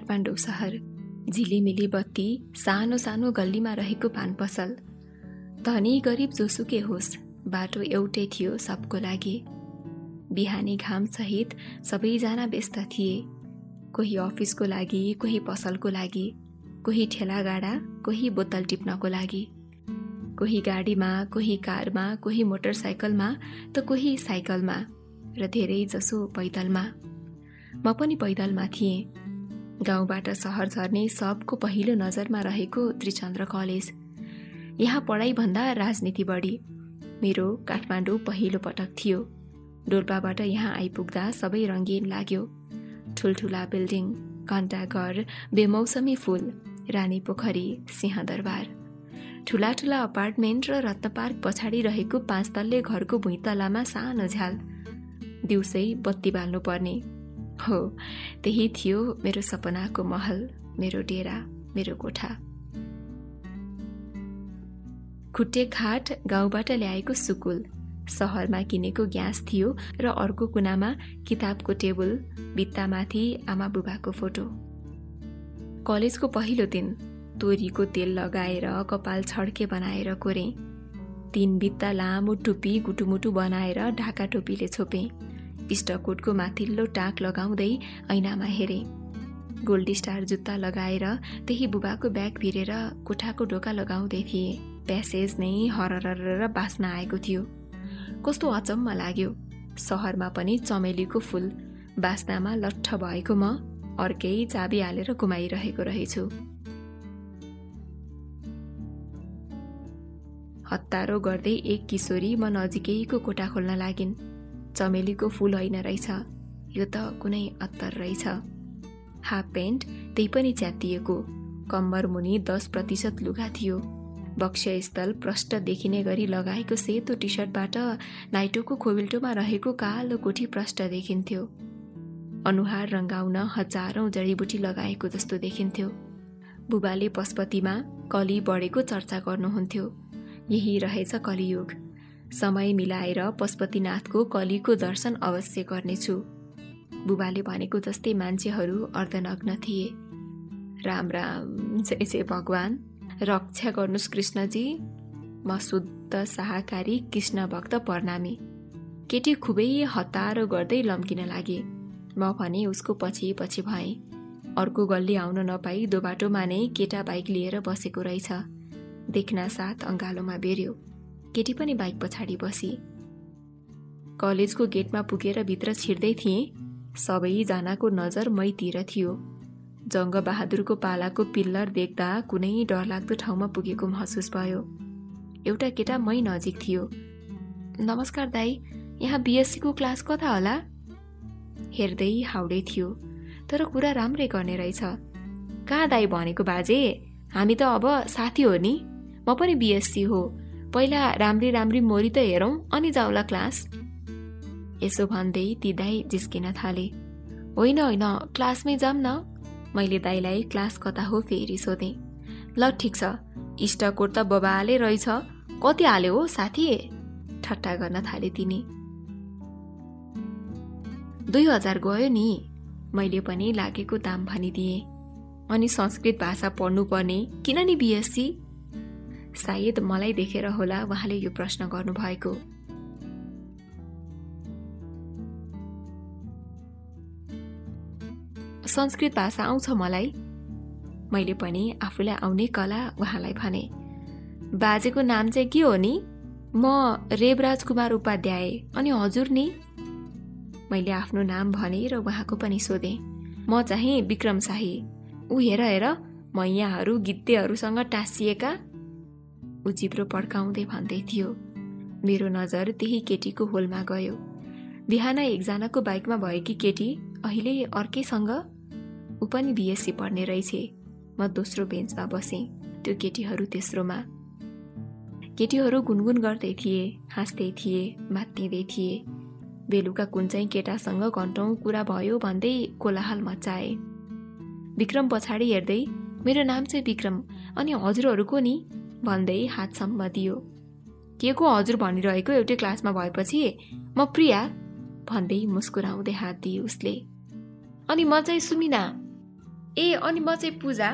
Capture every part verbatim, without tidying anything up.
काठमाडौँ सहर, झिलिमिली बत्ती, सानो सानो गल्लीमा रहेको पान पसल। धनी गरिब जोसुकै होस्, बाटो एउटै थियो सबको लागि। बिहानी घाम सहित सबैजना व्यस्त थिए। कोही अफिसको लागि, कोही पसलको लागि, कोही ठेलागाडा, कोही बोतल टिप्नको लागि, कोही गाडीमा, कोही कारमा, कोही मोटरसाइकलमा त कोही साइकलमा र धेरै जसो पैदलमा। म पनि पैदलमा थिएँ। गाउँबाट सहर झर्ने सबको पहिलो नजरमा रहेको त्रिचन्द्र कलेज। यहाँ पढाइभन्दा राजनीति बढी। मेरो काठमाडौँ पहिलो पटक थियो। डोल्पाबाट यहाँ आइपुग्दा सबै रङ्गीन लाग्यो। ठुल्ठुला बिल्डिङ, घण्टाघर, बेमौसमी फूल, रानी पोखरी, सिंहदरबार, ठुला ठुला अपार्टमेन्ट र रत्न पार्क पछाडि रहेको पाँच तल्ले घरको भुइँतलामा सानो झ्याल। दिउँसै बत्ती बाल्नु पर्ने हो। त्यही थियो मेरो सपनाको महल, मेरो डेरा, मेरो कोठा। खुट्टे खाट, गाउँबाट ल्याएको सुकुल, सहरमा किनेको ग्यास थियो र अर्को कुनामा किताबको टेबल, भित्तामाथि आमा बुबाको फोटो। कलेजको पहिलो दिन तोरीको तेल लगाएर कपाल छड्के बनाएर कोरेँ। तीन भित्ता लामो टोपी गुटुमुटु बनाएर ढाका टोपीले छोपेँ। इस्टकोटको माथिल्लो टाक लगाउँदै ऐनामा हेरेँ। गोल्डी स्टार जुत्ता लगाएर त्यही बुबाको ब्याग भिरेर कोठाको ढोका लगाउँदै थिएँ। प्यासेज नै हररर बास्न आएको थियो। कस्तो अचम्म लाग्यो। सहरमा पनि चमेलीको फूल बास्नामा लट्ठ भएको म अर्कै चाबी हालेर घुमाइरहेको रहेछु। हत्तारो गर्दै एक किशोरी म नजिकैको कोठा खोल्न लागिन्। चमेलीको फूल होइन रहेछ, यो त कुनै अत्तर रहेछ। हाफ पेन्ट, त्यही पनि च्यातिएको। कम्मर मुनि दस प्रतिशत लुगा थियो। बक्ष्यस्थल प्रष्ट देखिने गरी लगाएको सेतो टी सर्टबाट नाइटोको खोबिल्टोमा रहेको कालो कोठी प्रष्ट देखिन्थ्यो। अनुहार रङ्गाउन हजारौं जडीबुटी लगाएको जस्तो देखिन्थ्यो। बुबाले पशुपतिमा कली बढेको चर्चा गर्नुहुन्थ्यो। यही रहेछ कलियुग। समय मिलाएर पशुपतिनाथको कलीको दर्शन अवश्य गर्नेछु। बुबाले भनेको जस्तै मान्छेहरू अर्धनग्न थिए। राम राम, जय जय भगवान, रक्षा गर्नुस् कृष्णजी। म शुद्ध शाकाहारी कृष्ण भक्त प्रणामी। केटी खुबै हतारो गर्दै लम्किन लागे। म भने उसको पछि पछि भएँ। अर्को गल्ली आउन नपाई दो बाटोमा नै केटा बाइक लिएर बसेको रहेछ। देख्न साथ अङ्गालोमा बेर्यो। केटी पनि बाइक पछाडि बसी। कलेजको गेटमा पुगेर भित्र छिर्दै थिएँ। सबैजनाको नजर मैतिर थियो। जङ्गबहादुरको पालाको पिल्लर देख्दा कुनै डरलाग्दो ठाउँमा पुगेको महसुस भयो। एउटा केटा मै नजिक थियो। नमस्कार दाई, यहाँ बिएससी को क्लास कता होला? हेर्दै हाउडे थियो, तर कुरा राम्रै गर्ने रहेछ। कहाँ दाई भनेको बाजे, हामी त अब साथी हो नि। म पनि बिएससी हो। पहिला राम्री राम्री मोरी त हेरौँ अनि जाउला क्लास। यसो भन्दै ती दाई जिस्किन थाले। होइन होइन, क्लासमै जाम न। मैले दाईलाई क्लास कता हो फेरि सोधेँ। ल ठिक छ, इष्टकोट त बबाले रहेछ, कति हाल्यो हो साथी? ठट्टा गर्न थाले तिनी। दुई हजार गयो नि। मैले पनि लागेको दाम भनिदिएँ। अनि संस्कृत भाषा पढ्नु पर्ने, किन नि बिएससी? सायद मलाई देखेर होला उहाँले यो प्रश्न गर्नुभएको। संस्कृत भाषा आउँछ मलाई। मैले पनि आफूलाई आउने कला उहाँलाई भने। बाजेको नाम चाहिँ के हो नि? म रेवराज कुमार उपाध्याय। अनि हजुर नि? मैले आफ्नो नाम भने र उहाँको पनि सोधेँ। म चाहिँ विक्रम शाही। ऊ हेर हेर, मैयाहरू गिद्धेहरूसँग टाँसिएका। ऊ जिब्रो पड्काउँदै भन्दै थियो। मेरो नजर त्यही केटीको होलमा गयो। बिहान एकजनाको बाइकमा भएकी केटी अहिले अर्कैसँग। ऊ पनि बिएससी पढ्ने रहेछ। म दोस्रो बेन्चमा बसेँ, त्यो केटीहरू तेस्रोमा। केटीहरू गुनगुन गर्दै थिए, हाँस्दै थिए, मात्तिँदै थिए। बेलुका कुन चाहिँ केटासँग घन्टौँ कुरा भयो भन्दै कोलाहल मचाए। विक्रम पछाडि हेर्दै, मेरो नाम चाहिँ विक्रम, अनि हजुरहरूको नि भन्दै हातसम्म दियो। के को हजुर भनिरहेको एउटै क्लासमा भएपछि? म प्रिया भन्दै मुस्कुराउँदै हात दिए उसले। अनि म चाहिँ सुमिना। ए अनि म चाहिँ पूजा।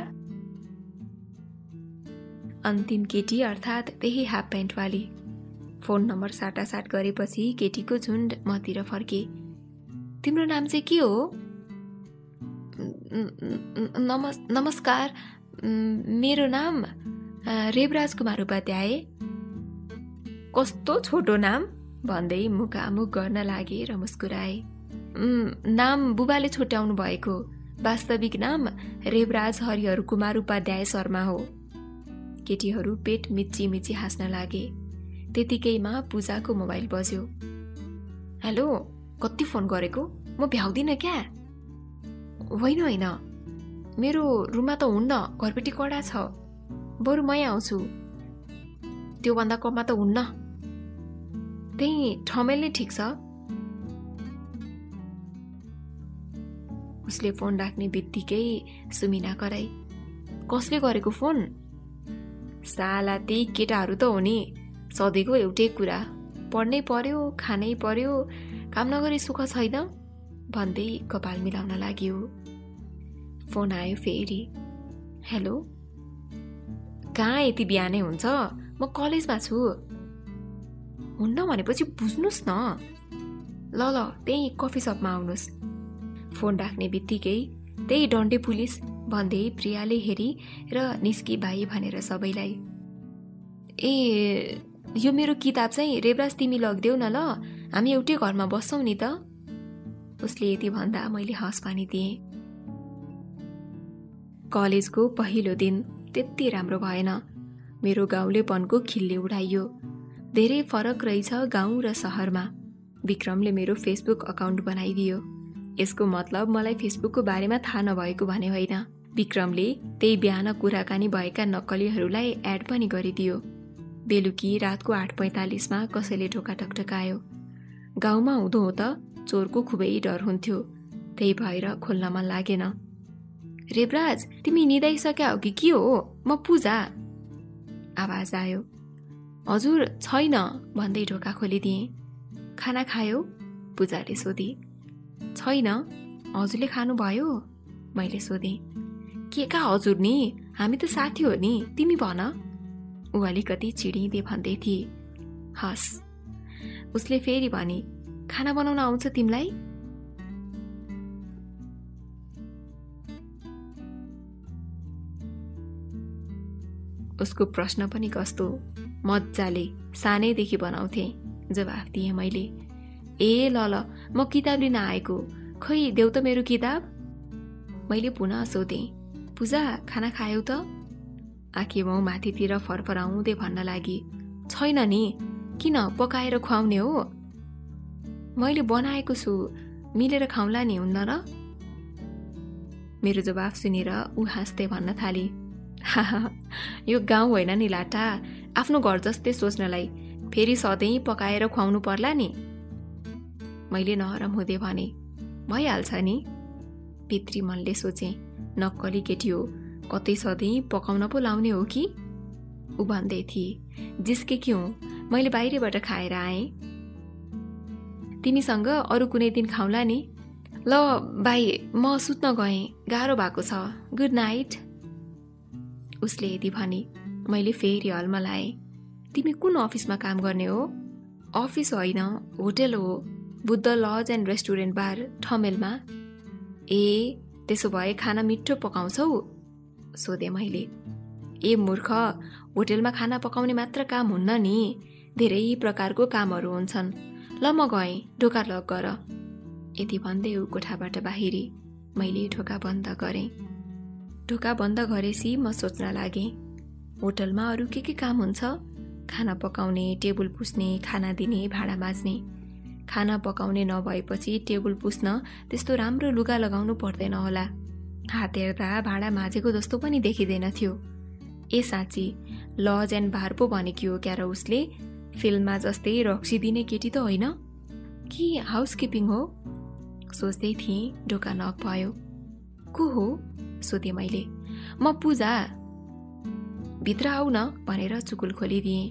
अन्तिम केटी अर्थात् त्यही हाफ प्यान्टवाली। फोन नम्बर साटासाट गरेपछि केटीको झुन्ड मतिर फर्के। तिम्रो नाम चाहिँ के हो? नमस् नमस्कार मेरो नाम रेवराज कुमार उपाध्याय। कस्तो छोटो नाम भन्दै मुखामुख गर्न लागे र मुस्कुराए। नाम बुबाले छुट्याउनु भएको, वास्तविक नाम रेवराज हरिहर कुमार उपाध्याय शर्मा हो। केटीहरू पेट मिची मिची हाँस्न लागे। त्यतिकैमा पूजाको मोबाइल बज्यो। हेलो, कति फोन गरेको? म भ्याउँदिनँ क्या। होइन होइन, मेरो रुममा त हुन्न, घरपेटी कडा छ। बरु मै आउँछु। त्योभन्दा कममा त हुन्न, त्यही ठमेल नै ठिक छ। उसले फोन राख्ने बित्तिकै सुमिना कराई। कसले गरेको फोन? साला त्यही केटाहरू त हो नि, सधैँको एउटै कुरा, पढ्नै पर्यो, खानै पर्यो, काम नगरी सुख छैन भन्दै कपाल मिलाउन लाग्यो। फोन आयो फेरि। हेलो, कहाँ यति बिहानै हुन्छ? म कलेजमा छु। हुन्न भनेपछि बुझ्नुहोस् न। ल ल, त्यही कफी सपमा आउनुहोस्। फोन राख्ने बित्तिकै त्यही डन्डे पुलिस भन्दै प्रियाले हेरी र निस्की भाइ भनेर सबैलाई। ए यो मेरो किताब चाहिँ रेवराज तिमी लगिदेऊ न ल, हामी एउटै घरमा बस्छौँ नि त। उसले यति भन्दा मैले हँस पानी दिएँ। कलेजको पहिलो दिन त्यति राम्रो भएन। मेरो गाउँलेपनको खिल्ली उडाइयो। धेरै फरक रहेछ गाउँ र सहरमा। विक्रमले मेरो फेसबुक अकाउन्ट बनाइदियो। यसको मतलब मलाई फेसबुकको बारेमा थाहा नभएको भने होइन। विक्रमले त्यही बिहान कुराकानी भएका नक्कलीहरूलाई एड पनि गरिदियो। बेलुकी रातको आठ पैँतालिसमा कसैले ढोका टकटकायो। गाउँमा हुँदो त चोरको खुबै डर हुन्थ्यो, त्यही भएर खोल्न मन लागेन। रेवराज, तिमी निदाइसक्या हो कि के हो? म पूजा। आवाज आयो। हजुर छैन भन्दै ढोका खोलिदिएँ। खाना खायो? पूजाले सोधी। छैन, हजुरले खानुभयो? मैले सोधेँ। के का हजुर नि, हामी त साथी हो नि, तिमी भन। ऊ अलिकति चिडिँदै भन्दै थिए। हस्। उसले फेरि भने, खाना बनाउन आउँछ तिमीलाई? उसको प्रश्न पनि कस्तो मजाले सानैदेखि बनाउँथे। जवाफ दिएँ मैले। ए ल ल, म किताब लिन आएको, खै देऊ त मेरो किताब। मैले पुनः सोधेँ। पूजा, खाना खायौ त? आँखी बाउ माथितिर फरफराउँदै भन्न लागि। छैन नि, किन पकाएर खुवाउने हो? मैले बनाएको छु, मिलेर खाउँला नि, हुन्न र? मेरो जवाफ सुनेर ऊ हाँस्दै भन्न थाली। हाहा, यो गाउँ होइन नि लाटा, आफ्नो घर जस्तै सोच्नलाई फेरि सधैँ पकाएर खुवाउनु पर्ला नि। मैले नरम हुँदै भने। भइहाल्छ नि। भित्री मनले सोचे, नक्कली केटी हो, कतै सधैँ पकाउन पो लाउने हो कि? ऊ भन्दै थिए। जिस्के कि हुँ, मैले बाहिरबाट खाएर आएँ। तिमीसँग अरू कुनै दिन खाउँला नि। ल बाई, म सुत्न गएँ, गाह्रो भएको छ। Good night. उसले यदि भने। मैले फेरि हलमा लाएँ। तिमी कुन अफिसमा काम गर्ने हो? अफिस होइन, होटेल हो, Buddha lodge and restaurant bar ठमेलमा। ए त्यसो भए खाना मिठो पकाउँछौ? सोधेँ मैले। ए मूर्ख, होटेलमा खाना पकाउने मात्र काम हुन्न नि, धेरै प्रकारको कामहरू हुन्छन्। ल म गएँ, ढोका लक गर। यति भन्दै ऊ कोठाबाट बाहिरी। मैले ढोका बन्द गरेँ। ढोका बन्द गरेपछि म सोच्न लागेँ, होटलमा अरू के के काम हुन्छ? खाना पकाउने, टेबल पुस्ने, खाना दिने, भाडा माझ्ने। खाना पकाउने नभएपछि टेबल पुस्न त्यस्तो राम्रो लुगा लगाउनु पर्दैन होला। हात हेर्दा भाडा माझेको जस्तो पनि देखिँदैन थियो। ए साँच्ची, लज एन्ड बार पो भनेकी हो क्या र उसले? फिल्ममा जस्तै रक्सी दिने केटी त होइन कि हाउसकिपिङ हो? सोच्दै थिएँ, ढोका नक भयो। को हो? सोधेँ मैले। म पूजा। भित्र आऊ न भनेर चुकुल खोलिदिएँ।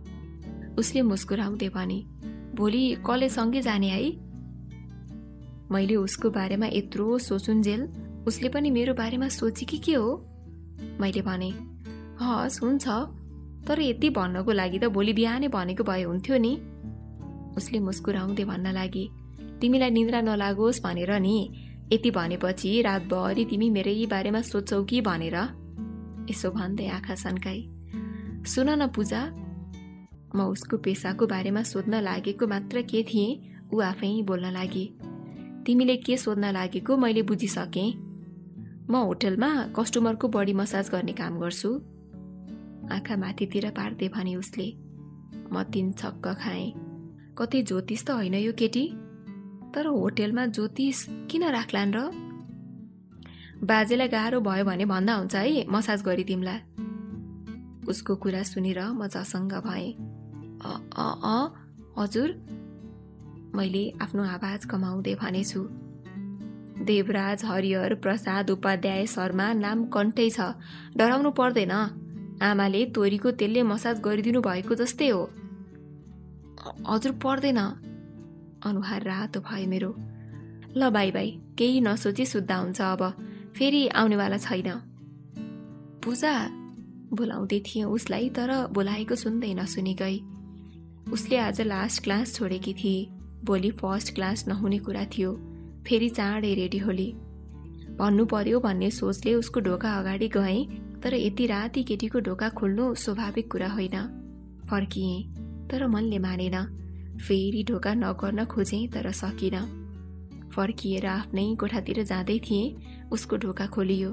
उसले मुस्कुराउँदै भने, भोलि कलेज सँगै जाने है? मैले उसको बारेमा यत्रो सोचुन्जेल उसले पनि मेरो बारेमा सोची कि के हो? मैले भने, हस् हुन्छ, तर यति भन्नको लागि त भोलि बिहानै भनेको भए हुन्थ्यो नि। उसले मुस्कुराउँदै भन्न लागि, तिमीलाई निद्रा नलागोस् भनेर नि, यति भनेपछि रातभरि तिमी मेरै बारेमा सोच्छौ कि भनेर। यसो भन्दै आँखा सन्काई। सुन न पूजा, म उसको पेसाको बारेमा सोध्न लागेको मात्र के थिएँ, ऊ आफै बोल्न लागि। तिमीले के सोध्न लागेको मैले बुझिसकेँ। म होटलमा कस्टमरको बडी मसाज गर्ने काम गर्छु। आँखा माथितिर पार्दै भने उसले। म तीन छक्क खाएँ। कतै ज्योतिष त होइन यो केटी? तर होटेलमा ज्योतिष किन राख्लान् र? बाजेलाई गाह्रो भयो भने भन्दा हुन्छ है, मसाज गरी तिमीलाई। उसको कुरा सुनेर म झसङ्ग भएँ। अ अ अ हजुर, मैले आफ्नो आवाज कमाउँदै भनेछु। देवराज हरिहर प्रसाद उपाध्याय शर्मा नाम कण्ठै छ, डराउनु पर्दैन। आमाले तोरीको तेलले मसाज गरिदिनु भएको जस्तै हो। हजुर पर्दैन। अनुहार रातो भयो मेरो। ल बाई बाई, केही नसोची सुत्दा हुन्छ अब, फेरि आउनेवाला छैन। पूजा, बोलाउँदै थिएँ उसलाई, तर बोलाएको सुन्दै नसुनी गई। उसले आज लास्ट क्लास छोडेकी थिए। भोलि फर्स्ट क्लास नहुने कुरा थियो। फेरि चाँडै रेडी होली। भन्नु पर्यो भन्ने सोचले उसको ढोका अगाडि गएँ, तर यति राति केटीको ढोका खोल्नु स्वाभाविक कुरा होइन। फर्किएँ, तर मनले मानेन। फेरि ढोका नगर्न खोजेँ, तर सकिन। फर्किएर आफ्नै कोठातिर जाँदै थिएँ, उसको ढोका खोलियो।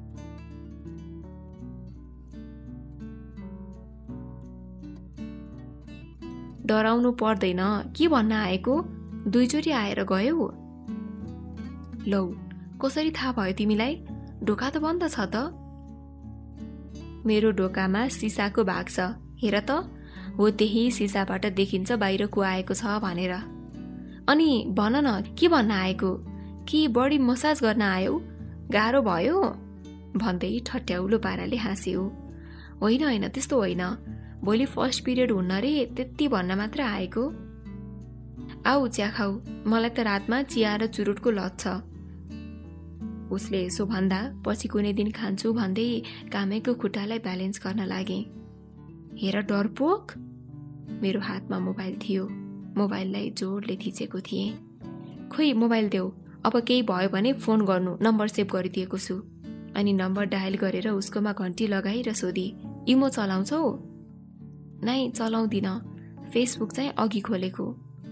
डराउनु पर्दैन, के भन्न आएको? दुईचोटि आएर गयो। लौ, कसरी थाहा भयो तिमीलाई? ढोका त बन्द छ त। मेरो ढोकामा सिसाको भाग छ, हेर त। हो, त्यही सिसाबाट देखिन्छ बाहिर को आएको छ भनेर। अनि भन न, के भन्न आएको? कि बडी मसाज गर्न आयौ? गाह्रो भयो भन्दै ठट्याउलो पाराले हाँस्यो। होइन होइन, त्यस्तो होइन। भोलि फर्स्ट पिरियड हुन्न रे, त्यति भन्न मात्र आएको। आऊ चिया खाऊ, मलाई त रातमा चिया र चुरुटको लत छ। उसले यसो भन्दा पछि कुनै दिन खान्छु भन्दै कामेको खुट्टालाई ब्यालेन्स गर्न लागे। हेर डरपोक, मेरो हातमा मोबाइल थियो। मोबाइललाई जोडले थिचेको थिएँ। खोइ मोबाइल देऊ, अब केही भयो भने फोन गर्नु, नम्बर सेभ गरिदिएको छु। अनि नम्बर डायल गरेर उसकोमा घन्टी लगाई र सोधी, इमो चलाउँछौ? नै चलाउँदिन, फेसबुक चाहिँ अघि खोलेको।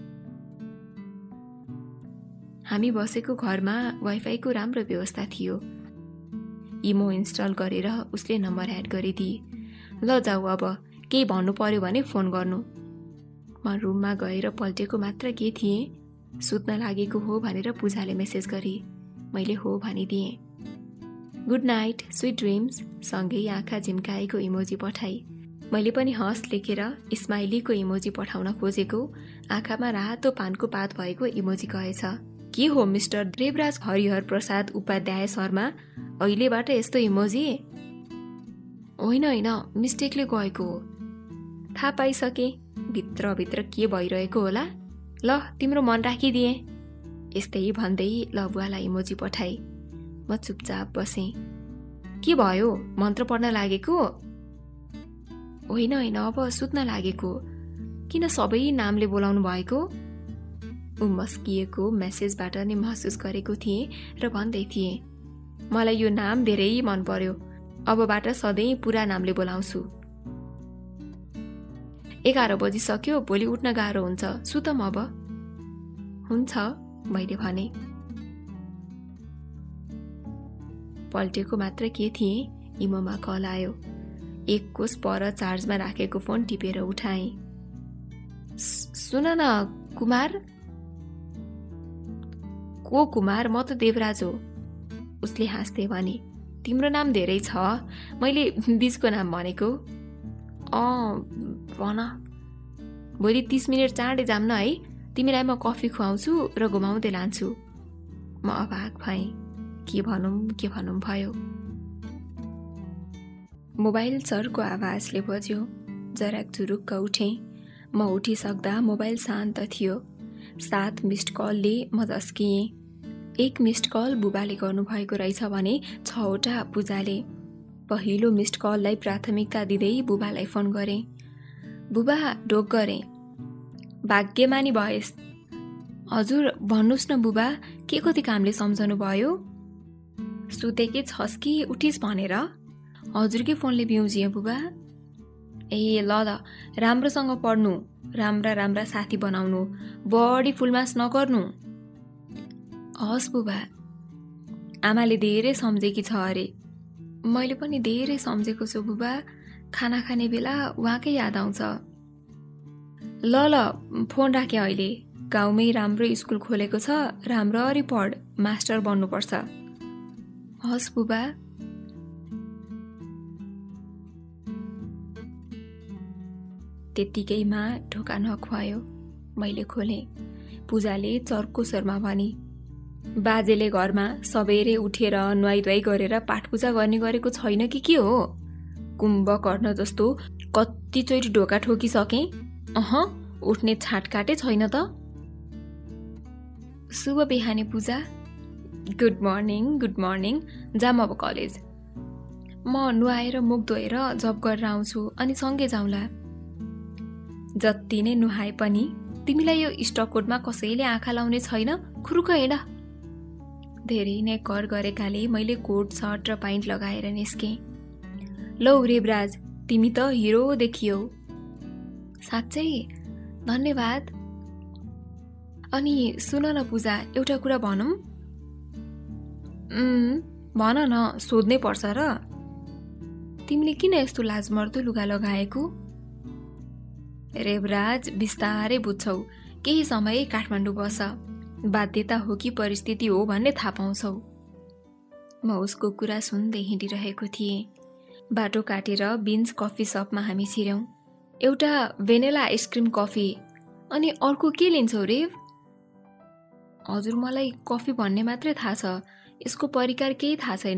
हामी बसेको घरमा वाइफाईको राम्रो व्यवस्था थियो। इमो इन्स्टल गरेर उसले नम्बर एड गरिदिए। ल जाऊ, अब केही भन्नु पर्यो भने फोन गर्नु। म रुममा गएर पल्टेको मात्र के थिएँ, सुत्न लागेको हो भनेर पूजाले मेसेज गरी। मैले हो भनिदिएँ। गुड नाइट, स्विट ड्रिम्स सँगै आँखा झिम्काएको इमोजी पठाई। मैले पनि हँस लेखेर स्माइलीको इमोजी पठाउन खोजेको आँखामा रातो पानको पात भएको इमोजी गएछ। के हो मिस्टर देवराज हरिहर प्रसाद उपाध्याय शर्मा, अहिलेबाट यस्तो इमोजी? होइन होइन, मिस्टेकले गएको हो। थाहा पाइसके, भित्रभित्र के भइरहेको होला। ल तिम्रो मन राखिदिए। यस्तै भन्दै लभुवाला इमोजी पठाई। म चुपचाप बसेँ। के भयो, मन्त्र पढ्न लागेको? होइन होइन, अब सुत्न लागेको। किन सबै नामले बोलाउनु भएको? ऊ मस्किएको मेसेजबाट नै महसुस गरेको थिएँ र भन्दै थिएँ, मलाई यो नाम धेरै मन पर्यो, अबबाट सधैँ पुरा नामले बोलाउँछु। एघार बजिसक्यो, भोलि उठ्न गाह्रो हुन्छ, सुतम अब। हुन्छ, मैले भने। पल्टेको मात्र के थिएँ, इमोमा कल आयो। एक कोस पर चार्जमा राखेको फोन टिपेर उठाएँ। सुन न कुमार। को कुमार? म त देवराज हो। उसले हाँस्दै भने। तिम्रो नाम धेरै छ, मैले बिचको नाम भनेको। अँ भन। भोलि तीस मिनट चाँडै जाम न है, तिमीलाई म कफी खुवाउँछु र घुमाउँदै लान्छु। म अभाग भएँ। के भनौँ के भनौँ भयो। मोबाइल सरको आवाजले बज्यो। जराक जुरुक्क उठेँ। म उठिसक्दा मोबाइल शान्त थियो। सात मिस्ड कलले म झस्किएँ। एक मिस्ड कल बुबाले गर्नुभएको रहेछ भने छवटा पूजाले। पहिलो मिस्ड कललाई प्राथमिकता दिँदै बुबालाई फोन गरे। बुबा ढोक गरे। भाग्यमानी भएस्। हजुर भन्नुहोस् न बुबा, के कति कामले सम्झनु भयो? सुतेकै छस् कि उठिस् भनेर? हजुरकै फोनले बिउजिए बुबा। ए ल ल, राम्रोसँग पढ्नु, राम्रा राम्रा साथी बनाउनु, बढी फुलमास नगर्नु। हस् बुबा। आमाले धेरै सम्झेकी छ अरे। मैले पनि धेरै सम्झेको छु बुबा। खाना खाने बेला उहाँकै याद आउँछ। ल ल, फोन राखेँ अहिले। गाउँमै राम्रो स्कुल खोलेको छ, राम्ररी पढ, मास्टर बन्नुपर्छ। हस् बुबा। त्यत्तिकैमा ढोका नखुवायो। मैले खोलेँ। पूजाले चर्को स्वरमा भनी, बाजेले घरमा सबेरै उठेर नुहाइधुवाइ गरेर पाठपूजा गर्ने गरेको छैन कि के हो? कुम्भकर्ण जस्तो कतिचोटि ढोका ठोकिसकेँ, अह उठ्ने छाटकाटै छैन त। शुभ बिहानी Puja. Good morning good morning. जाम अब कलेज। म नुहाएर मुख धोएर जब गरेर आउँछु, अनि सँगै जाउँला। जति नै नुहाए पनि तिमीलाई यो स्टककोटमा कसैले आँखा लाउने छैन, खुरुक हिँड। धेरै नै कर गरेकाले मैले कोट सर्ट र प्यान्ट लगाएर निस्केँ। लौ रेबराज, तिमी त हिरो देखियौ। साँच्चै? धन्यवाद। अनि सुन न पूजा, एउटा कुरा भनौँ? उम् भन न, सोध्नै पर्छ र? तिमीले किन यस्तो लाजमर्दो लुगा लगाएको? रेबराज, बिस्तारै बुझ्छौ। केही समय काठमाडौँ बस, बाध्यता हो कि परिस्थिति हो भन्ने थाहा पाउँछौ। म उसको कुरा सुन्दै हिँडिरहेको थिएँ। बाटो काटेर बिन्स कफी सपमा हामी छिर्यौँ। एउटा भेनिला आइसक्रिम कफी। अनि अर्को के लिन्छौ रेव? हजुर, मलाई कफी भन्ने मात्रै थाहा छ, यसको परिकार केही थाहा छैन।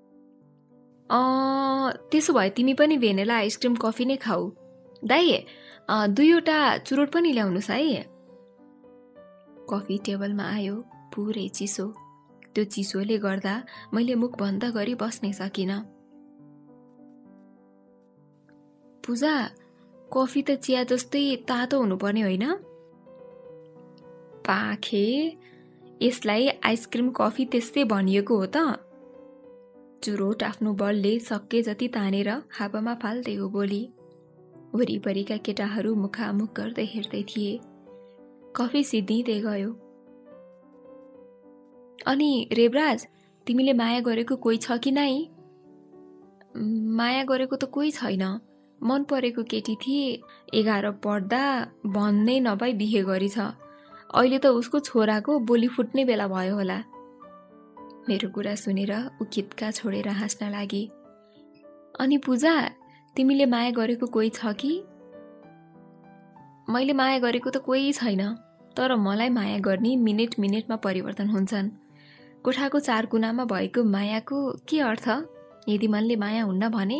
अँ त्यसो भए तिमी पनि भेनिला आइसक्रिम कफी नै खाऊ। दाइ, दुईवटा चुरोट पनि ल्याउनुहोस् है। कफी टेबलमा आयो, पुरै चिसो। त्यो चिसोले गर्दा मैले मुख बन्द गरी बस्नै सकिनँ। पूजा, कफी त चिया जस्तै तातो हुनुपर्ने होइन? पाखे, यसलाई आइसक्रिम कफी त्यस्तै भनिएको हो त। चुरोट आफ्नो बलले सके जति तानेर हावामा फाल्दै हो बोली। वरिपरिका केटाहरू मुखामुख गर्दै हेर्दै थिए। कफी सिद्धिँदै गयो। अनि रेबराज, तिमीले माया गरेको कोही छ कि नाइ? माया गरेको त कोही छैन। मन परेको केटी थिए, एघार पढ्दा भन्नै नपाई बिहे गरिछ। अहिले त उसको छोराको बोली फुट्ने बेला भयो होला। मेरो कुरा सुनेर ऊ खित्का छोडेर हाँस्न लागि। अनि पूजा, तिमीले माया गरेको कोही छ कि? मैले माया गरेको त कोही छैन, तर मलाई माया गर्ने मिनेट मिनेटमा परिवर्तन हुन्छन्। कोठाको चार कुनामा भएको मायाको के अर्थ, यदि मनले माया हुन्न भने?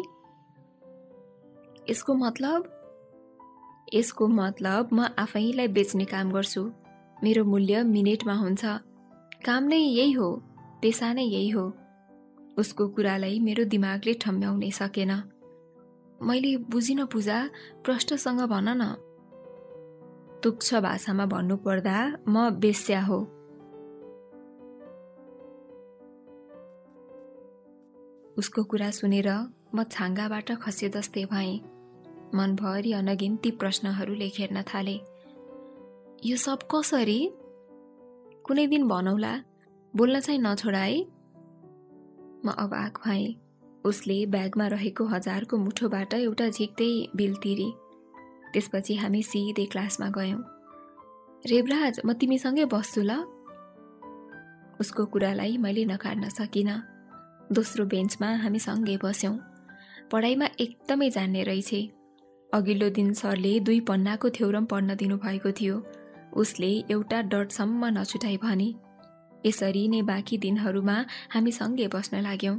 यसको मतलब? यसको मतलब म आफैलाई बेच्ने काम गर्छु। मेरो मूल्य मिनेटमा हुन्छ। काम नै यही हो, पेसा नै यही हो। उसको कुरालाई मेरो दिमागले ठम्ब्याउनै सकेन। मैले बुझिन पूजा, प्रष्टसँग भन न। तुच्छ भाषामा भन्नु पर्दा म बेस्या हो। उसको कुरा सुनेर म छाङ्गाबाट खसे जस्तै भएँ। मनभरि अनगिन्ती प्रश्नहरूले घेर्न थाले। यो सब कसरी? कुनै दिन भनौला, बोल्न चाहिँ नछोडा है। म अवाक भएँ। उसले ब्यागमा रहेको हजारको मुठोबाट एउटा झिक्दै बिल तिरी। त्यसपछि हामी सिधै क्लासमा गयौँ। रेबराज, म तिमीसँगै बस्छु ल? उसको कुरालाई मैले नकार्न सकिनँ। दोस्रो बेन्चमा हामी सँगै बस्यौँ। पढाइमा एकदमै जान्ने रहेछे। अघिल्लो दिन सरले दुई पन्नाको थ्योरम पढ्न दिनुभएको थियो। उसले एउटा डटसम्म नछुटाई भने। यसरी नै बाँकी दिनहरूमा हामी सँगै बस्न लाग्यौँ।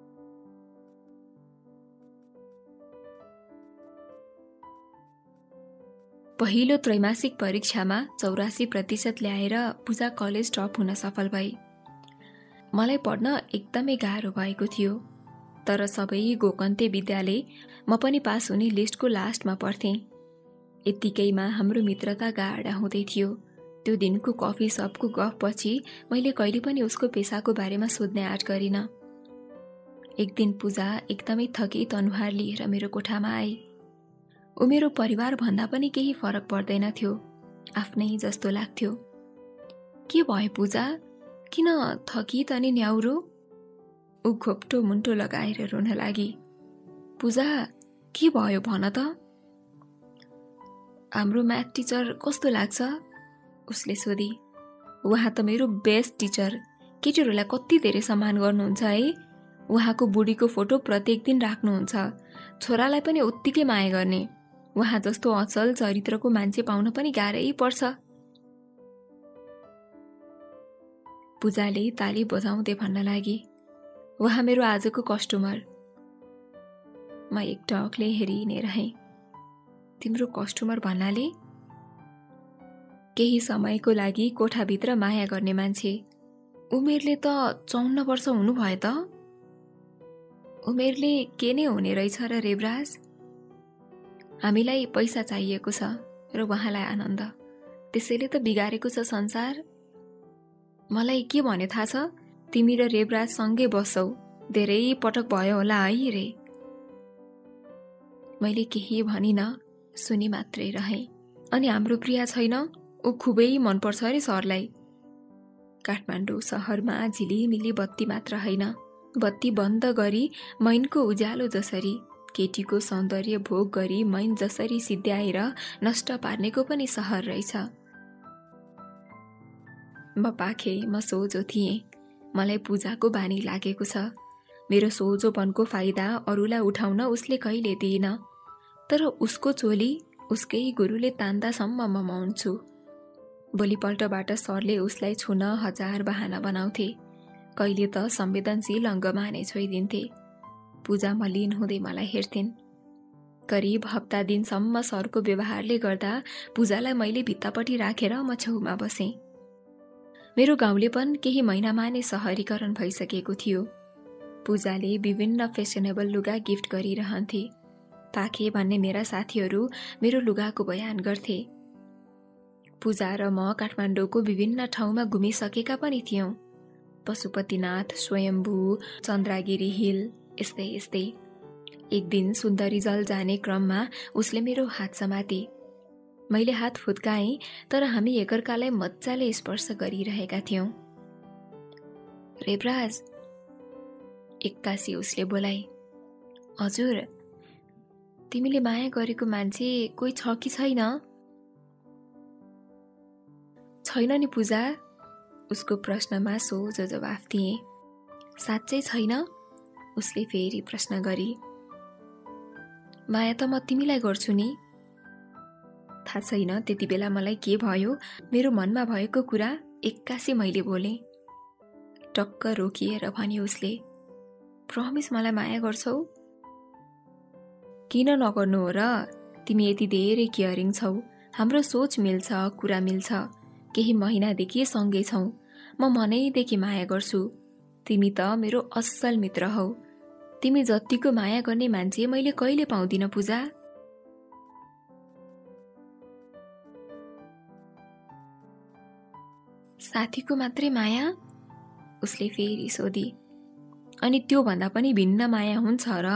पहिलो त्रैमासिक परीक्षामा चौरासी प्रतिशत ल्याएर पूजा कलेज टप हुन सफल भई। मलाई पढ्न एकदमै गाह्रो भएको थियो, तर सबै गोकन्ते विद्यालय म पनि पास हुने लिस्टको लास्टमा पढ्थेँ। यत्तिकैमा हाम्रो मित्रता गाढा हुँदै थियो। त्यो दिनको कफी सपको गफपछि मैले कहिले पनि उसको पेसाको बारेमा सोध्ने आँट गरिन। एक दिन पूजा एकदमै थकित अनुहार लिएर मेरो कोठामा आई। ऊ मेरो परिवार भन्दा पनि केही फरक पर्दैन थियो, आफ्नै जस्तो लाग्थ्यो। के भयो पूजा, किन थकित अनि न्याउरो? ऊ घोप्टो मुन्टो लगाएर रोन लागि। पूजा, के भयो भन त? हाम्रो म्याथ टिचर कस्तो लाग्छ? उसले सोधी। उहाँ त मेरो बेस्ट टिचर, केटीहरूलाई कति धेरै सम्मान गर्नुहुन्छ है। उहाँको बुढीको फोटो प्रत्येक दिन राख्नुहुन्छ, छोरालाई पनि उत्तिकै माया गर्ने। उहाँ जस्तो अचल चरित्रको मान्छे पाउन पनि गाह्रै पर्छ। पूजाले ताली बजाउँदै भन्न लागि, उहाँ मेरो आजको कस्टमर। म एकटकले हेरिने रहेँ। तिम्रो कस्टमर भन्नाले? केही समयको लागि कोठाभित्र माया गर्ने मान्छे। उमेरले त चौन्न वर्ष हुनु भयो त? उमेरले के नै हुने रहेछ र रेबराज? हामीलाई पैसा चाहिएको छ र उहाँलाई आनन्द, त्यसैले त बिगारेको छ संसार। मलाई के भने थाहा छ, तिमी र रेबराज सँगै बस्छौ, धेरै पटक भयो होला है रे। मैले केही भनिन, सुनि मात्रै रहेँ। अनि हाम्रो प्रिया छैन? ऊ खुबै मनपर्छ अरे सरलाई। काठमाडौँ सहरमा झिलिमिली बत्ती मात्र होइन, बत्ती बन्द गरी मैनको उज्यालो जसरी, केटीको सौन्दर्य भोग गरी मैन जसरी सिद्ध्याएर नष्ट पार्नेको पनि सहर रहेछ। म पाखे, म सोझो थिएँ। मलाई पूजाको बानी लागेको छ। मेरो सोझोपनको फाइदा अरूलाई उठाउन उसले कहिले दिएन, तर उसको चोली उसकै गुरुले तान्दासम्म म मौन छु। भोलिपल्टबाट सरले उसलाई छुन हजार बहाना बनाउँथे। कहिले त संवेदनशील अङ्गमा नै छोइदिन्थे। पूजा मलिन हुँदै मलाई हेर्थिन्। करिब हप्ता दिनसम्म सरको व्यवहारले गर्दा पूजालाई मैले भित्तापट्टि राखेर म छेउमा बसेँ। मेरो गाउँलेपन केही महिनामा नै सहरीकरण भइसकेको थियो। पूजाले विभिन्न फेसनेबल लुगा गिफ्ट गरिरहन्थे। पाखे भन्ने मेरा साथीहरू मेरो लुगाको बयान गर्थे। पूजा र म काठमाडौँको विभिन्न ठाउँमा घुमिसकेका पनि थियौं। पशुपतिनाथ, स्वयम्भू, चन्द्रागिरी हिल, यस्तै यस्तै। एक दिन सुन्दरी जल जाने क्रममा उसले मेरो हात समाते। मैले हात फुत्काएँ, तर हामी एकअर्कालाई मजाले स्पर्श गरिरहेका थियौं। रेबराज, एक्कासी उसले बोलाए। हजुर, तिमीले माया गरेको मान्छे कोही छ कि छैन? छैन नि पूजा, उसको प्रश्नमा सोझो जवाफ दिए। साँच्चै छैन? उसले फेरि प्रश्न गरी। माया त म तिमीलाई गर्छु नि। थाहा छैन त्यति बेला मलाई के भयो, मेरो मनमा भएको कुरा एक्कासी मैले बोलेँ। टक्क रोकिएर भन्यो उसले, प्रमिस मलाई माया गर्छौ? किन नगर्नु हो र? तिमी यति धेरै केयरिङ छौ, हाम्रो सोच मिल्छ, कुरा मिल्छ। केही महिनादेखि सँगै छौ। म मनैदेखि माया गर्छु। तिमी त मेरो असल मित्र हौ। तिमी जतिको माया गर्ने मान्छे मैले कहिले पाउँदिन पूजा। साथीको मात्रै माया? उसले फेरि सोधी। अनि त्यो भन्दा पनि भिन्न माया हुन्छ र?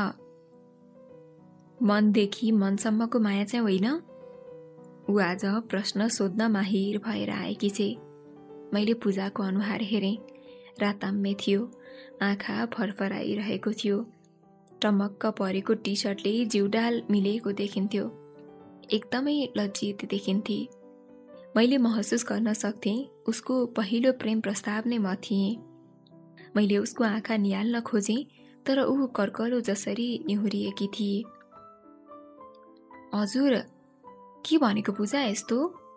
मनदेखि मनसम्मको माया चाहिँ होइन? ऊ आज प्रश्न सोध्न माहिर भएर आएकी छे। मैले पूजाको अनुहार हेरेँ। राताम्मे थियो, आँखा फरफराइरहेको थियो। टमक्क परेको टी सर्टले जिउडाल मिलेको देखिन्थ्यो। एकदमै लज्जित देखिन्थे। मैले महसुस गर्न सक्थेँ उसको पहिलो प्रेम प्रस्ताव नै म थिएँ। मैले उसको आँखा निहाल्न खोजेँ, तर ऊ कर्कलो जसरी निहुरिएकी थिए। हजुर, के भनेको पूजा यस्तो?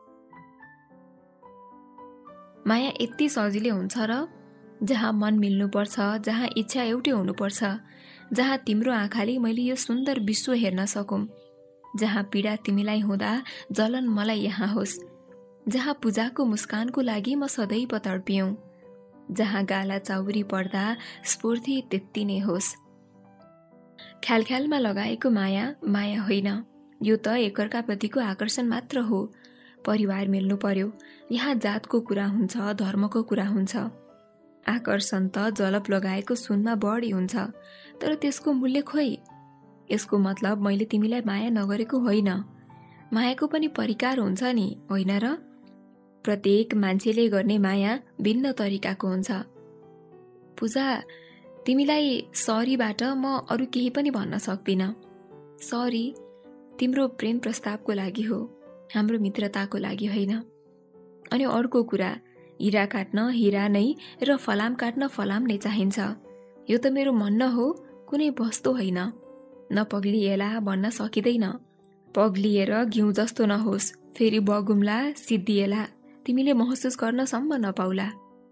माया यति सजिलै हुन्छ र? जहाँ मन मिल्नुपर्छ, जहाँ इच्छा एउटै हुनुपर्छ, जहाँ तिम्रो आँखाले मैले यो सुन्दर विश्व हेर्न सकौं, जहाँ पीडा तिमीलाई हुँदा जलन मलाई यहाँ होस्, जहाँ पूजाको मुस्कानको लागि म सदैव तडपियौं, जहाँ गाला चाउरी पर्दा स्फूर्ति त्यत्ति नै होस्। ख्यालख्यालमा लगाएको माया माया होइन, यो त एकअर्काप्रतिको आकर्षण मात्र हो। परिवार मिल्नु पर्यो, यहाँ जातको कुरा हुन्छ, धर्मको कुरा हुन्छ। आकर्षण त जलप लगाएको सुनमा बढी हुन्छ, तर त्यसको मूल्य खोइ। यसको मतलब मैले तिमीलाई माया नगरेको होइन, मायाको पनि परिकार हुन्छ नि, होइन र? प्रत्येक मान्छेले गर्ने माया भिन्न तरिकाको हुन्छ। पूजा, तिमीलाई सरीबाट म अरू केही पनि भन्न सक्दिनँ। सरी तिम्रो प्रेम प्रस्तावको लागि हो, हाम्रो मित्रताको लागि होइन। अनि अर्को कुरा, हिरा काट्न हिरा नै र फलाम काट्न फलाम नै चाहिन्छ। यो त मेरो मन न हो, कुनै वस्तु होइन। नपग्लिएला भन्न सकिँदैन। पग्लिएर घिउ जस्तो नहोस्, फेरि बगुम्ला सिद्धिएला, तिमीले महसुस गर्नसम्म नपाउला।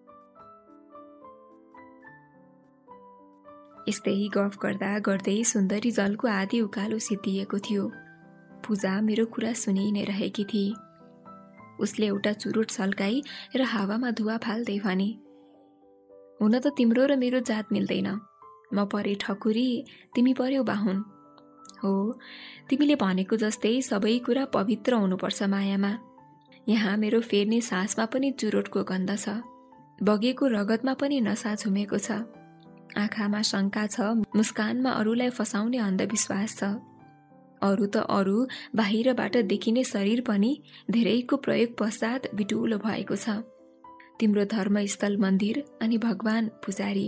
यस्तै गफ गर्दा गर्दै सुन्दरी जलको आधी उकालो सिद्धिएको थियो। पूजा मेरो कुरा सुनि नै रहेकी थिए। उसले एउटा चुरोट सल्काई र हावामा धुवा फाल्दै भने, हुन त तिम्रो र मेरो जात मिल्दैन। म परे ठकुरी, तिमी पर्यौ बाहुन। हो, तिमीले भनेको जस्तै सबै कुरा पवित्र हुनुपर्छ मायामा। यहाँ मेरो फेर्ने सासमा पनि चुरोटको गन्ध छ, बगेको रगतमा पनि नसा झुमेको छ। आँखामा शङ्का छ, मुस्कानमा अरूलाई फसाउने अन्धविश्वास छ। अरू त अरू, बाहिरबाट देखिने शरीर पनि धेरैको प्रयोग पश्चात बिटुलो भएको छ। तिम्रो धर्मस्थल मन्दिर अनि भगवान पुजारी।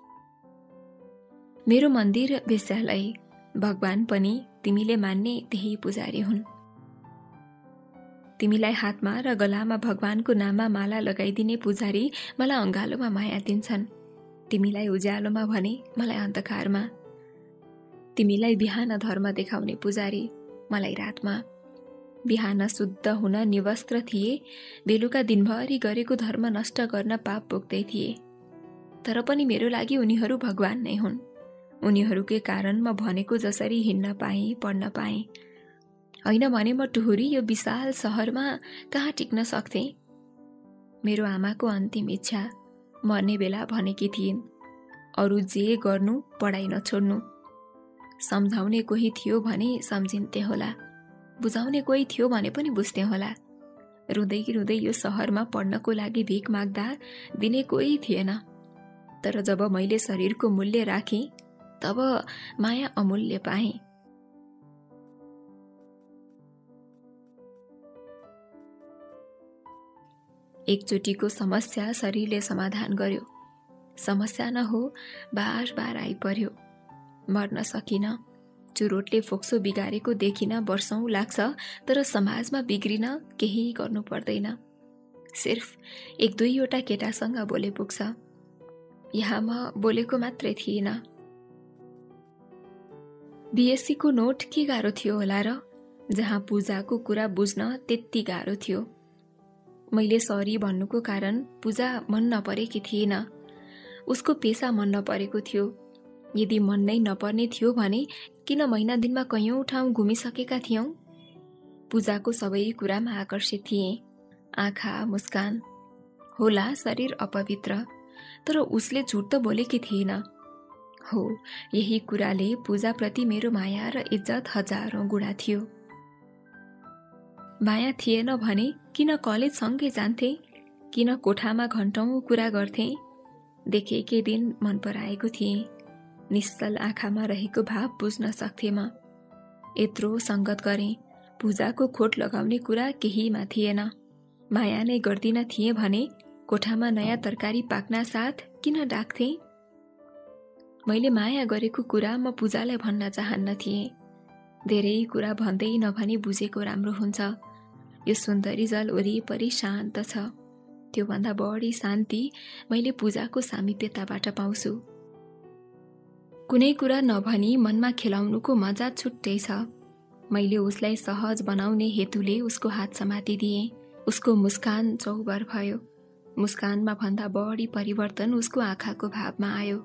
मेरो मन्दिर वेश्यालय, भगवान पनि तिमीले मान्ने त्यही पुजारी हुन्। तिमीलाई हातमा र गलामा भगवानको नाममा माला लगाइदिने पुजारी मलाई अङ्गालोमा माया दिन्छन्। तिमीलाई उज्यालोमा भने मलाई अन्धकारमा। तिमीलाई बिहान धर्म देखाउने पुजारी, मलाई रातमा। बिहान शुद्ध हुन निवस्त्र थिए, बेलुका दिनभरि गरेको धर्म नष्ट गर्न पाप बोक्दै थिए। तर पनि मेरो लागि उनीहरू भगवान नै हुन्। उनीहरूकै कारण म भनेको जसरी हिँड्न पाएँ, पढ्न पाएँ। होइन भने म टुहुरी यो विशाल सहरमा कहाँ टिक्न सक्थेँ? मेरो आमाको अन्तिम इच्छा मर्ने बेला भनेकी थिइन्, अरू जे गर्नु पढाइ नछोड्नु। सम्झाउने कोही थियो भने सम्झिन्थे होला, बुझाउने कोही थियो भने पनि बुझ्थे होला। रुँदै रुँदै यो सहरमा पढ्नको लागि भिख माग्दा दिने कोही थिएन। तर जब मैले शरीरको मूल्य राखेँ, तब माया अमूल्य पाएँ। एकचोटिको समस्या शरीरले समाधान गर्यो। समस्या न हो, बार बार आइपर्यो। मर्न सकिन, चुरोटले फोक्सो बिगारेको देखिन वर्षौं लाग्छ, तर समाजमा बिग्रिन केही गर्नु पर्दैन। सिर्फ एक दुईवटा केटासँग बोले पुग्छ। यहाँ म बोलेको मात्रै थिएन। बीएससी को नोट के गाह्रो थियो होला र, जहाँ पूजाको कुरा बुझ्न त्यति गाह्रो थियो। मैले सरी भन्नुको कारण पूजा मन नपरेकी थिएन, उसको पेसा मन नपरेको थियो। यदि मन नै नपर्ने थियो भने किन महिना दिनमा कैयौं ठाउँ घुमिसकेका थियौं? पूजाको सबै कुरामा आकर्षित थिएँ। आँखा, मुस्कान, होला शरीर अपवित्र, तर उसले झुट त बोलेकी थिएन। हो, यही कुराले पूजाप्रति मेरो माया र इज्जत हजारौं गुणा थियो। माया थिएन भने किन कलेज सँगै जान्थे, किन कोठामा घण्टौं कुरा गर्थे? देखेकै दिन मन पराएको थिएँ। निश्चल आँखामा रहेको भाव बुझ्न सक्थे म। यत्रो संगत गरेँ, पूजाको खोट लगाउने कुरा केहीमा थिएन। माया नै गर्दिन थिए भने कोठामा नयाँ तरकारी पाक्ना साथ किन डाक्थे? मैले माया गरेको कुरा म पूजालाई भन्न चाहन्न थिएँ। धेरै कुरा भन्दै नभनी बुझेको राम्रो हुन्छ। यो सुन्दरी जल वरिपरि शान्त छ, त्योभन्दा बढी शान्ति मैले पूजाको सामिप्यताबाट पाउँछु। कुनै कुरा नभनी मनमा खेलाउनुको मजा छुट्टै छ। मैले उसलाई सहज बनाउने हेतुले उसको हात समातिदिएँ। उसको मुस्कान चौबर भयो। मुस्कानमा भन्दा बढी परिवर्तन उसको आँखाको भावमा आयो।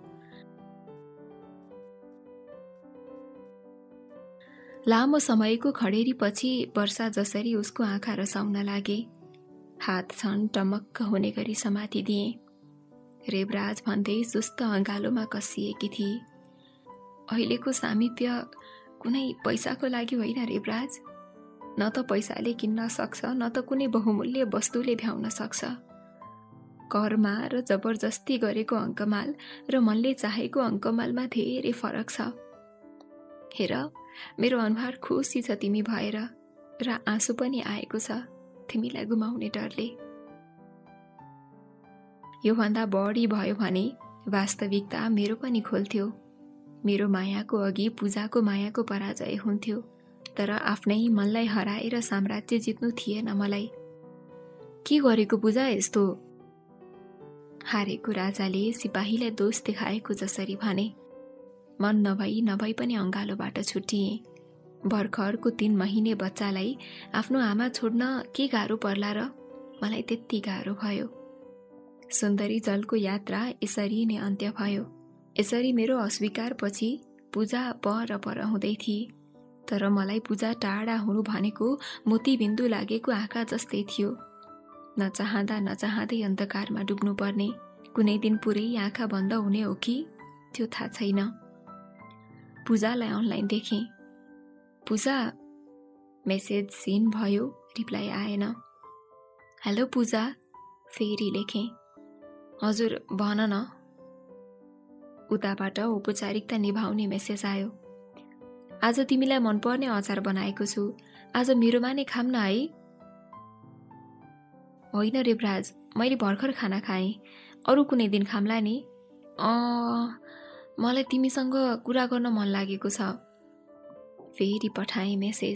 लामो समयको खडेरीपछि वर्षा जसरी उसको आँखा रसाउन लागे। हात छन् टमक्क हुने गरी समातिदिएँ। रेबराज भन्दै सुस्त अँगालोमा कसिएकी थिए। अहिलेको सामिप्य कुनै पैसाको लागि होइन रेबराज। न त पैसाले किन्न सक्छ, न त कुनै बहुमूल्य वस्तुले भ्याउन सक्छ। कर्मा र जबरजस्ती गरेको अङ्कमाल र मनले चाहेको अङ्कमालमा धेरै फरक छ। हेर, मेरो अनुहार खुसी छ तिमी भएर, र आँसु पनि आएको छ तिमीलाई गुमाउने डरले। योभन्दा बढी भयो भने वास्तविकता मेरो पनि खोल्थ्यो। मेरो मायाको अघि पूजाको मायाको पराजय हुन्थ्यो, तर आफ्नै मनलाई हराएर साम्राज्य जित्नु थिएन मलाई। के गरेको पूजा यस्तो? हारेको राजाले सिपाहीलाई दोष देखाएको जसरी भने। मन नभई नभई पनि अङ्गालोबाट छुट्टिए। भर्खरको तीन महिने बच्चालाई आफ्नो आमा छोड्न के गाह्रो पर्ला र? मलाई त्यति गाह्रो भयो। सुन्दरी जलको यात्रा यसरी नै अन्त्य भयो। यसरी मेरो अस्वीकार पछि पूजा पर पर हुँदै थिए, तर मलाई पूजा टाढा हुनु भनेको मोतीबिन्दु लागेको आँखा जस्तै थियो। नचाहँदा नचाहँदै अन्धकारमा डुब्नु पर्ने, कुनै दिन पुरै आँखा बन्द हुने हो कि त्यो थाहा छैन। पूजालाई अनलाइन देखेँ। पूजा, मेसेज सिन भयो, रिप्लाई आएन। हेलो पूजा, फेरि लेखेँ। हजुर भन न। उताबाट औपचारिकता निभाउने मेसेज आयो। आज तिमीलाई मनपर्ने अचार बनाएको छु, आज मेरोमा नै खाम न है? होइन रेबराज, मैले भर्खर खाना खाएँ, अरू कुनै दिन खाम्ला नि। अँ मलाई तिमीसँग कुरा गर्न मन लागेको छ। फेरि पठाएँ मेसेज।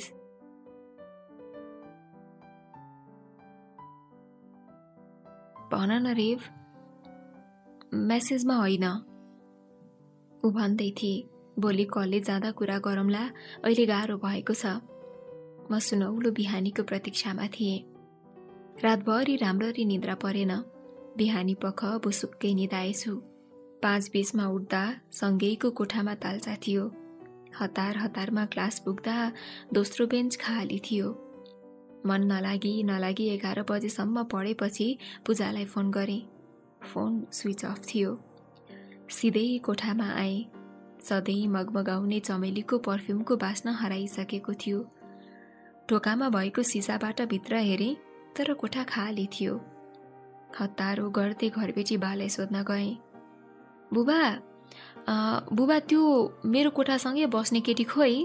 भन न रेव। मेसेजमा होइन। ऊ भन्दै थिए, भोलि कलेज जाँदा कुरा गरौँला, अहिले गाह्रो भएको छ। म सुनौलो बिहानीको प्रतीक्षामा थिएँ। रातभरि राम्ररी निद्रा परेन। बिहानी पख बुसुक्कै निदाएछु। पाँच बिसमा उठ्दा सँगैको कोठामा तालचा थियो। हतार हतारमा क्लास पुग्दा दोस्रो बेन्च खाली थियो। मन नलागी नलागी एघार बजेसम्म पढेपछि पूजालाई फोन गरेँ। फोन स्विच अफ थियो। सिधै कोठामा आएँ। सधैँ मगमगाउने चमेलीको पर्फ्युमको बास्ना हराइसकेको थियो। ढोकामा भएको सिसाबाट भित्र हेरेँ, तर कोठा खाली थियो। हतारो गर्दै घरबेटी बालाई सोध्न गएँ। बुबा, बुबा त्यो मेरो कोठासँगै बस्ने केटी खोइ?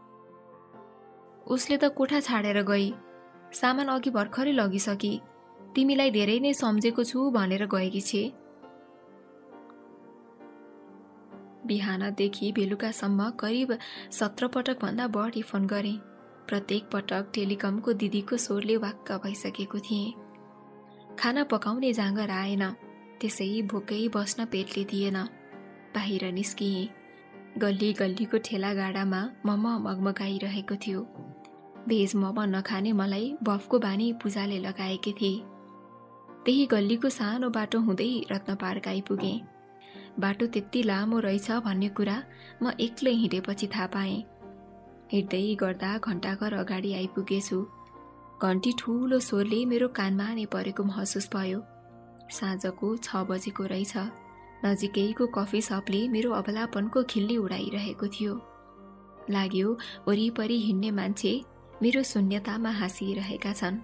उसले त कोठा छाडेर गई, सामान अघि भर्खरै लगिसकी। तिमीलाई धेरै नै सम्झेको छु भनेर गएकी छे। बिहानदेखि बेलुकासम्म करिब सत्र पटक भन्दा बढी फोन गरेँ। प्रत्येक पटक टेलिकमको दिदीको स्वरले वाक्क भइसकेको थिएँ। खाना पकाउने जाँगर आएन, त्यसै भोकै बस्न पेटले दिएन। बाहिर निस्किएँ। गल्ली गल्लीको ठेला गाडामा मोमो मगमगाइरहेको थियो। भेज मोमो नखाने मलाई बफको बानी पूजाले लगाएकी थिए। त्यही गल्लीको सानो बाटो हुँदै रत्न पार्क आइपुगेँ। बाटो त्यति लामो रहेछ भन्ने कुरा म एक्लै हिँडेपछि थाहा पाएँ। हिँड्दै गर्दा घण्टाघर अगाडि आइपुगेछु। घन्टी ठुलो स्वरले मेरो कानमा नै परेको महसुस भयो। साँझको छ बजेको रहेछ। नजिकैको कफी सपले मेरो अबलापनको खिल्ली उडाइरहेको थियो। लाग्यो वरिपरि हिँड्ने मान्छे मेरो शून्यतामा हाँसिरहेका छन्।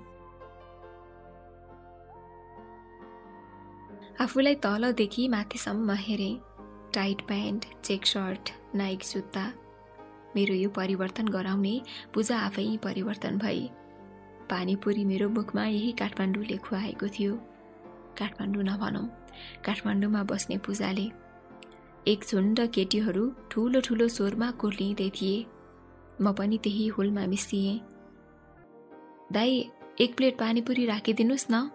आफूलाई तलदेखि माथिसम्म हेरेँ। Tight pant, check shirt, Nike जुत्ता। मेरो यो परिवर्तन गराउने पूजा आफै परिवर्तन भई। पानीपुरी मेरो मुखमा यही काठमाडौँले खुवाएको थियो। काठमाडौँ नभनौँ, काठमाडौँमा बस्ने पूजाले। एक झुन्ड केटीहरू ठुलो ठुलो स्वरमा कुर्लिँदै थिए। म पनि त्यही हुलमा मिसिएँ। दाई, एक प्लेट पानीपुरी राखिदिनुहोस् न।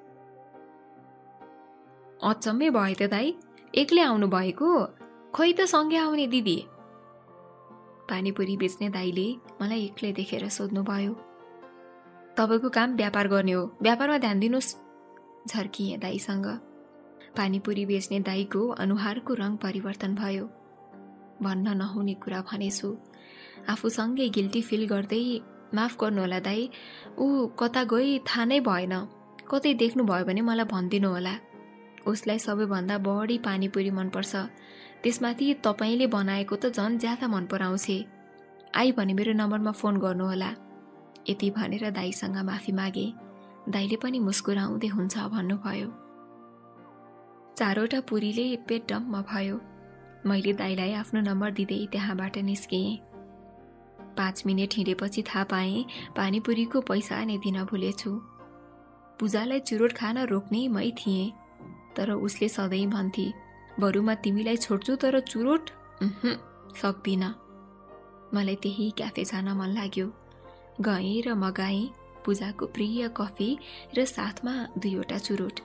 अचम्मै भयो त दाई, एक्लै आउनु भएको? खोइ त सँगै आउने दिदी। पानीपुरी बेच्ने दाईले मलाई एक्लै देखेर सोध्नुभयो। तपाईँको काम व्यापार गर्ने हो, व्यापारमा ध्यान दिनुहोस्। झर्किएँ दाईसँग। पानीपुरी बेच्ने दाईको अनुहारको रङ परिवर्तन भयो। भन्न नहुने कुरा भनेछु। आफूसँगै गिल्टी फिल गर्दै, माफ गर्नुहोला दाई, ऊ कता गई थाहा नै भएन। कतै देख्नुभयो भने मलाई भनिदिनु होला। उसलाई सबैभन्दा बढी पानीपुरी मनपर्छ। त्यसमाथि तपाईँले बनाएको त झन् ज्यादा मन पराउँछे। आई भने मेरो नम्बरमा फोन गर्नुहोला। यति भनेर दाईसँग माफी मागे। दाईले पनि मुस्कुराउँदै हुन्छ भन्नुभयो। चारवटा पुरीले पेट डम्म भयो। मैले दाईलाई आफ्नो नम्बर दिँदै त्यहाँबाट निस्किएँ। पाँच मिनट हिँडेपछि थाहा पाएँ पानीपुरीको पैसा नै दिन भुलेछु। पूजालाई चुरोट खान रोक्ने मै थिएँ, तर उसले सधैँ भन्थे, बरु म तिमीलाई छोड्छु तर चुरोट सक्दिन। मलाई त्यही क्याफे जान मन लाग्यो। गएँ र मगाएँ पूजाको प्रिय कफी र साथमा दुईवटा चुरोट।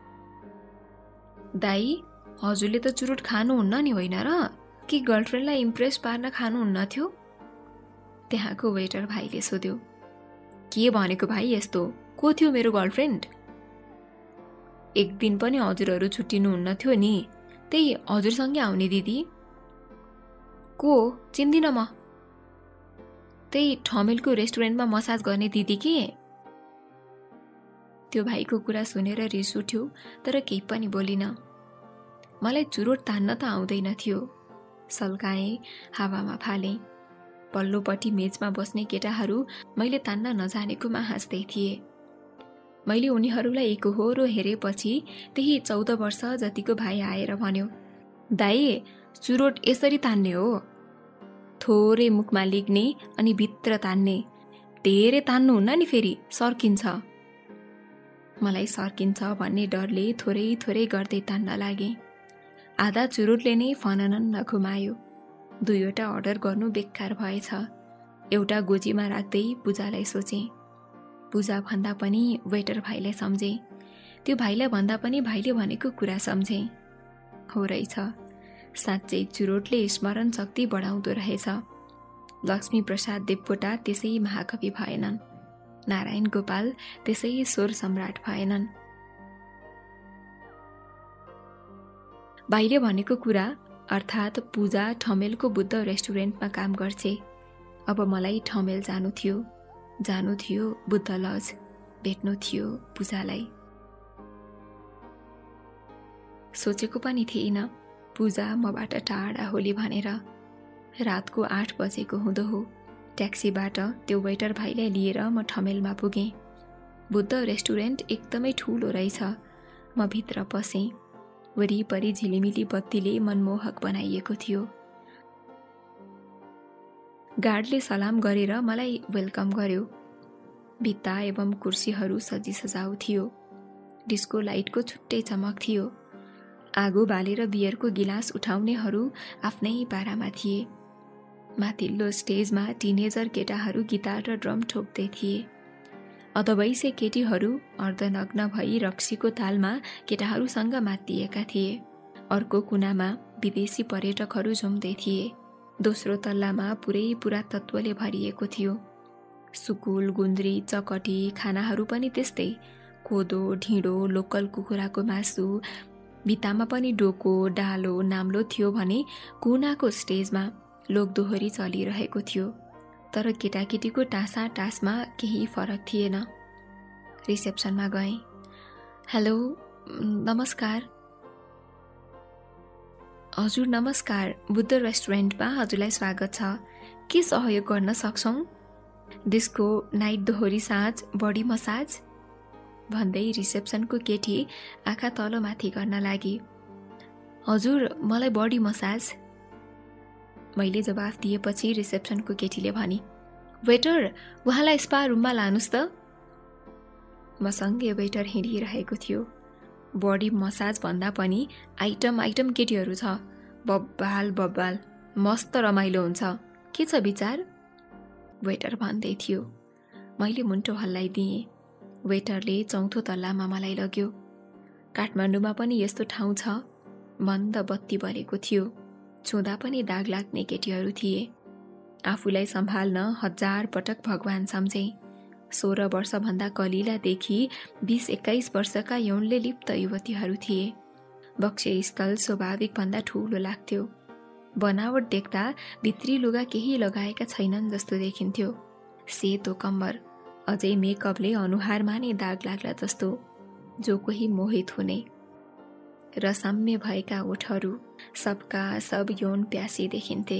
दाई, हजुरले त चुरोट खानुहुन्न नि होइन र? कि गर्लफ्रेन्डलाई इम्प्रेस पार्न खानुहुन्न थियो? त्यहाँको वेटर भाइले सोध्यो। के भनेको भाइ यस्तो? को थियो मेरो गर्लफ्रेन्ड? एक दिन पनि हजुरहरू छुट्टिनुहुन्न थियो नि, त्यही हजुरसँगै आउने दिदी। को? चिन्दिन म। त्यही ठमेलको रेस्टुरेन्टमा मसाज गर्ने दिदी के? त्यो भाइको कुरा सुनेर रिस उठ्यो, तर केही पनि बोलिन। मलाई चुरोट तान्न त आउँदैन थियो। सल्काएँ, हावामा फालेँ। पल्लोपट्टि मेजमा बस्ने केटाहरू मैले तान्न नजानेकोमा हाँस्दै थिए। मैले उनीहरूलाई एकहोरो हेरेपछि त्यही चौध वर्ष जतिको भाइ आएर भन्यो, दाई, चुरोट यसरी तान्ने हो? थोरै मुखमा लिग्ने अनि भित्र तान्ने। धेरै तान्नुहुन्न नि, फेरि सर्किन्छ। मलाई सर्किन्छ भन्ने डरले थोरै थोरै गर्दै तान्न लागे। आधा चुरोटले नै फननन्न घुमायो। दुईवटा अर्डर गर्नु बेकार भएछ। एउटा गोजीमा राख्दै पूजालाई सोचेँ। पूजा भन्दा पनि वेटर भाइलाई सम्झेँ। त्यो भाइलाई भन्दा पनि भाइले भनेको कुरा सम्झेँ। हो रहेछ, साँच्चै चुरोटले स्मरण शक्ति बढाउँदो रहेछ। लक्ष्मी प्रसाद देवकोटा त्यसै महाकवि भएनन्। नारायण गोपाल त्यसै स्वर सम्राट भएनन्। भाइले भनेको कुरा अर्थात् पूजा ठमेलको बुद्ध रेस्टुरेन्टमा काम गर्छे। अब मलाई ठमेल जानु थियो। जानु थियो बुद्ध लज। भेट्नु थियो पूजालाई। सोचेको पनि थिएन पूजा मबाट टाढा होली भनेर। रातको आठ बजेको हुँदो हो। ट्याक्सीबाट त्यो वेटर भाइलाई लिएर म ठमेलमा पुगेँ। बुद्ध रेस्टुरेन्ट एकदमै ठुलो रहेछ। म भित्र पसेँ। वरिपरि झिलिमिली बत्तीले मनमोहक बनाइएको थियो। गार्डले सलाम गरेर मलाई वेलकम गर्यो। भित्ता एवं कुर्सीहरू सजी सजाउ थियो। डिस्को लाइटको छुट्टै चमक थियो। आगो बालेर बियरको गिलास उठाउनेहरू आफ्नै पारामा थिए। माथिल्लो स्टेजमा टिनेजर केटाहरू गिटार र ड्रम ठोक्दै थिए। अधवैसे केटीहरू अर्धनग्न भई रक्सीको तालमा केटाहरूसँग मातिएका थिए। अर्को कुनामा विदेशी पर्यटकहरू झुम्दै थिए। दोस्रो तल्लामा पुरै पुरातत्वले भरिएको थियो। सुकुल, गुन्द्री, चकटी खानाहरू पनि त्यस्तै। कोदो, ढिँडो, लोकल कुखुराको मासु। भित्तामा पनि डोको, डालो, नाम्लो थियो भने कुनाको स्टेजमा लोकदोहोरी चलिरहेको थियो। तर केटाकेटीको टाँसा टाँसमा केही फरक थिएन। रिसेप्सनमा गएँ। हेलो, नमस्कार। हजुर नमस्कार, बुद्ध रेस्टुरेन्टमा हजुरलाई स्वागत छ। के सहयोग गर्न सक्छौँ? डिस्को, नाइट दोहोरी साँझ, बडी मसाज भन्दै रिसेप्सनको केटी आँखा तलमाथि गर्न लागि। हजुर, मलाई बडी मसाज। मैले जवाफ दिएपछि रिसेप्सनको केटीले भनी, वेटर, उहाँलाई स्पा रुममा लानुस् त। मसँगै वेटर हिँडिरहेको थियो। बडी मसाज भन्दा पनि आइटम आइटम केटीहरू छ। बब्बाल बब्बाल, मस्त रमाइलो हुन्छ। के छ विचार? वेटर भन्दै थियो। मैले मुन्टो हल्लाइदिएँ। वेटरले चौथो तल्लामा मलाई लग्यो। काठमाडौँमा पनि यस्तो ठाउँ छ। मन्द बत्ती बलेको थियो। छुँदा पनि दाग लाग्ने केटीहरू थिए। आफूलाई सम्हाल्न हजार पटक भगवान सम्झे। सोह्र वर्षभन्दा कलिलादेखि बिस एक्काइस वर्षका यौनले लिप्त युवतीहरू थिए। बक्से स्थल स्वाभाविक भन्दा ठुलो लाग्थ्यो। बनावट देख्दा भित्री लुगा केही लगाएका छैनन् जस्तो देखिन्थ्यो। सेतो कम्बर, अझै मेकअपले अनुहारमा नै दाग लाग्ला जस्तो। जो कोही मोहित हुने। र साम्य भएका ओठहरू सबका सब यौन प्यासी देखिन्थे।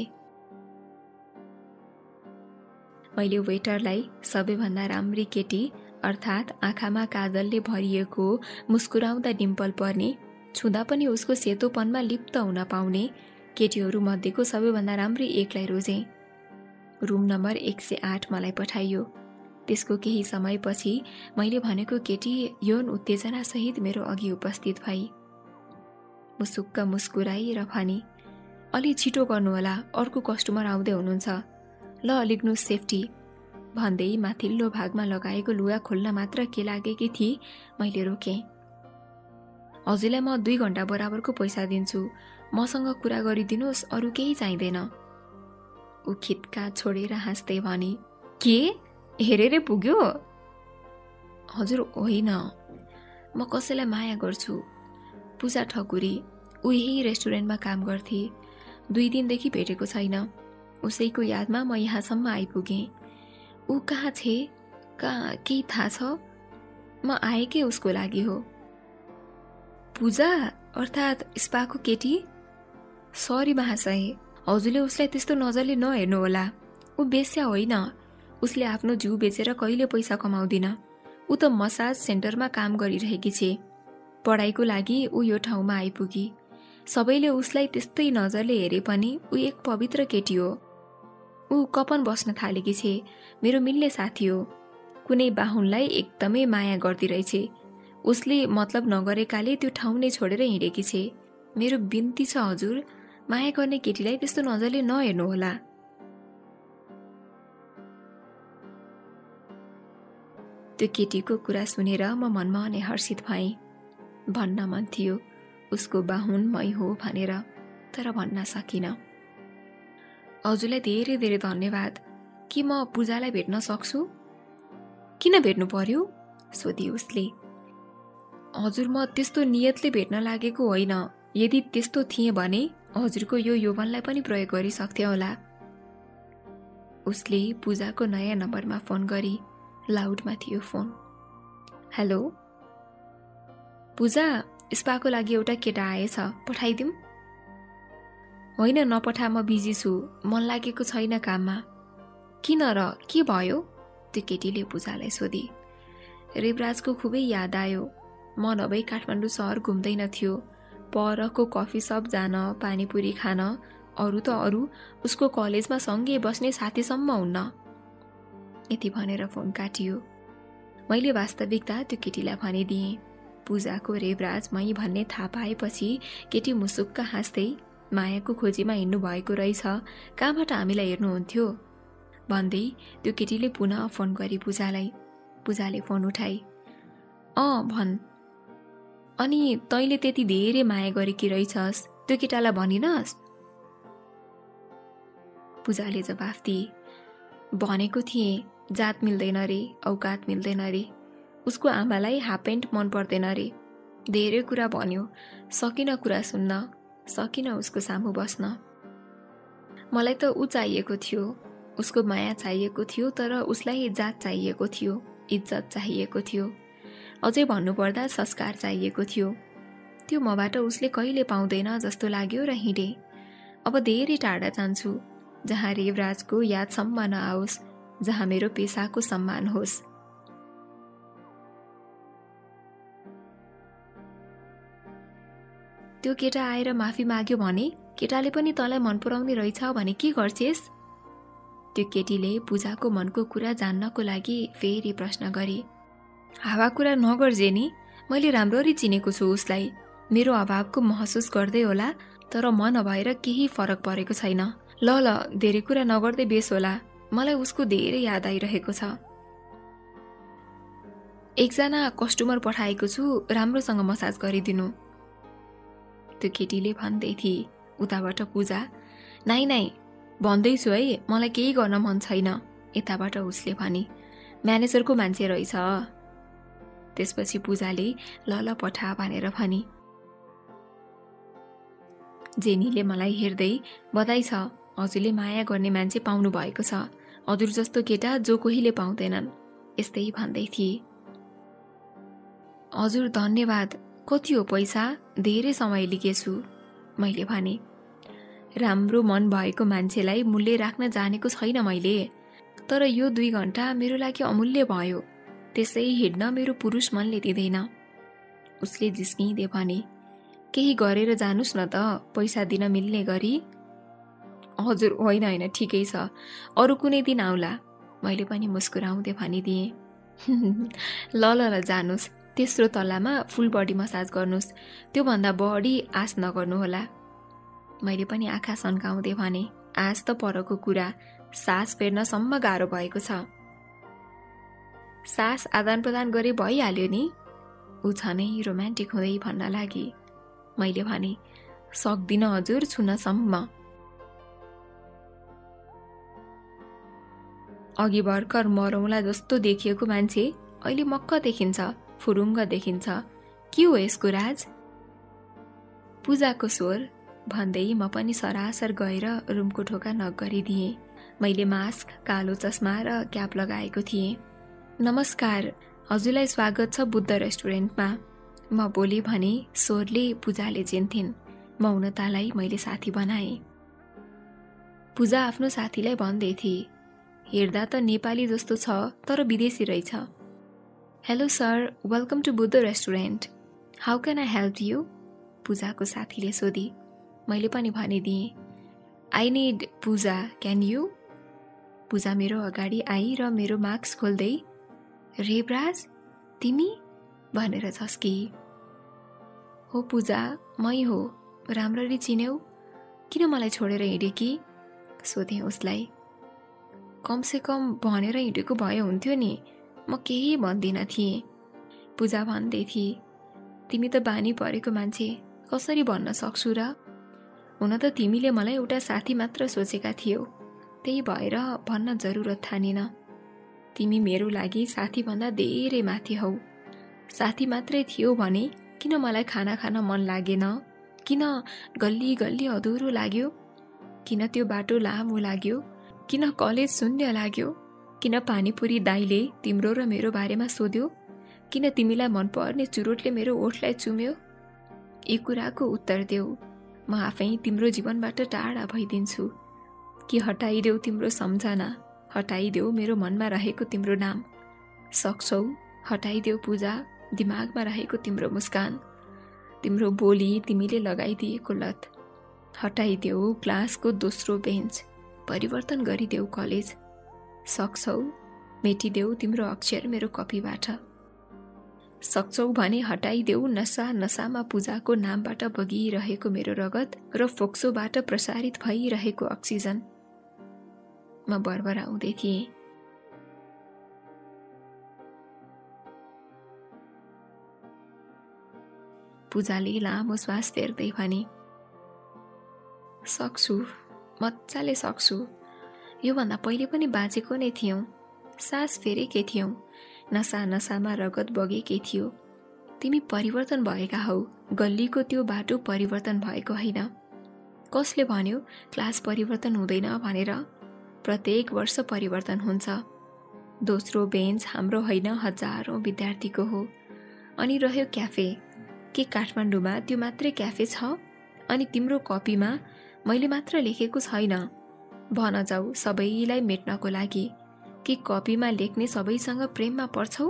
मैले वेटरलाई सबैभन्दा राम्री केटी अर्थात् आँखामा काजलले भरिएको मुस्कुराउँदा डिम्पल पर्ने, छुँदा पनि उसको सेतोपनमा लिप्त हुन पाउने केटीहरू मध्येको सबैभन्दा राम्री एकलाई रोजेँ। रुम नम्बर एक सय आठ मलाई पठाइयो। त्यसको केही समयपछि मैले भनेको केटी यौन उत्तेजना सहित मेरो अघि उपस्थित भई। मुसुक्क मुस्कुराई र भनी, अलि छिटो गर्नुहोला, अर्को कस्टमर आउँदै हुनुहुन्छ, ल लिग्नु सेफ्टी भन्दै माथिल्लो भागमा लगाएको लुगा खोल्न मात्र के लागेकी थिए। मैले रोकेँ। हजुरलाई म दुई घण्टा बराबरको पैसा दिन्छु, मसँग कुरा गरिदिनुहोस्, अरू केही चाहिँदैन। ऊ खित्का छोडेर हाँस्दै भने, के हेरेरै पुग्यो? हजुर होइन, म कसैलाई माया गर्छु। पूजा ठकुरी, ऊ यही रेस्टुरेन्टमा काम गर्थे। दुई दिनदेखि भेटेको छैन। उसैको यादमा म यहाँसम्म आइपुगेँ। ऊ कहाँ छे? कहाँ केही थाहा छ? म आएकै उसको लागि हो। पूजा अर्थात् स्पाको केटी? सरी महाशय, हजुरले उसलाई त्यस्तो नजरले नहेर्नुहोला। ऊ बेस्या होइन। उसले आफ्नो जिउ बेचेर कहिले पैसा कमाउँदिन। ऊ त मसाज सेन्टरमा काम गरिरहेकी छे। पढाइको लागि ऊ यो ठाउँमा आइपुगी। सबैले उसलाई त्यस्तै नजरले हेरे पनि ऊ एक पवित्र केटी हो। ऊ कपन बस्न थालेकी छे। मेरो मिल्ने साथी हो। कुनै बाहुनलाई एकदमै माया गर्दिरहेछ। उसले मतलब नगरेकाले त्यो ठाउँ नै छोडेर हिँडेकी छे। मेरो बिन्ती छ हजुर, माया गर्ने केटीलाई त्यस्तो नजरले नहेर्नुहोला। त्यो केटीको कुरा सुनेर म मनमा नै हर्षित भएँ। भन्न मन थियो उसको बाहुन मै हो भनेर, तर भन्न सकिन। हजुरलाई धेरै धेरै धन्यवाद। के म पूजालाई भेट्न सक्छु? किन भेट्नु पर्यो? सोधी उसले। हजुर, म त्यस्तो नियतले भेट्न लागेको होइन। यदि त्यस्तो थिए भने हजुरको यो यौवनलाई पनि प्रयोग गरिसक्थे होला। उसले पूजाको नयाँ नम्बरमा फोन गरी। लाउडमा थियो फोन। हेलो पूजा, स्पाको लागि एउटा केटा आएछ, पठाइदिउँ? होइन नपठा, म बिजी छु, मन लागेको छैन काममा। किन र, के भयो? त्यो केटीले पूजालाई सोधी। रेवराजको खुबै याद आयो। म नभई काठमाडौँ सहर घुम्दैन थियो। परको कफी सप जान, पानीपुरी खान, अरू त अरू उसको कलेजमा सँगै बस्ने साथीसम्म हुन्न। यति भनेर फोन काटियो। मैले वास्तविकता त्यो केटीलाई भनिदिएँ। पूजाको रेवराज मै भन्ने थाहा पाएपछि केटी मुसुक्क हाँस्दै, मायाको खोजीमा हिँड्नु भएको रहेछ, कहाँबाट हामीलाई हेर्नुहुन्थ्यो भन्दै त्यो केटीले पुनः फोन गरी पूजालाई। पूजाले फोन उठाई। अँ भन्। अनि तैँले त्यति धेरै माया गरेकी रहेछस्, त्यो केटालाई भनिनस्? पूजाले जवाफ दिए। भनेको थिएँ, जात मिल्दैन रे, औकात मिल्दैन रे। उसको आमालाई हाफ प्यान्ट मन पर्दैन रे। धेरै कुरा भन्यो, सकिन कुरा सुन्न, सकिन उसको सामु बस्न। मलाई त ऊ चाहिएको थियो, उसको माया चाहिएको थियो, तर उसलाई जात चाहिएको थियो, इज्जत चाहिएको थियो, अझै भन्नुपर्दा संस्कार चाहिएको थियो। त्यो मबाट उसले कहिले पाउँदैन जस्तो लाग्यो र हिँडे। अब धेरै टाढा जान्छु, जहाँ रेवराजको यादसम्म नआओस्, जहाँ मेरो पेसाको सम्मान होस्। त्यो केटा आएर माफी माग्यो भने केटाले पनि तँलाई मन पराउने रहेछ भने के गर्छेस्? त्यो केटीले पूजाको मनको कुरा जान्नको लागि फेरि प्रश्न गरे। हावा कुरा नगर्जे नि, मैले राम्ररी चिनेको छु उसलाई। मेरो अभावको महसुस गर्दै होला, तर म नभएर केही फरक परेको छैन। ल ल धेरै कुरा नगर्दै बेस होला, मलाई उसको धेरै याद आइरहेको छ। एकजना कस्टमर पठाएको छु, राम्रोसँग मसाज गरिदिनु। त्यो केटीले भन्दै थिए। उताबाट पूजा, नाइ नाइ भन्दैछु है, मलाई केही गर्न मन छैन। यताबाट उसले भने, म्यानेजरको मान्छे रहेछ। त्यसपछि पूजाले ल ल पठा भनेर भनी। जेनीले मलाई हेर्दै, बधाई छ, हजुरले माया गर्ने मान्छे पाउनु भएको छ। हजुर जस्तो केटा जो कोहीले पाउँदैनन्, यस्तै भन्दै थिए। हजुर धन्यवाद, कति हो पैसा? धेरै समय लिएछु, मैले भने। राम्रो मन भएको मान्छेलाई मूल्य राख्न जानेको छैन मैले, तर यो दुई घण्टा मेरो लागि अमूल्य भयो, त्यसै हिँड्न मेरो पुरुष मनले दिँदैन। उसले जिस्किँदै भने, केही गरेर जानुस् न त, पैसा दिन मिल्ने गरी। हजुर होइन होइन ठिकै छ, अरू कुनै दिन आउला, मैले पनि मुस्कुराउँदै भनिदिएँ। ल ल ल जानुस्, तेस्रो तल्लामा फुल बडी मसाज गर्नुस्, त्योभन्दा बढी आश नगर्नुहोला, मैले पनि आँखा सन्काउँदै भने। आश त परको कुरा, सास फेर्नसम्म गाह्रो भएको छ। सास आदान प्रदान गरे भइहाल्यो नि, ऊ झनै रोमान्टिक हुँदै भन्न लागि। मैले भने, सक्दिन हजुर छुनसम्म। अघि भर्खर मरौला जस्तो देखिएको मान्छे अहिले मक्क देखिन्छ, फुरुङ्ग देखिन्छ। के हो यसको राज? पूजाको स्वर भन्दै म पनि सरासर गएर रुमको ढोका नक गरिदिएँ। मैले मास्क, कालो चस्मा र क्याप लगाएको थिएँ। नमस्कार, हजुरलाई स्वागत छ बुद्ध रेस्टुरेन्टमा, म बोले भने स्वरले पूजाले चिन्थिन्। मौनतालाई मैले साथी बनाएँ। पूजा आफ्नो साथीलाई भन्दै थिए, हेर्दा त नेपाली जस्तो छ तर विदेशी रहेछ। Hello sir, welcome to Buddha restaurant, how can I help you? पूजाको साथीले सोधी। मैले पनि भनिदिएँ, I need Puja, can you? Puja मेरो अगाडि आई र मेरो मास्क खोल्दै, रेबराज तिमी भनेर झस्की। हो पूजा, मै हो, राम्ररी चिन्यौ? किन मलाई छोडेर हिँडेकी? सोधेँ उसलाई। कमसे कम भनेर हिँडेको भए हुन्थ्यो नि, म केही भन्दिनँ थिएँ। पूजा भन्दै थिए, तिमी त बानी परेको मान्छे, कसरी भन्न सक्छु र? हुन त तिमीले मलाई एउटा साथी मात्र सोचेका थियौ, त्यही भएर भन्न जरुरत ठानिन। तिमी मेरो लागि साथीभन्दा धेरै माथि हौ। साथी मात्रै थियो भने किन मलाई खाना खान मन लागेन? किन गल्ली गल्ली अधुरो लाग्यो? किन त्यो बाटो लामो लाग्यो? किन कलेज शून्य लाग्यो? किन पानीपुरी दाइले तिम्रो र मेरो बारेमा सोध्यो? किन तिमीलाई मनपर्ने चुरोटले मेरो ओठलाई चुम्यो? यी कुराको उत्तर देऊ, म आफै तिम्रो जीवनबाट टाढा भइदिन्छु। कि हटाइदेऊ तिम्रो सम्झना, हटाइदेऊ मेरो मनमा रहेको तिम्रो नाम। सक्छौ हटाइदेऊ पूजा दिमागमा रहेको तिम्रो मुस्कान, तिम्रो बोली, तिमीले लगाइदिएको लत। हटाइदेऊ क्लासको दोस्रो बेन्च, परिवर्तन गरिदेऊ कलेज। सक्छौ मेटिदेऊ तिम्रो अक्षर मेरो कपीबाट। सक्छौ भने हटाइदेऊ नसा नसामा पूजाको नामबाट बगिरहेको मेरो रगत र फोक्सोबाट प्रसारित भइरहेको अक्सिजन। म बरबराउँदै थिएँ। पूजाले लामो श्वास फेर्दै भने, सक्छु, मजाले सक्छु, योभन्दा पहिले पनि बाँचेको नै थियौँ, सास फेरेकै थियौँ, नसा नसामा रगत बगेकै थियो। तिमी परिवर्तन भएका हौ, गल्लीको त्यो बाटो परिवर्तन भएको होइन। कसले भन्यो क्लास परिवर्तन हुँदैन भनेर? प्रत्येक वर्ष परिवर्तन हुन्छ। दोस्रो बेन्च हाम्रो होइन, हजारौँ विद्यार्थीको हो। अनि रह्यो क्याफे, के काठमाडौँमा त्यो मात्रै क्याफे छ? अनि तिम्रो कपीमा मैले मात्र लेखेको छैन, भन जाऊ सबैलाई मेट्नको लागि, कि कपीमा लेख्ने सबैसँग प्रेममा पर्छौ?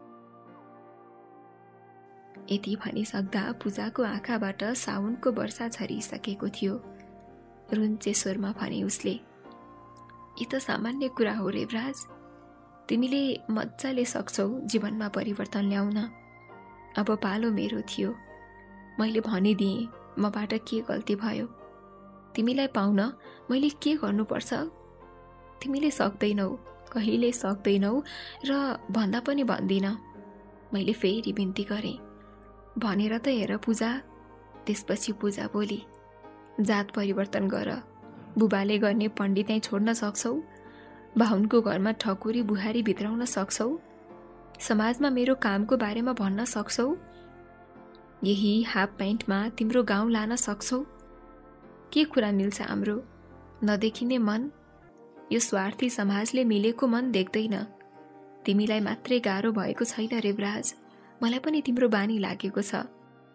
यति भनिसक्दा पूजाको आँखाबाट साउनको वर्षा झरिसकेको थियो। रुन्चे स्वरमा भने उसले, यी त सामान्य कुरा हो रेबराज, तिमीले मजाले सक्छौ जीवनमा परिवर्तन ल्याउन। अब पालो मेरो थियो। मैले भनिदिएँ मबाट के गल्ती भयो, तिमीलाई पाउन मैले के गर्नुपर्छ? तिमीले सक्दैनौ, कहिले सक्दैनौ र भन्दा पनि भन्दिन। मैले फेरि बिन्ती गरेँ, भनेर त हेर पूजा। त्यसपछि पूजा बोली, जात परिवर्तन गर, बुबाले गर्ने पण्डितै छोड्न सक्छौ, बाहुनको घरमा ठकुरी बुहारी भित्राउन सक्छौ, समाजमा मेरो कामको बारेमा भन्न सक्छौ, यही हाफ प्यान्टमा तिम्रो गाउँ लान सक्छौ। के कुरा मिल्छ हाम्रो? नदेखिने मन, यो स्वार्थी समाजले मिलेको मन देख्दैन। तिमीलाई मात्रै गाह्रो भएको छैन रेबराज, मलाई पनि तिम्रो बानी लागेको छ।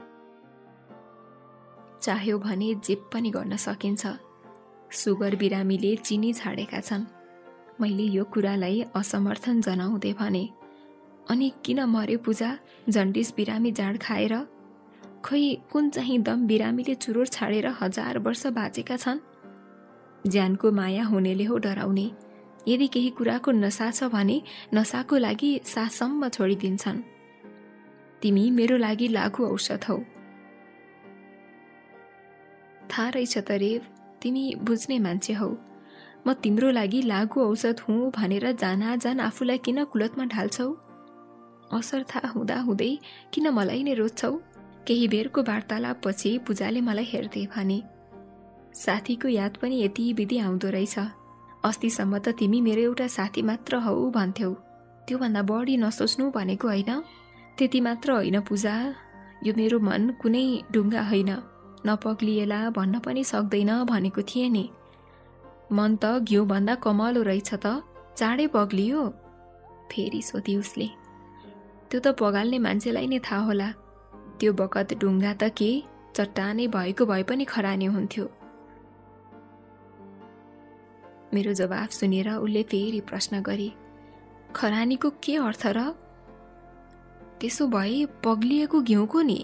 चाह्यो भने जे पनि गर्न सकिन्छ। सुगर बिरामीले चिनी छाडेका छन्। मैले यो कुरालाई असमर्थन जनाउँदै भने, अनि किन मर्यो पूजा? जन्डिस बिरामी जाँड खाएर? खै कुन चाहिँ दम बिरामीले चुरोट छाडेर हजार वर्ष बाँचेका छन्? ज्यानको माया हुनेले हो डराउने। यदि केही कुराको नशा छ भने नशाको लागि सासम्म छोडिदिन्छन्। तिमी मेरो लागि लागु औषध हौ। थाहा रहेछ त रेव, तिमी बुझ्ने मान्छे हौ। म तिम्रो लागि लागु औषध हुँ भनेर जाना जान आफूलाई किन कुलतमा ढाल्छौ? असर थाहा हुँदा हुँदै किन मलाई नै रोज्छौ? केही बेरको वार्तालाप पछि पूजाले मलाई हेर्दै भने, साथीको याद पनि यति विधि आउँदो रहेछ। अस्तिसम्म त तिमी मेरो एउटा साथी मात्र हौ भन्थ्यौ। त्योभन्दा बढी नसोच्नु भनेको होइन? त्यति मात्र होइन पूजा, यो मेरो मन कुनै ढुङ्गा होइन, नपग्लिएला भन्न पनि सक्दैन भनेको थिएँ नि। मन त घिउभन्दा कमलो रहेछ त, चाँडै पग्लियो? फेरि सोधी उसले। त्यो त पगाल्ने मान्छेलाई नै थाहा होला। त्यो बखत ढुङ्गा त के चट्टानै भएको भए पनि खरानी हुन्थ्यो। मेरो जवाफ सुनेर उसले फेरि प्रश्न गरे, खरानीको के अर्थ र? त्यसो भए पग्लिएको घिउको नि?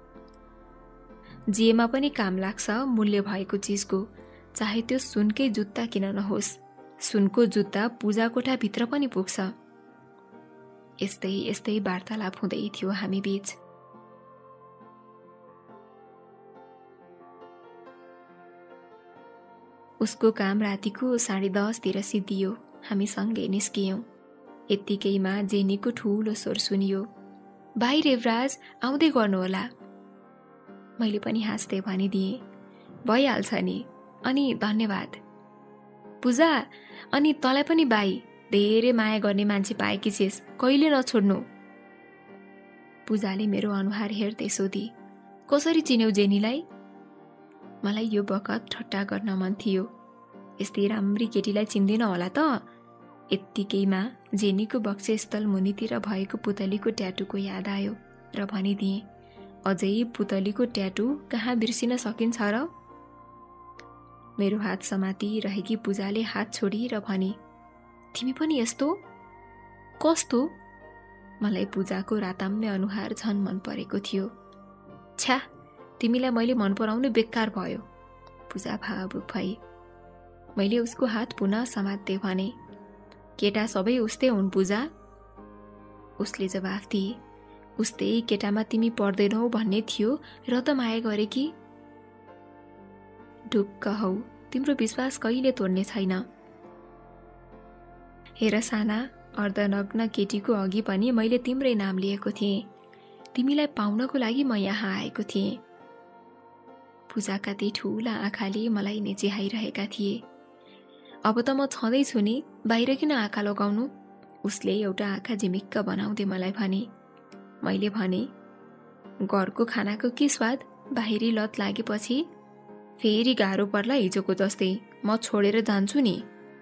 जेमा पनि काम लाग्छ मूल्य भएको चिजको, चाहे त्यो सुनकै जुत्ता किन नहोस्। सुनको जुत्ता पूजा कोठाभित्र पनि पुग्छ। यस्तै यस्तै वार्तालाप हुँदै थियो हामी बीच। उसको काम रातिको साढे दसतिर सिद्धियो। हामी सँगै निस्कियौं। यत्तिकैमा जेनीको ठुलो स्वर सुनियो, भाइ रेवराज आउँदै गर्नुहोला। मैले पनि हाँस्दै भनिदिएँ, भइहाल्छ नि, अनि धन्यवाद। पूजा, अनि तँलाई पनि बाई, धेरै माया गर्ने मान्छे पाएकी छिस्, कहिले नछोड्नु। पूजाले मेरो अनुहार हेर्दै सोधी, कसरी चिन्यौ जेनीलाई? मलाई यो बखत ठट्टा गर्न मन थियो। यस्तै राम्री केटीलाई चिन्दिन होला त? यत्तिकैमा जेनीको बक्षस्थल मुनितिर भएको पुतलीको ट्याटुको याद आयो र भनिदिएँ, अझै पुतलीको ट्याटु कहाँ बिर्सिन सकिन्छ र? मेरो हात समाती रहेकी पूजाले हात छोडी र भने, तिमी पनि यस्तो? कस्तो? मलाई पूजाको राताम्य अनुहार झन मन परेको थियो। छ्या, तिमीलाई मैले मन पराउनु बेकार भयो। पूजा भावुक भई। मैले उसको हात पुनः समात्दै भने, केटा सबै उस्तै हुन् पूजा। उसले जवाफ दिए, उस्तै केटामा तिमी पर्दैनौ भन्ने थियो र त माया गरे कि? ढुक्क हौ, तिम्रो विश्वास कहिले तोड्ने छैन। हेर साना, अर्धनग्न केटीको अघि पनि मैले तिम्रै नाम लिएको थिएँ। तिमीलाई पाउनको लागि म यहाँ आएको थिएँ। पूजाका ती ठुला आँखाले मलाई निचिहाइरहेका थिए। अब त म छँदैछु नि, बाहिर किन आँखा लगाउनु? उसले एउटा आँखा झिमिक्क बनाउँदै मलाई भने। मैले भने, घरको खानाको के स्वाद, बाहिरी लत लागेपछि फेरि गाह्रो पर्ला हिजोको जस्तै, म छोडेर जान्छु नि।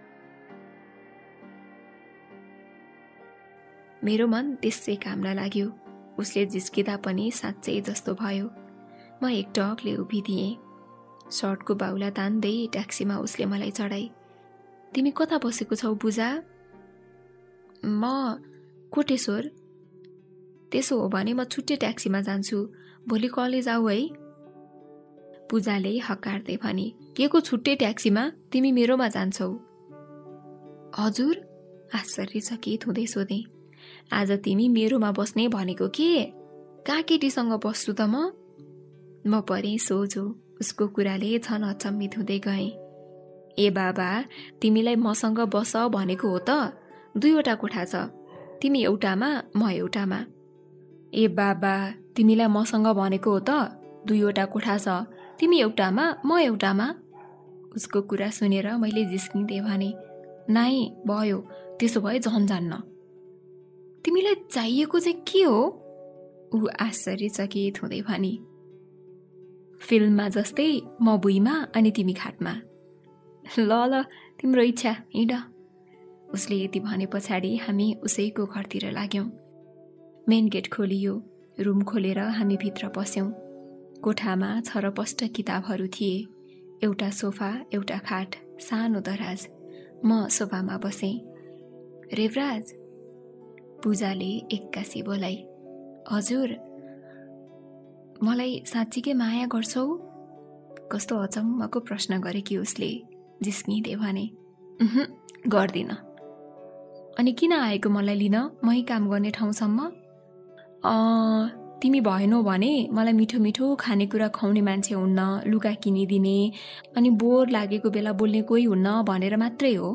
मेरो मन त्यसै कामना लाग्यो। उसले जिस्किँदा पनि साँच्चै जस्तो भयो। म एकटकले उभिदिएँ। सर्टको बाहुला तान्दै ट्याक्सीमा उसले मलाई चढाई। तिमी कता बसेको छौ पूजा? म कोटेश्वर। त्यसो हो भने म छुट्टै ट्याक्सीमा जान्छु, भोलि कलेज आऊ है। पूजाले हकार्दै भने, के को छुट्टै ट्याक्सीमा? तिमी मेरोमा जान्छौ? हजुर, आश्चर्यचकित हुँदै सोधेँ। आज तिमी मेरोमा बस्ने भनेको के? कहाँ केटीसँग बस्छु त म? म परे सोझो। उसको कुराले झन अचम्मित हुँदै गएँ। ए बाबा, तिमीलाई मसँग बस भनेको हो त? दुईवटा कोठा छ, तिमी एउटामा म एउटामा। ए बाबा, तिमीलाई मसँग भनेको हो त? दुईवटा कोठा छ, तिमी एउटामा म एउटामा। उसको कुरा सुनेर मैले जिस्किँदै भने, नाइ भयो, त्यसो भए झन जान्न। तिमीलाई चाहिएको चाहिँ के हो? ऊ आश्चर्यचकित हुँदै भनी, फिल्ममा जस्तै म भुइँमा अनि तिमी खाटमा। ल ल, तिम्रो इच्छा, हिँड। उसले यति भने पछाडि हामी उसैको घरतिर लाग्यौं। मेन गेट खोलियो। रुम खोलेर हामी भित्र पस्यौं। कोठामा छरपष्ट किताबहरू थिए। एउटा सोफा, एउटा खाट, सानो दराज। म सोफामा बसेँ। रेवराज, पूजाले एक्कासी बोलाई। हजुर, मलाई साँच्चीकै माया गर्छौ? कस्तो अचम्मको प्रश्न गरेकी उसले जिस्किँदै भने। उहुँ, गर्दिन। अनि किन आएको मलाई लिन, मै काम गर्ने ठाउँसम्म? अँ तिमी भएनौ भने मलाई मिठो मिठो खानेकुरा खुवाउने मान्छे हुन्न, लुगा किनिदिने, अनि बोर लागेको बेला बोल्ने कोही हुन्न भनेर मात्रै हो।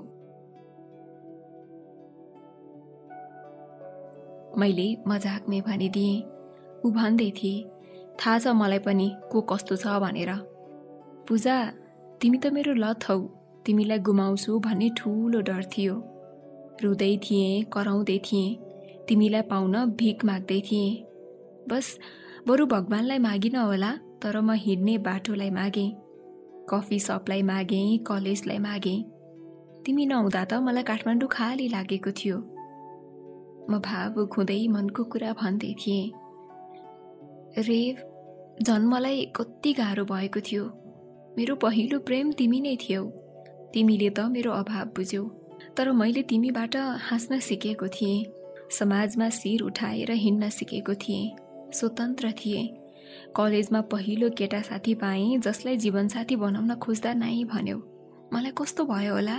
मैले मजाकमै भनिदिएँ। ऊ भन्दै थिए, थाहा छ मलाई पनि को कस्तो छ भनेर। पूजा, तिमी त मेरो लत हौ, तिमीलाई गुमाउँछु भन्ने ठुलो डर थियो। रुँदै थिएँ, कराउँदै थिएँ, तिमीलाई पाउन भिख माग्दै थिएँ। बस बरु भगवानलाई मागिन होला, तर म हिँड्ने बाटोलाई मागेँ, कफी सपलाई मागेँ, कलेजलाई मागेँ। तिमी नहुँदा त मलाई काठमाडौँ खाली लागेको थियो। म भावुक हुँदै मनको कुरा भन्दै थिएँ। रेव, झन् मलाई कति गाह्रो भएको थियो। मेरो पहिलो प्रेम तिमी नै थियौ। तिमीले त मेरो अभाव बुझ्यौ, तर मैले तिमीबाट हाँस्न सिकेको थिएँ, समाजमा शिर उठाएर हिँड्न सिकेको थिएँ, स्वतन्त्र थिएँ। कलेजमा पहिलो केटा साथी पाएँ जसलाई जीवनसाथी बनाउन खोज्दा नै भन्यौ। मलाई कस्तो भयो होला?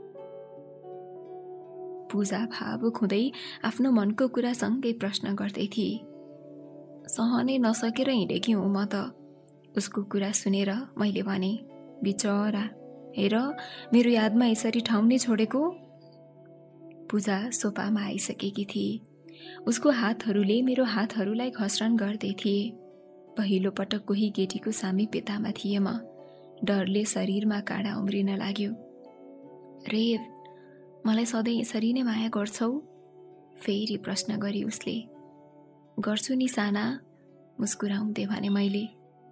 पूजा भावुक हुँदै आफ्नो मनको कुरा सँगै प्रश्न गर्दै थिए। सहनै नसकेर हिँडेकी हुँ म त। उसको कुरा सुनेर मैले भने, बिचरा, हेर मेरो यादमा यसरी ठाउँ नै छोडेको। पूजा सोफामा आइसकेकी थिए। उसको हातहरूले मेरो हातहरूलाई घस्रन गर्दै थिए। पहिलो पटक कोही केटीको सामिप्यतामा थिए म। डरले शरीरमा काँडा उम्रिन लाग्यो। रेव, मलाई सधैँ यसरी नै माया गर्छौ? फेरि प्रश्न गरी उसले। गर्छु नि साना, मुस्कुराउँदै भने मैले।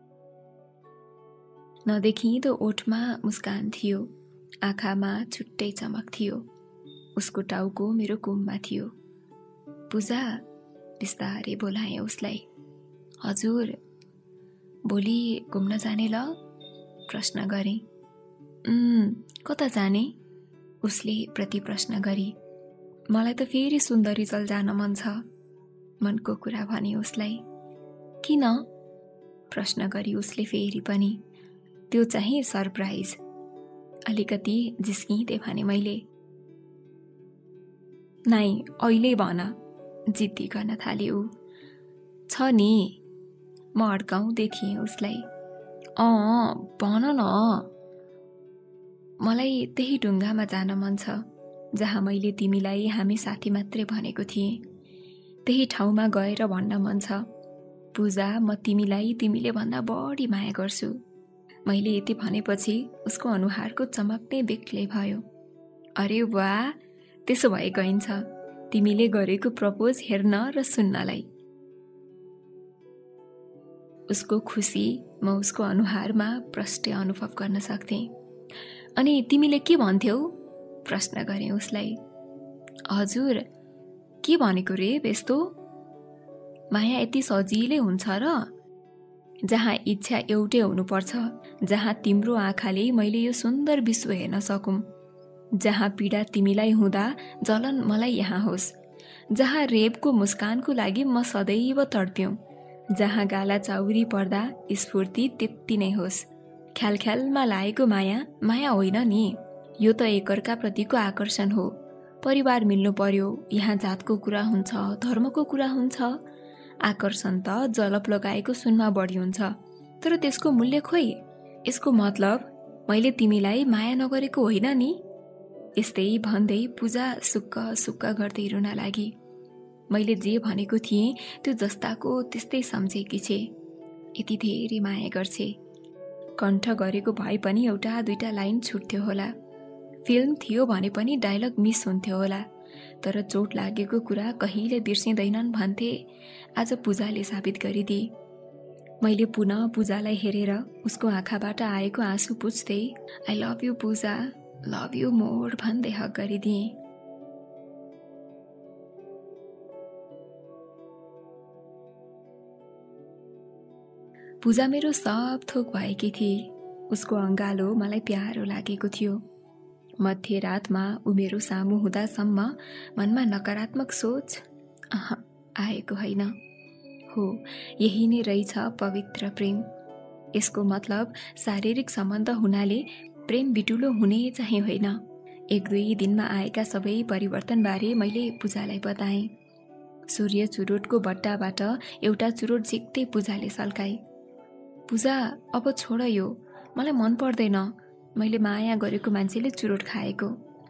नदेखिँदो ओठमा मुस्कान थियो, आँखामा छुट्टै चमक थियो। उसको टाउको मेरो कुममा थियो। पूजा, बिस्तारै बोलाएँ उसलाई। हजुर, भोलि घुम्न जाने ल? प्रश्न गरेँ। उम्, कता जाने? उसले प्रति प्रश्न गरी। मलाई त फेरि सुन्दरी चल जान मन छ, मनको कुरा भने उसलाई। किन? प्रश्न गरी उसले फेरि पनि। त्यो चाहिँ सरप्राइज। अलिकति जिस्किँदै भने मैले। नाइ, अहिले भन, जिद्दी गर्न थाले ऊ। छ नि, म अड्काउँदै थिएँ उसलाई। अँ भन न। मलाई त्यही ढुङ्गामा जान मन छ जहाँ मैले तिमीलाई हामी साथी मात्रै भनेको थिएँ। त्यही ठाउँमा गएर भन्न मन छ, पूजा, म तिमीलाई तिमीले भन्दा बढी माया गर्छु। मैले यति भनेपछि उसको अनुहारको चमक नै बेग्लै भयो। अरे वाह, त्यसो भए गइन्छ, तिमीले गरेको प्रपोज हेर्न र सुन्नलाई। उसको खुसी म उसको अनुहारमा प्रष्टै अनुभव गर्न सक्थेँ। अनि तिमीले के भन्थ्यौ? प्रश्न गरेँ उसलाई। हजुर, के भनेको रे यस्तो? माया यति सजिलै हुन्छ र? जहाँ इच्छा एउटै हुनुपर्छ, जहाँ तिम्रो आँखाले मैले यो सुन्दर विश्व हेर्न सकौँ, जहाँ पीडा तिमीलाई हुँदा जलन मलाई यहाँ होस्, जहाँ रेबको मुस्कानको लागि म सदैव तडप्यौँ, जहाँ गाला चाउरी पर्दा स्फूर्ति त्यति नै होस्। ख्याल ख्यालमा लागेको माया माया होइन नि, यो त एकअर्का प्रतिको आकर्षण हो। परिवार मिल्नु पर्यो, यहाँ जातको कुरा हुन्छ, धर्मको कुरा हुन्छ। आकर्षण त जलप लगाएको सुनमा बढी हुन्छ, तर त्यसको मूल्य खोइ। यसको मतलब मैले तिमीलाई माया नगरेको होइन नि। यस्तै भन्दै पूजा सुक्क सुक्क गर्दै रुन लागि। मैले जे भनेको थिएँ त्यो जस्ताको त्यस्तै सम्झेकी छे। यति धेरै माया गर्छे। कण्ठ गरेको भए पनि एउटा दुईटा लाइन छुट्थ्यो होला, फिल्म थियो भने पनि डायलग मिस हुन्थ्यो होला, तर चोट लागेको कुरा कहिले बिर्सिँदैनन् भन्थे। आज पूजाले साबित गरिदिए। मैले पुनः पूजालाई हेरेर उसको आँखाबाट आएको आँसु पुछ्दै I love you Puja, love you more भन्दै हक गरिदिएँ। पूजा मेरो सब थोक भएकी थिए। उसको अङ्गालो मलाई प्यारो लागेको थियो। मध्यरातमा ऊ मेरो सामु हुँदासम्म मनमा नकारात्मक सोच अह आएको होइन। हो, यही नै रहेछ पवित्र प्रेम। यसको मतलब शारीरिक सम्बन्ध हुनाले प्रेम बिटुलो हुने चाहिँ होइन। एक दुई दिनमा आएका सबै परिवर्तनबारे मैले पूजालाई बताएँ। सूर्य चुरोटको बट्टाबाट एउटा चुरोट झिक्दै पूजाले सल्काए। पूजा, अब छोड यो, मलाई मन पर्दैन। मैले माया गरेको मान्छेले चुरोट खाएको।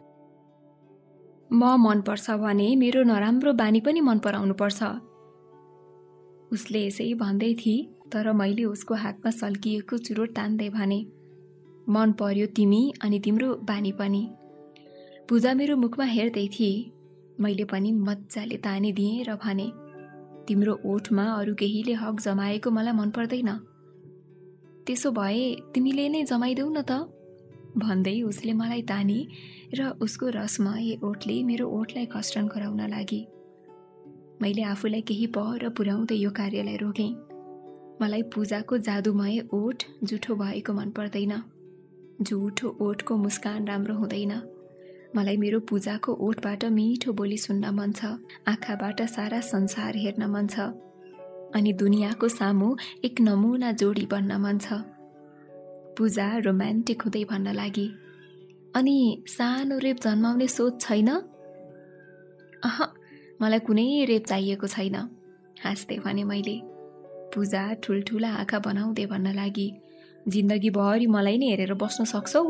म मन पर्छ भने मेरो नराम्रो बानी पनि मन पराउनु पर्छ। उसले यसै भन्दै थिए, तर मैले उसको हातमा सल्किएको चुरोट तान्दै भने, मन पर्यो तिमी अनि तिम्रो बानी पनि। पूजा मेरो मुखमा हेर्दै थिए। मैले पनि मजाले तानिदिएँ र भने, तिम्रो ओठमा अरू केहीले हक जमाएको मलाई मन पर्दैन। त्यसो भए तिमीले नै जमाइदेऊ न त, भन्दै उसले मलाई तानी र उसको रसमय ओठले मेरो ओठलाई कष्टन गराउन लागि। मैले आफूलाई केही पर पुर्याउँदै यो कार्यलाई रोकेँ। मलाई पूजाको जादुमय ओठ जुठो भएको मन पर्दैन। जुठो ओठको मुस्कान राम्रो हुँदैन। मलाई मेरो पूजाको ओठबाट मिठो बोली सुन्न मन छ। आँखाबाट सारा संसार हेर्न मन छ अनि दुनियाँको सामु एक नमुना जोडी बन्न मन छ। पूजा रोमान्टिक हुँदै भन्न लागि, अनि सानो रेप जन्माउने सोच छैन? अह, मलाई कुनै रेप चाहिएको छैन, हाँस्दै भने मैले। पूजा ठुल्ठुला आँखा बनाउँदै भन्न लागि, जिन्दगीभरि मलाई नै हेरेर बस्न सक्छौ?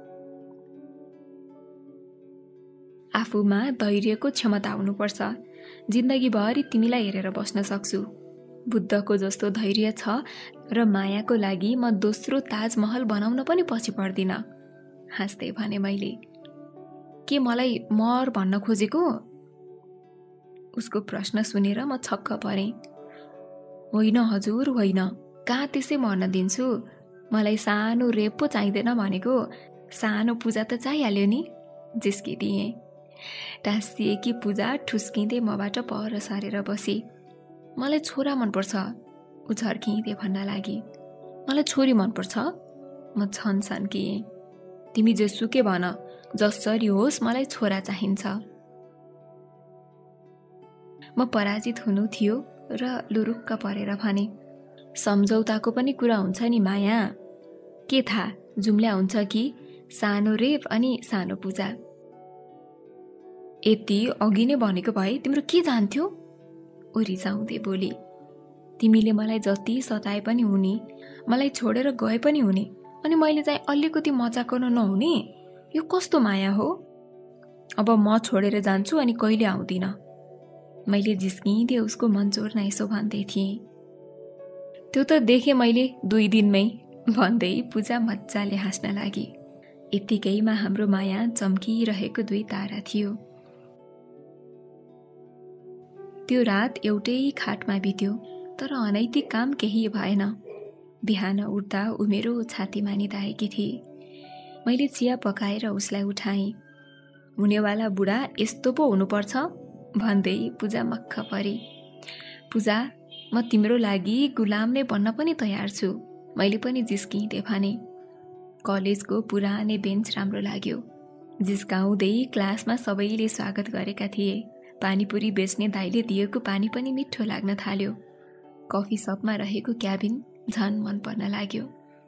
आफूमा धैर्यको क्षमता हुनुपर्छ। जिन्दगीभरि तिमीलाई हेरेर बस्न सक्छु। बुद्धको जस्तो धैर्य छ र मायाको लागि म दोस्रो ताजमहल बनाउन पनि पछि पर्दिन, हाँस्दै भने मैले। के मलाई मर भन्न खोजेको? उसको प्रश्न सुनेर म छक्क परेँ। होइन हजुर, होइन, कहाँ त्यसै मर्न दिन्छु। मलाई सानो रेप पो चाहिँदैन भनेको, सानो पूजा त चाहिहाल्यो नि, जिस्किदिएँ। टाँसिएकी पूजा ठुस्किँदै मबाट पर सारेर बसी। मलाई छोरा मनपर्छ, ऊ झर्किँदै भन्न लागि। मलाई छोरी मनपर्छ, म छनछन्किएँ। तिमी जेसुकै भन, जसरी होस् मलाई छोरा चाहिन्छ। म पराजित हुनु थियो र लुरुक्क परेर भने, सम्झौताको पनि कुरा हुन्छ नि माया। के थाहा जुम्ल्या हुन्छ कि सानो रेप अनि सानो पूजा। यति अघि नै भनेको भए तिम्रो के जान्थ्यो? ऊ रिसाउँदै बोली। तिमीले मलाई जति सताए पनि हुने, मलाई छोडेर गए पनि हुने, अनि मैले चाहिँ अलिकति मजाक गर्न नहुने, यो कस्तो माया हो? अब म छोडेर जान्छु अनि कहिले आउँदिन। मैले जिस्किँदै उसको मन जोड्न यसो भन्दै थिएँ। त्यो त देखेँ मैले दुई दिनमै, भन्दै पूजा मजाले हाँस्न लागि। यत्तिकैमा हाम्रो माया चम्किरहेको दुई तारा थियो। त्यो रात एउटै खाटमा बित्यो, तर अनैतिक काम केही भएन। बिहान उठ्दा ऊ मेरो छातीमा निदाएकी थिए। मैले चिया पकाएर उसलाई उठाएँ। हुनेवाला बुढा यस्तो पो हुनुपर्छ, भन्दै पूजा मक्ख परी। पूजा, म तिम्रो लागि गुलाम नै बन्न पनि तयार छु, मैले पनि जिस्किँदै भने। कलेजको पुरानै बेन्च राम्रो लाग्यो। जिस्काउँदै क्लासमा सबैले स्वागत गरेका थिए। पानीपुरी बेच्ने दाइले दिएको पानी पनि मिठो लाग्न थाल्यो। कफी सपमा रहेको क्याबिन झन मन पर्न लाग्यो।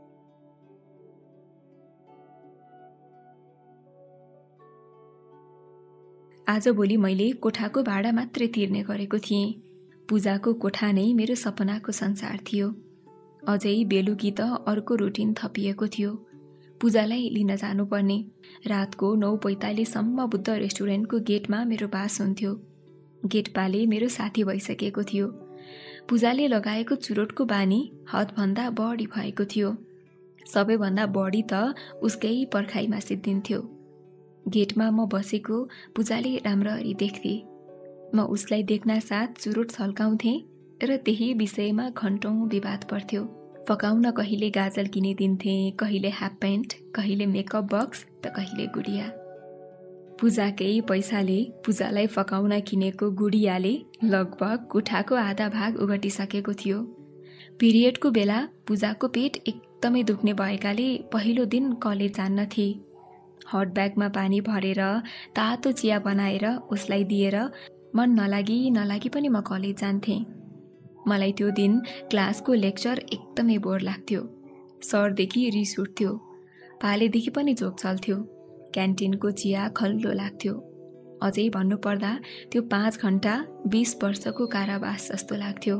आजभोलि मैले कोठाको भाडा मात्रै तिर्ने गरेको थिएँ। पूजाको कोठा नै मेरो सपनाको संसार थियो। अझै बेलुकी त अर्को रुटिन थपिएको थियो। पूजालाई लिन जानुपर्ने। रातको नौ पैँतालिससम्म बुद्ध रेस्टुरेन्टको गेटमा मेरो बास हुन्थ्यो। गेटपाले मेरो साथी भइसकेको थियो। पूजाले लगाएको चुरोटको बानी हदभन्दा बढी भएको थियो। सबैभन्दा बढी त उसकै पर्खाइमा सिद्धिन्थ्यो। गेटमा म बसेको पूजाले राम्ररी देख्थे। म उसलाई देख्न साथ चुरोट सल्काउँथे र त्यही विषयमा घन्टौँ विवाद पर्थ्यो। फकाउन कहिले गाजल किनिदिन्थे, कहिले हाफ प्यान्ट, कहिले मेकअप बक्स त कहिले गुडिया। पूजाकै पैसाले पूजालाई फकाउन किनेको गुडियाले लगभग कोठाको आधा भाग उगटिसकेको थियो। पिरियडको बेला पूजाको पेट एकदमै दुख्ने भएकाले पहिलो दिन कलेज जान्न थिए। हट ब्यागमा पानी भरेर तातो चिया बनाएर उसलाई दिएर मन नलागी नलागी पनि म कलेज जान्थेँ। मलाई त्यो दिन क्लासको लेक्चर एकदमै बोर लाग्थ्यो। सरदेखि रिस उठ्थ्यो, पालेदेखि पनि जोक चल्थ्यो, क्यान्टिनको चिया खल्लो लाग्थ्यो। अझै भन्नुपर्दा त्यो पाँच घण्टा बीस वर्षको कारावास जस्तो लाग्थ्यो।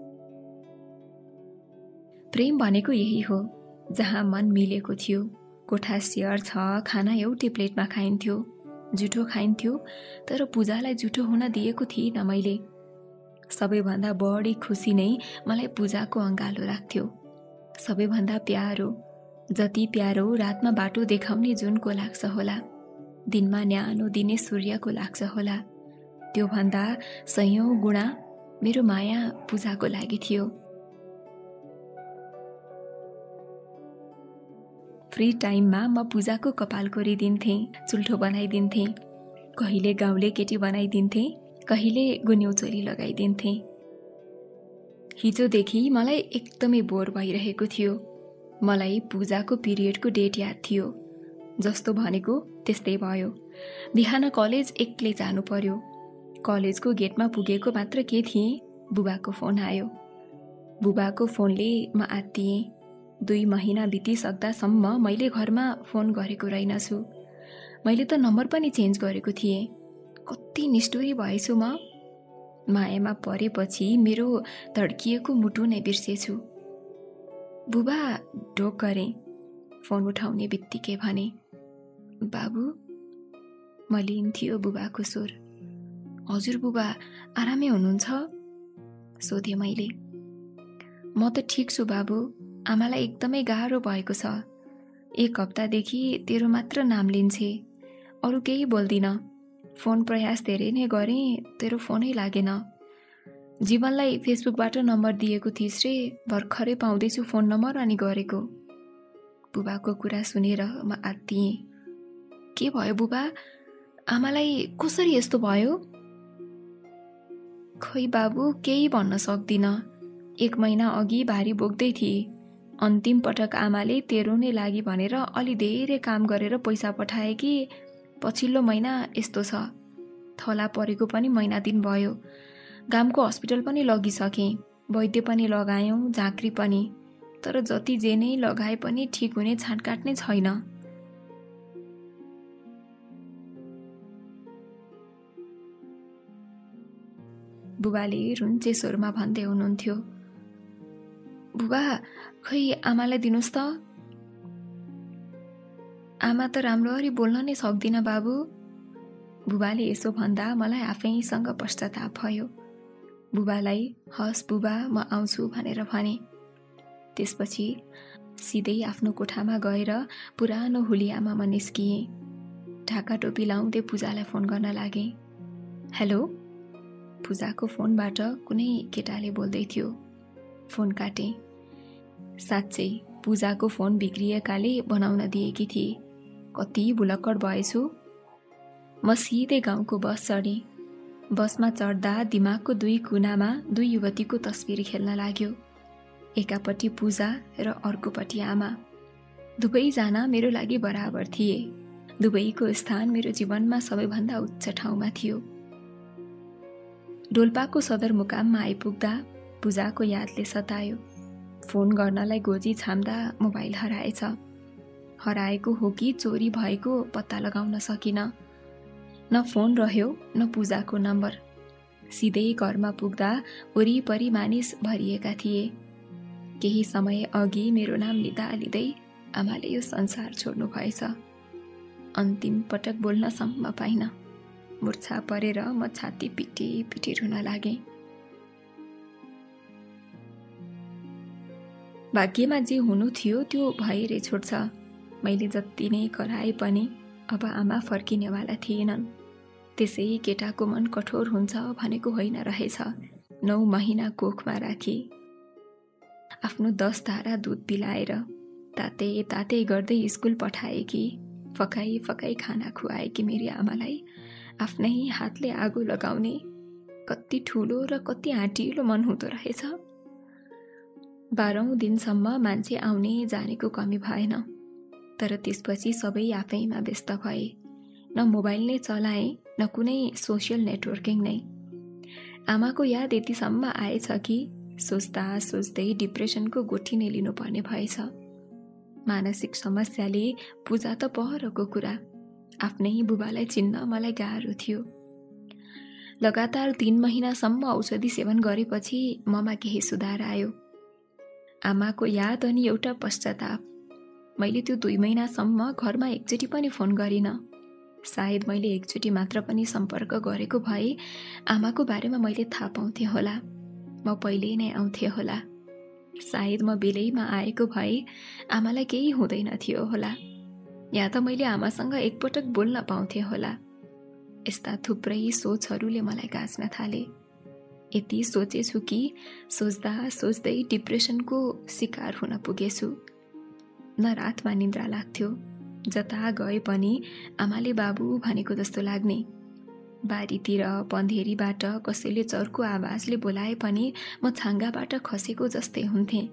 प्रेम भनेको यही हो, जहाँ मन मिलेको थियो। कोठा सेयर छ, खाना एउटै प्लेटमा खाइन्थ्यो, जुठो खाइन्थ्यो, तर पूजालाई जुठो हुन दिएको थिइनँ मैले। सबैभन्दा बढी खुसी नै मलाई पूजाको अँगालो लाग्थ्यो। सबैभन्दा प्यारो, जति प्यारो रातमा बाटो देखाउने जुनको लाग्छ होला, दिनमा न्यानो दिने सूर्यको लाग्छ होला, त्यो भन्दा सयौं गुणा मेरो माया पूजाको लागि थियो। फ्री टाइममा म पूजाको कपाल कोरिदिन्थेँ, चुल्ठो बनाइदिन्थेँ, कहिले गाउँले केटी बनाइदिन्थेँ, कहिले गुन्यौ चोली लगाइदिन्थेँ। हिजोदेखि मलाई एकदमै बोर भइरहेको थियो। मलाई पूजाको पिरियडको डेट याद थियो। जस्तो भनेको त्यस्तै भयो। बिहान कलेज एक्लै जानु पर्यो। कलेजको गेटमा पुगेको मात्र के थिएँ, बुबाको फोन आयो। बुबाको फोनले म आत्तिएँ। दुई महिना बितिसक्दासम्म मैले घरमा फोन गरेको रहेनछु। मैले त नम्बर पनि चेन्ज गरेको थिएँ। कति निष्ठुरी भएछु म। मायामा परेपछि मेरो धड्किएको मुटु नै बिर्सेछु। बुबा ढोक गरेँ। फोन उठाउने बित्तिकै भने, बाबु। मलिन थियो बुबाको स्वर। हजुर बुबा, आरामै हुनुहुन्छ? सोधेँ मैले। म त ठिक छु बाबु, आमालाई एकदमै गाह्रो भएको छ। एक हप्तादेखि तेरो मात्र नाम लिन्छे, अरू केही बोल्दिन। फोन प्रयास धेरै नै गरेँ, तेरो फोनै लागेन। जीवनलाई फेसबुकबाट नम्बर दिएको थिइस् रे, भर्खरै पाउँदैछु फोन नम्बर अनि गरेको। बुबाको कुरा सुनेर म आत्तिएँ। के भयो बुबा? आमालाई कसरी यस्तो भयो? खै बाबु, केही भन्न सक्दिन। एक महिना अघि भारी बोक्दै थिए। अन्तिम पटक आमाले तेरो नै लागि भनेर अलि धेरै काम गरेर पैसा पठाए कि पछिल्लो महिना यस्तो छ। थला परेको पनि महिना दिन भयो। गामको हस्पिटल पनि लगिसकेँ, वैद्य पनि लगायौँ, झाँक्री पनि, तर जति जे नै लगाए पनि ठिक हुने छाँटकाट नै छैन। बुबाले रुन्चे स्वरमा भन्दै हुनुहुन्थ्यो, बुबा खै आमालाई दिनुहोस् त। आमा त राम्ररी बोल्न नै सक्दिन बाबु। बुबाले यसो भन्दा मलाई आफैसँग पश्चाताप भयो। बुबालाई हस् बुबा, म आउँछु भनेर भने। त्यसपछि सिधै आफ्नो कोठामा गएर पुरानो हुलियामा म निस्किएँ। ढाका टोपी लाउँदै पूजालाई फोन गर्न लागेँ। हेलो। पूजाको फोनबाट कुनै केटाले बोल्दै थियो। फोन काटेँ। साँच्चै पूजाको फोन बिग्रिएकाले बनाउन दिएकी थिए। कति भुलक्कड भएछु। म सिधै गाउँको बस चढेँ। बसमा चढ्दा दिमागको दुई कुनामा दुई युवतीको तस्बिर खेल्न लाग्यो। एकापट्टि पूजा र अर्कोपट्टि आमा। दुवैजना मेरो लागि बराबर थिए। दुवैको स्थान मेरो जीवनमा सबैभन्दा उच्च ठाउँमा थियो। डोल्पाको सदरमुकाममा आइपुग्दा पूजाको यादले सतायो। फोन गर्नलाई गोजी छाम्दा मोबाइल हराएछ। हराएको हो कि चोरी भएको पत्ता लगाउन सकिन। न फोन रह्यो न पूजाको नम्बर। सिधै घरमा पुग्दा वरिपरि मानिस भरिएका थिए। केही समय अघि मेरो नाम लिँदा लिँदै आमाले यो संसार छोड्नु भएछ। अन्तिम पटक बोल्नसम्म पाइन। मुर्छा परेर म छाती पिटी पिटी रुन लागेँ। भाग्यमा जे हुनु थियो त्यो भएरै छोड्छ। मैले जति नै कराए पनि अब आमा फर्किनेवाला थिएनन्। त्यसै केटाको मन कठोर हुन्छ भनेको होइन रहेछ। नौ महिना कोखमा राखी आफ्नो दस धारा दुध पिलाएर तातै तातै गर्दै स्कुल पठाएकी, फकाई फकाई खाना खुवाएकी मेरी आमालाई आफ्नै हातले आगो लगाउने कति ठुलो र कति आँटिलो मन हुँदो रहेछ। बाह्रौँ दिनसम्म मान्छे आउने जानेको कमी भएन, तर त्यसपछि सबै आफैमा व्यस्त भए। न मोबाइल नै चलाए, न कुनै सोसियल नेटवर्किङ नै। आमाको याद यतिसम्म आएछ कि सोच्दा सोच्दै डिप्रेसनको गोठी नै लिनुपर्ने भएछ। मानसिक समस्याले पूजा त पहरको कुरा, आफ्नै बुबालाई चिन्न मलाई गाह्रो थियो। लगातार तीन महिनासम्म औषधि सेवन गरेपछि ममा केही सुधार आयो। आमाको याद अनि एउटा पश्चाताप। मैले त्यो दुई महिनासम्म घरमा एकचोटि पनि फोन गरिनँ। सायद मैले एकचोटि मात्र पनि सम्पर्क गरेको भए आमाको बारेमा मैले थाहा पाउँथेँ होला। म पहिले नै आउँथेँ होला। सायद म बेलैमा आएको भए आमालाई केही हुँदैन थियो होला, या त मैले आमासँग एकपटक बोल्न पाउँथेँ होला। यस्ता थुप्रै सोचहरूले मलाई गाँच्न थाले। यति सोचेछु कि सोच्दा सोच्दै डिप्रेसनको शिकार हुन पुगेछु। न रातमा निद्रा लाग्थ्यो, जता गए पनि आमाले बाबु भनेको जस्तो लाग्ने। बारीतिर पन्धेरीबाट कसैले चर्को आवाजले बोलाए पनि म छाङ्गाबाट खसेको जस्तै हुन्थेँ।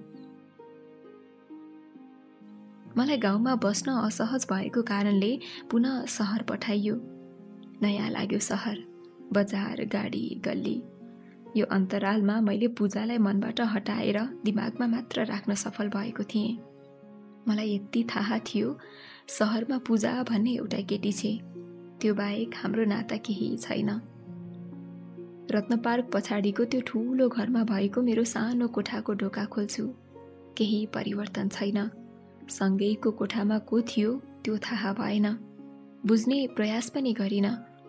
मलाई गाउँमा बस्न असहज भएको कारणले पुनः सहर पठाइयो। नयाँ लाग्यो सहर, बजार, गाडी, गल्ली। यो अन्तरालमा मैले पूजालाई मनबाट हटाएर दिमागमा मात्र राख्न सफल भएको थिएँ। मलाई यति थाहा थियो सहरमा पूजा भन्ने एउटा केटी छे, त्यो बाहेक हाम्रो नाता केही छैन। रत्न पार्क पछाडिको त्यो ठुलो घरमा भएको मेरो सानो कोठाको ढोका खोल्छु। केही परिवर्तन छैन। सँगैको कोठामा को थियो त्यो थाहा भएन, बुझ्ने प्रयास पनि गरिन।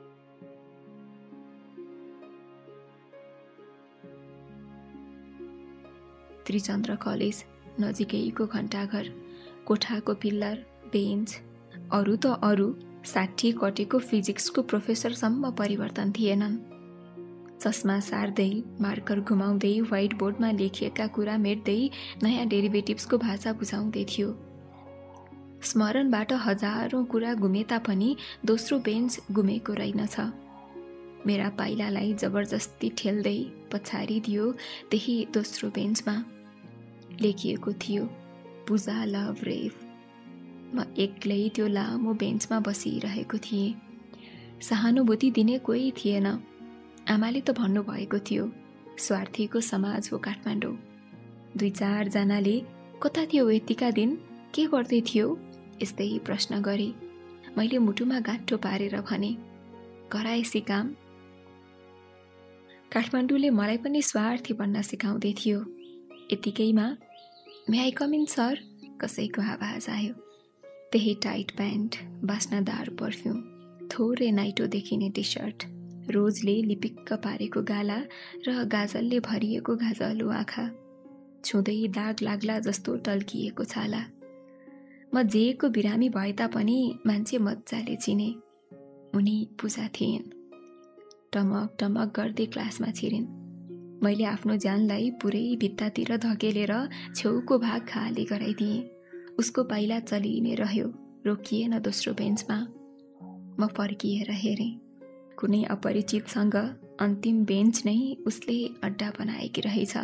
त्रिचन्द्र कलेज नजिकैको घण्टाघर, कोठाको पिल्लर, बेन्च, अरू त अरू साठी कटेको फिजिक्सको प्रोफेसरसम्म परिवर्तन थिएनन्। चस्मा सार्दै, मार्कर घुमाउँदै, व्हाइट बोर्डमा लेखिएका कुरा मेट्दै नयाँ डेरिभेटिभ्सको भाषा बुझाउँदै थियो। स्मरणबाट हजारौं कुरा गुमे तापनि दोस्रो बेन्च गुमेको रहेनछ। मेरा पाइलालाई जबरजस्ती ठेल्दै पछाडि दियो त्यही दोस्रो बेन्चमा। लेखिएको थियो पूजा लभ रेफ। म एक्लै त्यो लामो बेन्चमा बसिरहेको थिएँ। सहानुभूति दिने कोही थिएन। आमाले त भन्नुभएको थियो स्वार्थीको समाज हो काठमाडौँ। दुई चारजनाले कता थियो यतिका दिन, के गर्दै थियो, यस्तै प्रश्न गरे। मैले मुटुमा गाँठो पारेर भने, गराएसी काम। काठमाडौँले मलाई पनि स्वार्थी बन्न सिकाउँदै थियो। यतिकैमा may I come in sir, कसैको आवाज आयो। त्यही टाइट प्यान्ट, बास्नादार पर्फ्युम, थोरै नाइटो देखिने टी सर्ट, रोजले लिपिक्क पारेको गाला र गाजलले भरिएको गाजलो आँखा, छुँदै दाग लाग्ला जस्तो टल्किएको छाला। म जेको बिरामी भए तापनि मान्छे मजाले चिने। उनी पूजा थिइन्। टमक टमक गर्दै क्लासमा छिरिन्। मैले आफ्नो ज्यानलाई पुरै भित्तातिर धकेलेर छेउको भाग खाली गराइदिएँ। उसको पाइला चलि नै रह्यो, रोकिएन दोस्रो बेन्चमा। म फर्किएर हेरेँ। कुनै अपरिचितसँग अन्तिम बेन्च नै उसले अड्डा बनाएकी रहेछ।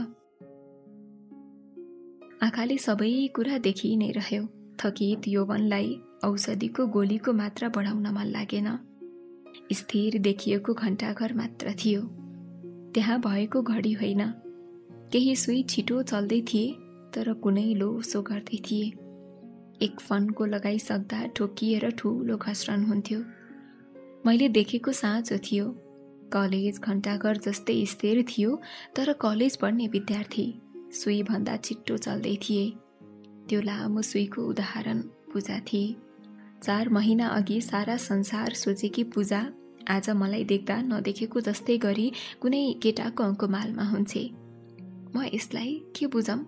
आँखाले सबै कुरा देखि नै रह्यो। थकित यौवनलाई औषधिको गोलीको मात्रा बढाउन मन लागेन। स्थिर देखिएको घण्टाघर मात्र थियो। त्यहाँ भएको घडी होइन। केही सुई छिटो चल्दै थिए, तर कुनै लोसो गर्दै थिए। एक फन्को लगाइसक्दा ठोकिएर ठुलो घस्रन हुन्थ्यो। मैले देखेको साँचो थियो। कलेज घण्टाघर जस्तै स्थिर थियो, तर कलेज पढ्ने विद्यार्थी सुई भन्दा छिट्टो चल्दै थिए। त्यो लामो सुईको उदाहरण पूजा थिए। चार महिना अघि सारा संसार सोचेकी पूजा आज मलाई देख्दा नदेखेको जस्तै गरी कुनै केटाको अङ्कमालमा हुन्छे। म यसलाई के बुझम?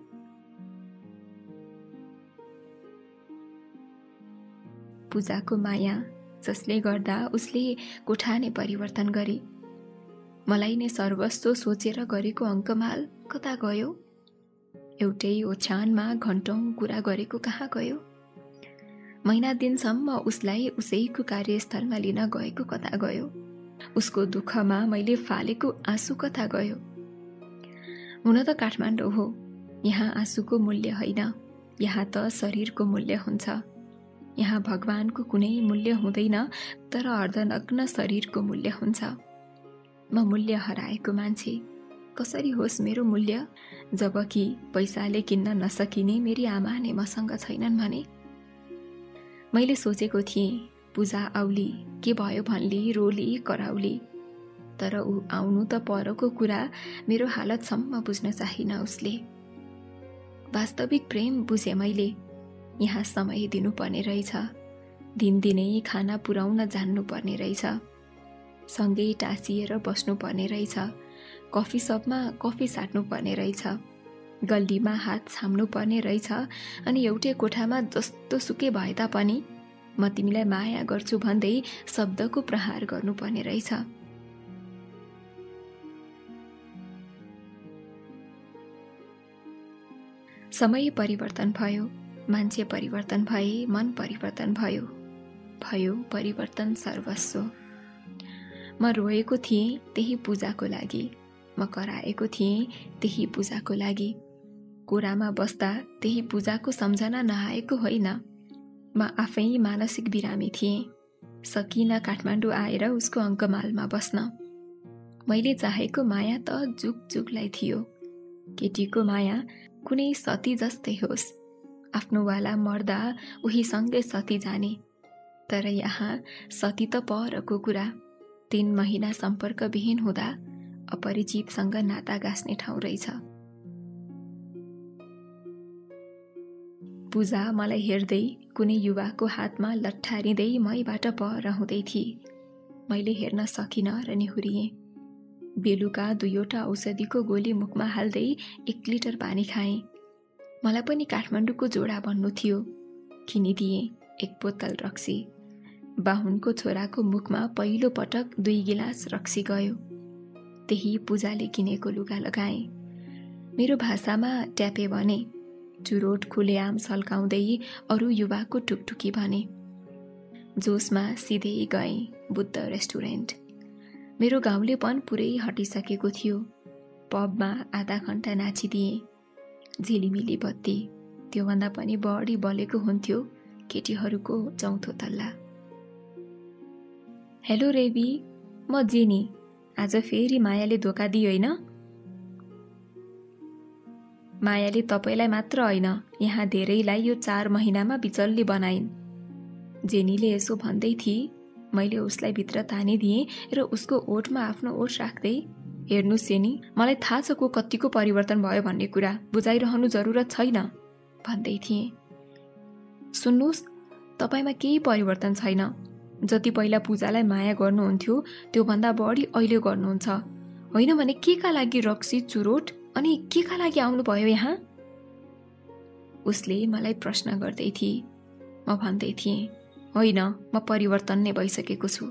पूजाको माया, जसले गर्दा उसले कोठा नै परिवर्तन गरे। मलाई नै सर्वस्व सोचेर गरेको अङ्कमाल कता गयो? एउटै ओछ्यानमा घन्टौं कुरा गरेको कहाँ गयो? महिना दिनसम्म उसलाई उसैको कार्यस्थलमा लिन गएको कता गयो? उसको दुःखमा मैले फालेको आँसु कता गयो? हुन त काठमाडौँ हो, यहाँ आँसुको मूल्य होइन, यहाँ त शरीरको मूल्य हुन्छ। यहाँ भगवानको कुनै मूल्य हुँदैन, तर अर्धनग्न शरीरको मूल्य हुन्छ। म मूल्य हराएको मान्छे, कसरी होस् मेरो मूल्य, जबकि पैसाले किन्न नसकिने मेरी आमा नै मसँग छैनन् भने। मैले सोचेको थिएँ पूजा आउली, के भयो भन्ली, रोली, कराउली, तर ऊ आउनु त परको कुरा, मेरो हालतसम्म बुझ्न चाहिन उसले। वास्तविक प्रेम बुझे मैले, यहाँ समय दिनुपर्ने रहेछ, दिनदिनै खाना पुर्याउन जान्नुपर्ने रहेछ, सँगै टाँसिएर बस्नुपर्ने रहेछ, कफी सपमा कफी साट्नुपर्ने रहेछ, गल्लीमा हात छाम्नु पर्ने रहेछ, अनि एउटै कोठामा जस्तो सुकै भए तापनि म तिमीलाई माया गर्छु भन्दै शब्दको प्रहार गर्नुपर्ने रहेछ। समय परिवर्तन भयो, मान्छे परिवर्तन भए, मन परिवर्तन भयो, भयो परिवर्तन सर्वस्व। म रोएको थिएँ त्यही पूजाको लागि, म कराएको थिएँ त्यही पूजाको लागि, कोरामा बस्दा त्यही पूजाको सम्झना नआएको होइन। म आफै मानसिक बिरामी थिएँ, सकिन काठमाडौँ आएर उसको अङ्कमालमा बस्न। मैले चाहेको माया त जुग जुगलाई थियो, केटीको माया कुनै सती जस्तै होस्, आफ्नो वाला मर्दा उही सँगै सती जाने। तर यहाँ सती त परको कुरा, तीन महिना सम्पर्कविहीन हुँदा अपरिचितसँग नाता गाँस्ने ठाउँ रहेछ। पूजा मलाई हेर्दै कुनै युवाको हातमा लट्ठारिँदै मैबाट पर हुँदै थिए। मैले हेर्न सकिन र निहुरिएँ। बेलुका दुईवटा औषधिको गोली मुखमा हाल्दै एक लिटर पानी खाएँ। मलाई पनि काठमाडौँको जोडा बन्नु थियो, किनिदिएँ एक बोतल रक्सी। बाहुनको छोराको मुखमा पहिलो पटक दुई गिलास रक्सी गयो। त्यही पूजाले किनेको लुगा लगाएँ। मेरो भाषामा ट्यापे भने, चुरोट खुलेआम सल्काउँदै अरू युवाको टुकटुकी भने। जोसमा सिधै गएँ बुद्ध रेस्टुरेन्ट। मेरो गाउँलेपन पुरै हटिसकेको थियो। पबमा आधा घण्टा नाचिदिएँ। झिलिमिली बत्ती, त्योभन्दा पनि बढी बलेको हुन्थ्यो केटीहरूको चौथो तल्ला। हेलो रेबी, म जेनी। आज फेरि मायाले धोका दियो होइन? मायाले तपाईँलाई मात्र होइन, यहाँ धेरैलाई यो चार महिनामा बिचल्ली बनाइन्। जेनीले यसो भन्दै थिए। मैले उसलाई भित्र तानिदिएँ र उसको ओठमा आफ्नो ओठ राख्दै, हेर्नुहोस् जेनी, मलाई थाहा छ को कतिको परिवर्तन भयो भन्ने कुरा, बुझाइरहनु जरुरत छैन भन्दै थिएँ। सुन्नुहोस्, तपाईँमा केही परिवर्तन छैन। जति पहिला पूजालाई माया गर्नुहुन्थ्यो त्योभन्दा बढी अहिले गर्नुहुन्छ। होइन भने के का लागि रक्सी, चुरोट, अनि के का लागि आउनुभयो यहाँ? उसले मलाई प्रश्न गर्दै थिए। म भन्दै थिएँ, होइन, म परिवर्तन नै भइसकेको छु।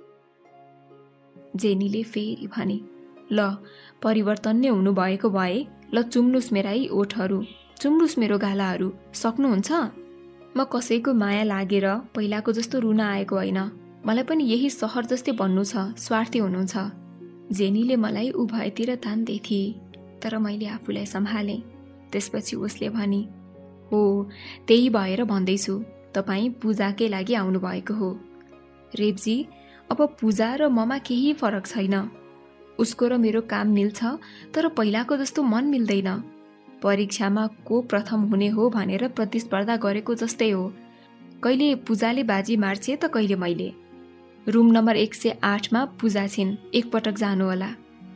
जेनीले फेरि भने, ल परिवर्तन नै हुनुभएको भए ल चुम्नुस् मेरा यी ओठहरू, चुम्नुस् मेरो गालाहरू, सक्नुहुन्छ? म कसैको माया लागेर पहिलाको जस्तो रुन आएको होइन। मलाई पनि यही सहर जस्तै भन्नु छ, स्वार्थी हुनुहुन्छ। जेनीले मलाई उभयतिर तान्दै थिए, तर मैले आफूलाई सम्हालेँ। त्यसपछि उसले भनी, हो त्यही भएर भन्दैछु, तपाईँ पूजाकै लागि आउनुभएको हो। रेबजी, अब पूजा र ममा केही फरक छैन। उसको र मेरो काम मिल्छ, तर पहिलाको जस्तो मन मिल्दैन। परीक्षामा को प्रथम हुने हो भनेर प्रतिस्पर्धा गरेको जस्तै हो। कहिले पूजाले बाजी मार्छे त कहिले मैले। रुम नम्बर एक सय आठमा पूजा छिन्, एकपटक जानु होला।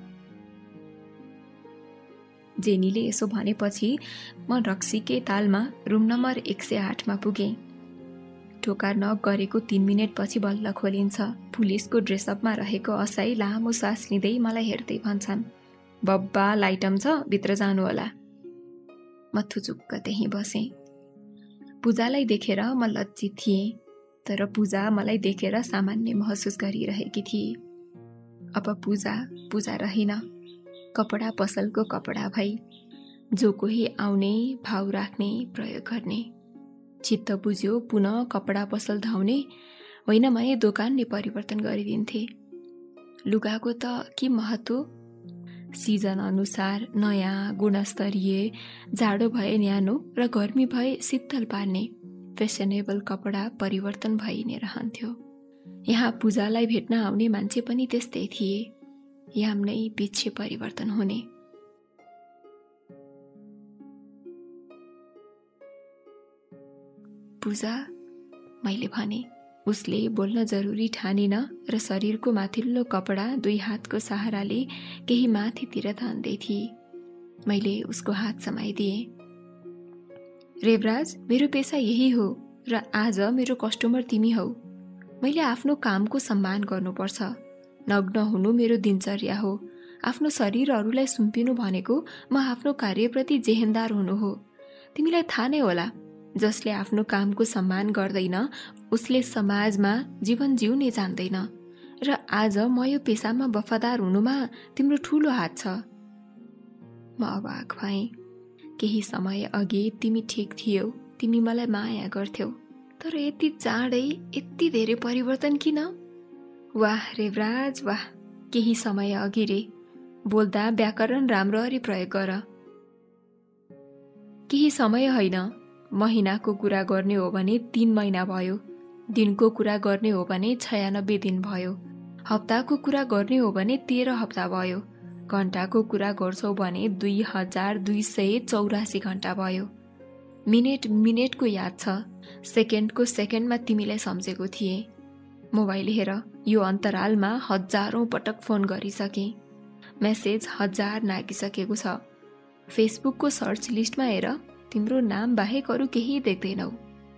जेनीले यसो भनेपछि म रक्सीकै तालमा रुम नम्बर एक सय आठमा पुगेँ। ठोकार नक गरेको तीन मिनट पछि बल्ल खोलिन्छ। पुलिसको ड्रेसअपमा रहेको असाई लामो सास लिँदै मलाई हेर्दै भन्छन्, बब्बा लाइटम छ, भित्र जानु होला। म थुचुक्क त्यहीँ बसेँ। पूजालाई देखेर म लज्जित थिएँ, तर पूजा मलाई देखेर सामान्य महसुस गरिरहेकी थिए। अब पूजा पूजा रहेन, कपडा पसलको कपडा भई, जो कोही आउने, भाउ राख्ने, प्रयोग गर्ने। चित्त बुझ्यो पुनः कपडा पसल धाउने, होइन भने दोकानले परिवर्तन गरिदिन्थे। लुगाको त के महत्व? सिजन अनुसार नयाँ, गुणस्तरीय, जाडो भए न्यानो र गर्मी भए शीतल पार्ने फेसनेबल कपडा परिवर्तन भइ नै रहन्थ्यो। यहाँ पूजालाई भेट्न आउने मान्छे पनि त्यस्तै थिए, याम नै पछि परिवर्तन हुने। पूजा, मैले भने। उसले बोल्न जरुरी ठानिन र शरीरको माथिल्लो कपडा दुई हातको सहाराले केही माथितिर तान्दै थिए। मैले उसको हात समाइदिए। रेवराज, मेरो पेसा यही हो र आज मेरो कस्टमर तिमी हौ। मैले आफ्नो कामको सम्मान गर्नुपर्छ। नग्न हुनु मेरो दिनचर्या हो। आफ्नो शरीर अरूलाई सुम्पिनु भनेको म आफ्नो कार्यप्रति जेहेन्दार हुनु हो। तिमीलाई थाहा नै होला, जसले आफ्नो कामको सम्मान गर्दैन उसले समाजमा जीवन जिउनै जान्दैन। र आज म यो पेसामा वफादार हुनुमा तिम्रो ठूलो हात छ। म अवाक भएँ। केही समय अघि तिमी ठिक थियौ, तिमी मलाई माया गर्थ्यौ, तर यति चाँडै यति धेरै परिवर्तन किन? वाह रेवराज वाह। केही समय अघि रे, बोल्दा व्याकरण राम्ररी प्रयोग गर। केही समय होइन, महिनाको कुरा गर्ने हो भने तीन महिना भयो। दिनको कुरा गर्ने हो भने छयानब्बे दिन भयो। हप्ताको कुरा गर्ने हो भने तेह्र हप्ता भयो। घण्टाको कुरा गर्छौ भने दुई हजार दुई सय चौरासी घण्टा भयो। मिनेट मिनेटको याद छ, सेकेन्डको सेकेन्डमा तिमीलाई सम्झेको थिएँ। मोबाइल हेर, यो अन्तरालमा हजारौं पटक फोन गरिसकेँ। मेसेज हजार नागिसकेको छ। फेसबुकको सर्च लिस्टमा हेर, तिम्रो नाम बाहेक अरू केही देख्दैनौ।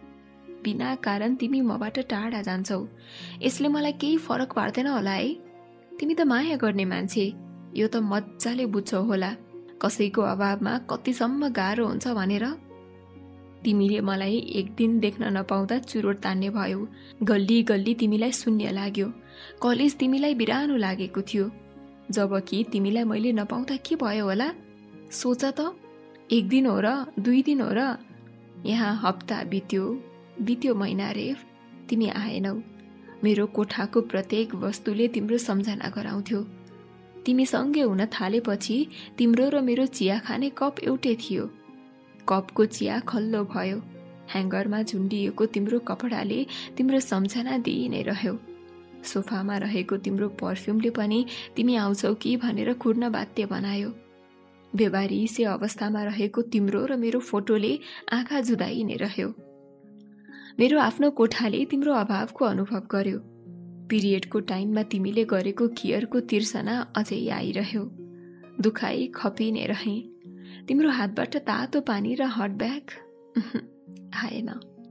बिना कारण तिमी मबाट टाढा जान्छौ। यसले मलाई केही फरक पार्दैन होला है। तिमी त माया गर्ने मान्छे, यो त मजाले बुझ्छौ होला कसैको अभावमा कतिसम्म गाह्रो हुन्छ भनेर। तिमीले मलाई एक दिन देख्न नपाउँदा चुरोट तान्ने भयो। गल्ली गल्ली तिमीलाई शून्य लाग्यो। कलेज तिमीलाई बिरानो लागेको थियो। जबकि तिमीलाई मैले नपाउँदा के भयो होला? सोच त, एक दिन हो र दुई दिन हो र? यहाँ हप्ता बित्यो, बित्यो महिना रेव, तिमी आएनौ। मेरो कोठाको प्रत्येक वस्तुले तिम्रो सम्झना गराउँथ्यो। तिमी सँगै हुन थालेपछि तिम्रो र मेरो चिया खाने कप एउटै थियो। कपको चिया खल्लो भयो। ह्याङ्गरमा झुन्डिएको तिम्रो कपडाले तिम्रो सम्झना दिइ नै रह्यो। सोफामा रहेको तिम्रो पर्फ्युमले पनि तिमी आउँछौ कि भनेर कुर्न बाध्य बनायो। बेबारिसे अवस्थामा रहेको तिम्रो र मेरो फोटोले आँखा जुदाइ नै रह्यो। मेरो आफ्नो कोठाले तिम्रो अभावको अनुभव गर्यो। पिरियडको टाइममा तिमीले गरेको केयरको तिर्सना अझै आइरह्यो। दुखाइ खपि नै रहे। तिम्रो हातबाट तातो पानी र हट ब्याग आएन।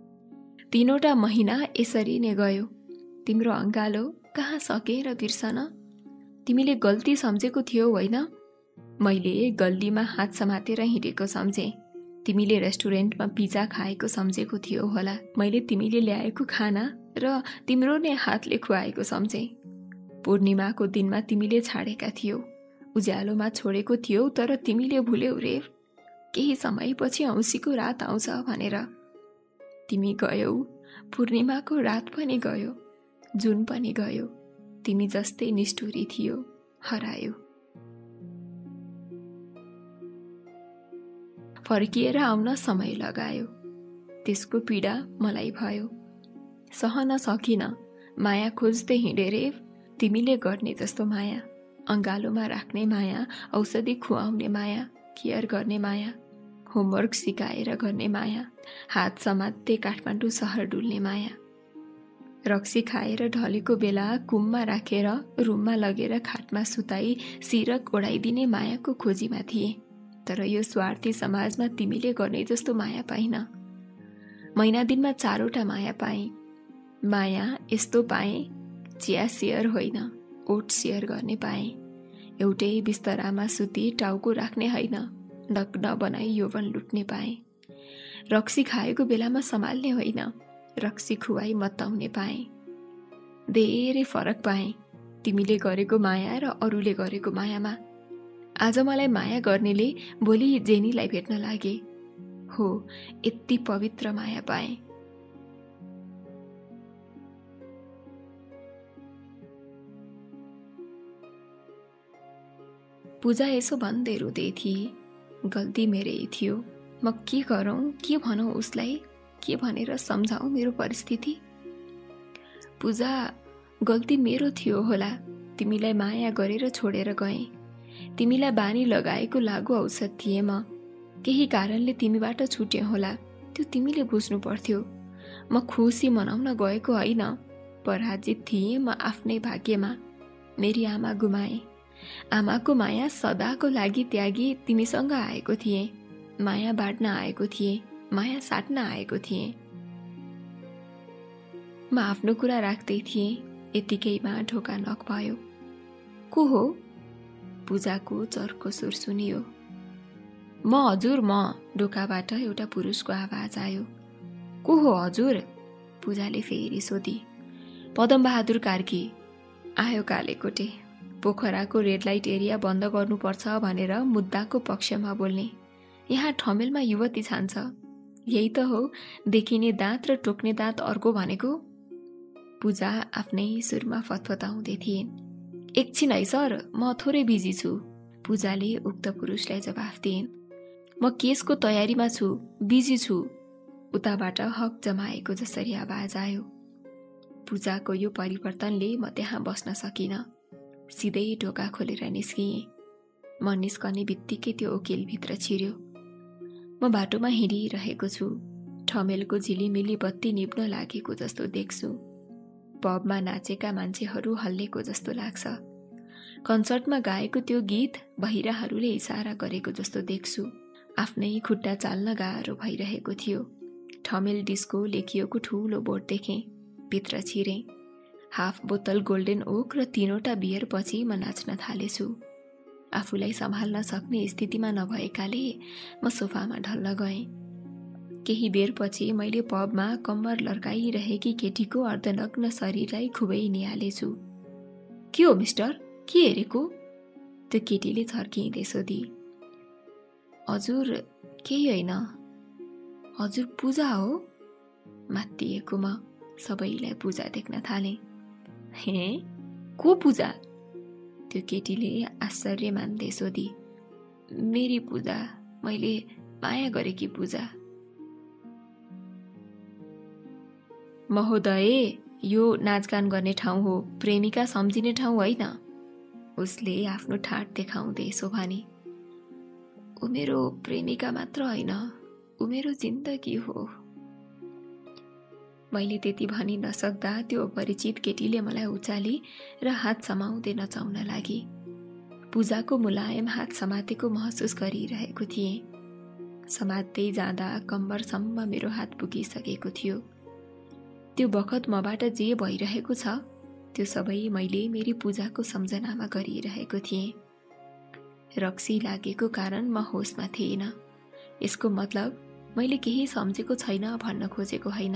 तीनवटा महिना यसरी नै गयो। तिम्रो अङ्गालो कहाँ सकेर बिर्सन? तिमीले गल्ती सम्झेको थियो होइन? मैले गल्लीमा हात समातेर हिँडेको सम्झेँ। तिमीले रेस्टुरेन्टमा पिज्जा खाएको सम्झेको थियो होला। मैले तिमीले ल्याएको खाना र तिम्रो नै हातले खुवाएको सम्झेँ। पूर्णिमाको दिनमा तिमीले छाडेका थियौ। उज्यालोमा छोडेको थियौ, तर तिमीले भुल्यौ रेव। केही समयपछि औँसीको रात आउँछ भनेर। तिमी गयौ, पूर्णिमाको रात पनि गयो, जुन पनि गयो। तिमी जस्तै निष्ठुरी थियो, हरायो। फर्किएर आउन समय लगायो। त्यसको पीडा मलाई भयो। सहन सकिन। माया खोज्दै हिँडे रेव। तिमीले गर्ने जस्तो माया, अङ्गालोमा राख्ने माया, औषधि खुवाउने माया, केयर गर्ने माया, होमवर्क सिकाएर गर्ने माया, हात समात्दै काठमाडौँ सहर डुल्ने माया। रक्सी खाएर ढलेको बेला कुममा राखेर रुममा लगेर खाटमा सुताई सिरक ओढाइदिने मायाको खोजीमा थिए। तर यो स्वार्थी समाजमा तिमीले गर्ने जस्तो माया पाइन। महिना दिनमा चारवटा माया पाएँ। माया यस्तो पाएँ, चिया सेयर होइन, ओट सेयर गर्ने पाएँ। एउटै बिस्तरामा सुती टाउको राख्ने होइन, नग्न बनाई यौवन लुट्ने पाएँ। रक्सी खाएको बेलामा सम्हाल्ने होइन, रक्सी खुवाई मताउने पाएँ। धेरै फरक पाएँ तिमीले गरेको माया र अरूले गरेको मायामा। आज मलाई माया गर्नेले भोलि जेनीलाई भेट्न लागे। हो, यति पवित्र माया पाएँ। पूजा यसो भन्दै रुँदै थिए। गल्ती मेरै थियो। म के गरौँ, के भनौँ उसलाई, के भनेर सम्झाउँ मेरो परिस्थिति? पूजा, गल्ती मेरो थियो होला। तिमीलाई माया गरेर छोडेर गएँ। तिमीलाई बानी लगाएको लागु औषध थिएँ म। केही कारणले तिमीबाट छुटेँ होला, त्यो तिमीले बुझ्नु पर्थ्यो। म खुसी मनाउन गएको होइन, पराजित थिएँ म आफ्नै भाग्यमा। मेरी आमा गुमाएँ। आमाको माया सदाको लागि त्यागी तिमीसँग आएको थिएँ। माया बाँड्न आएको थिएँ, माया साट्न आएको थिएँ। म आफ्नो कुरा राख्दै थिएँ, यतिकैमा ढोका नक भयो। को हो? पूजाको चर्को सुर सुनियो। म हजुर म। ढोकाबाट एउटा पुरुषको आवाज आयो। को हो हजुर? पूजाले फेरि सोधी। पदमबहादुर कार्की। आयो कालेकोटे। पोखराको रेड लाइट एरिया बन्द गर्नुपर्छ भनेर मुद्दाको पक्षमा बोल्ने। यहाँ ठमेलमा युवती छान्छ। यही त हो देखिने दाँत र टोक्ने दाँत अर्को भनेको। पूजा आफ्नै सुरमा फतफताउँदै थिए। एकछिन है सर, म थोरै बिजी छु। पूजाले उक्त पुरुषलाई जवाफ दिए। म केसको तयारीमा छु, बिजी छु। उताबाट हक जमाएको जसरी आवाज आयो। पूजाको यो परिवर्तनले म त्यहाँ बस्न सकिन। सिधै ढोका खोलेर निस्किएँ। म निस्कने बित्तिकै त्यो ओकिल भित्र छिर्यो। म बाटोमा हिँडिरहेको छु। ठमेलको झिलिमिली बत्ती निप्न लागेको जस्तो देख्छु। पबमा नाचेका मान्छेहरू हल्लेको जस्तो लाग्छ। कन्सर्टमा गाएको त्यो गीत बहिराहरूले इसारा गरेको जस्तो देख्छु। आफ्नै खुट्टा चाल्न गाह्रो भइरहेको थियो। ठमेल डिस्को लेखिएको ठूलो बोर्ड देखेँ। भित्र छिरेँ। हाफ बोतल गोल्डेन ओक र तीनवटा बियर पछि म नाच्न थालेछु। आफूलाई सम्हाल्न सक्ने स्थितिमा नभएकाले म सोफामा ढल्न गएँ। केही बेरपछि मैले पबमा कम्मर लर्काइरहेकी केटीको अर्धनग्न शरीरलाई खुबै निहालेछु। के हो मिस्टर, के हेरेको? त्यो केटीले छर्किँदै सोधी। हजुर केही होइन। हजुर पूजा हो? मात्तिएको म सबैलाई पूजा देख्न थालेँ। हे, को पूजा? त्यो केटीले आश्चर्य मान्दै सोधी। मेरी पूजा, मैले माया गरेकी पूजा। महोदय, यो नाचगान गर्ने ठाउँ हो, प्रेमिका सम्झिने ठाउँ होइन। उसले आफ्नो ठाट देखाउँदै यसो भने। ऊ मेरो प्रेमिका मात्र होइन, ऊ मेरो जिन्दगी हो। मैले त्यति भनि नसक्दा त्यो अपरिचित केटीले मलाई उचाली र हात समाउँदै नचाउन लागि। पूजाको मुलायम हात समातेको महसुस गरिरहेको थिएँ। समात्दै जाँदा कम्मरसम्म मेरो हात पुगिसकेको थियो। त्यो बखत मबाट जे भइरहेको छ त्यो सबै मैले मेरी पूजाको सम्झनामा गरिरहेको थिएँ। रक्सी लागेको कारण म होसमा थिएन। यसको मतलब मैले केही सम्झेको छैन भन्न खोजेको होइन।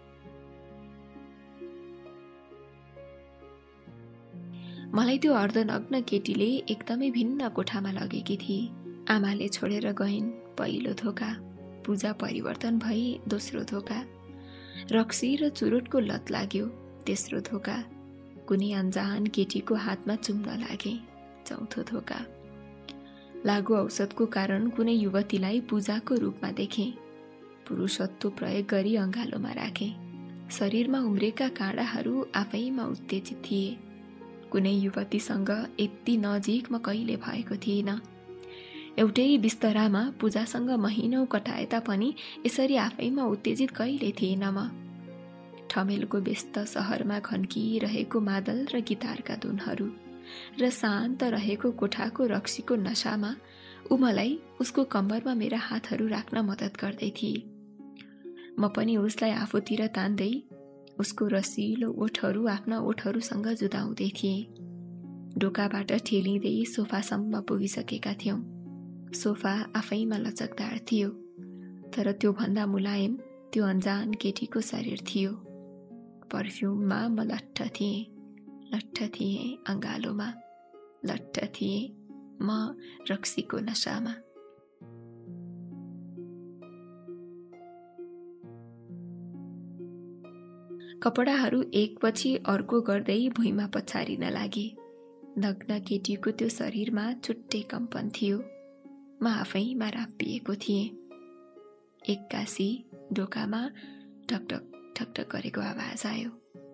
मलाई त्यो अर्धनग्न केटीले एकदमै भिन्न कोठामा लगेकी थिए। आमाले छोडेर गइन्, पहिलो धोका। पूजा परिवर्तन भई, दोस्रो धोका। रक्सी र चुरोटको लत लाग्यो, तेस्रो धोका। कुनै अनजान केटीको हातमा चुम्न लागे, चौथो धोका। लागु औषधको कारण कुनै युवतीलाई पूजाको रूपमा देखेँ। पुरुषत्व प्रयोग गरी अँगालोमा राखेँ। शरीरमा उम्रेका काँडाहरू आफैमा उत्तेजित थिए। कुनै युवतीसँग यति नजिक म कहिले भएको थिएन। एउटै बिस्तरामा पूजासँग महिनौ कटाए तापनि यसरी आफैमा उत्तेजित कहिले थिएन म। ठमेलको व्यस्त सहरमा खन्किरहेको मादल र गिटारका धुनहरू र शान्त रहेको कोठाको रक्सीको नशामा ऊ मलाई उसको कम्मरमा मेरा हातहरू राख्न मद्दत गर्दै थिए। म पनि उसलाई आफूतिर तान्दै उसको रसिलो ओठहरू आफ्ना ओठहरूसँग जुदाउँदै थिएँ। ढोकाबाट ठेलिँदै सोफासम्म पुगिसकेका थियौँ। सोफा आफैमा लचकदार थियो, तर त्यो भन्दा मुलायम त्यो अनजान केटीको शरीर थियो। पर्फ्युममा म लट्ठ थिएँ, लट्ठ थिएँ अँगालोमा, लट्ठ थिएँ म रक्सीको नशामा। कपडाहरू एकपछि अर्को गर्दै भुइँमा पछारिन लागे। नग्न केटीको त्यो शरीरमा छुट्टै कम्पन थियो। म आफैमा रापिएको थिएँ। एक्कासी ढोकामा ठकठक ठकठक गरेको आवाज आयो।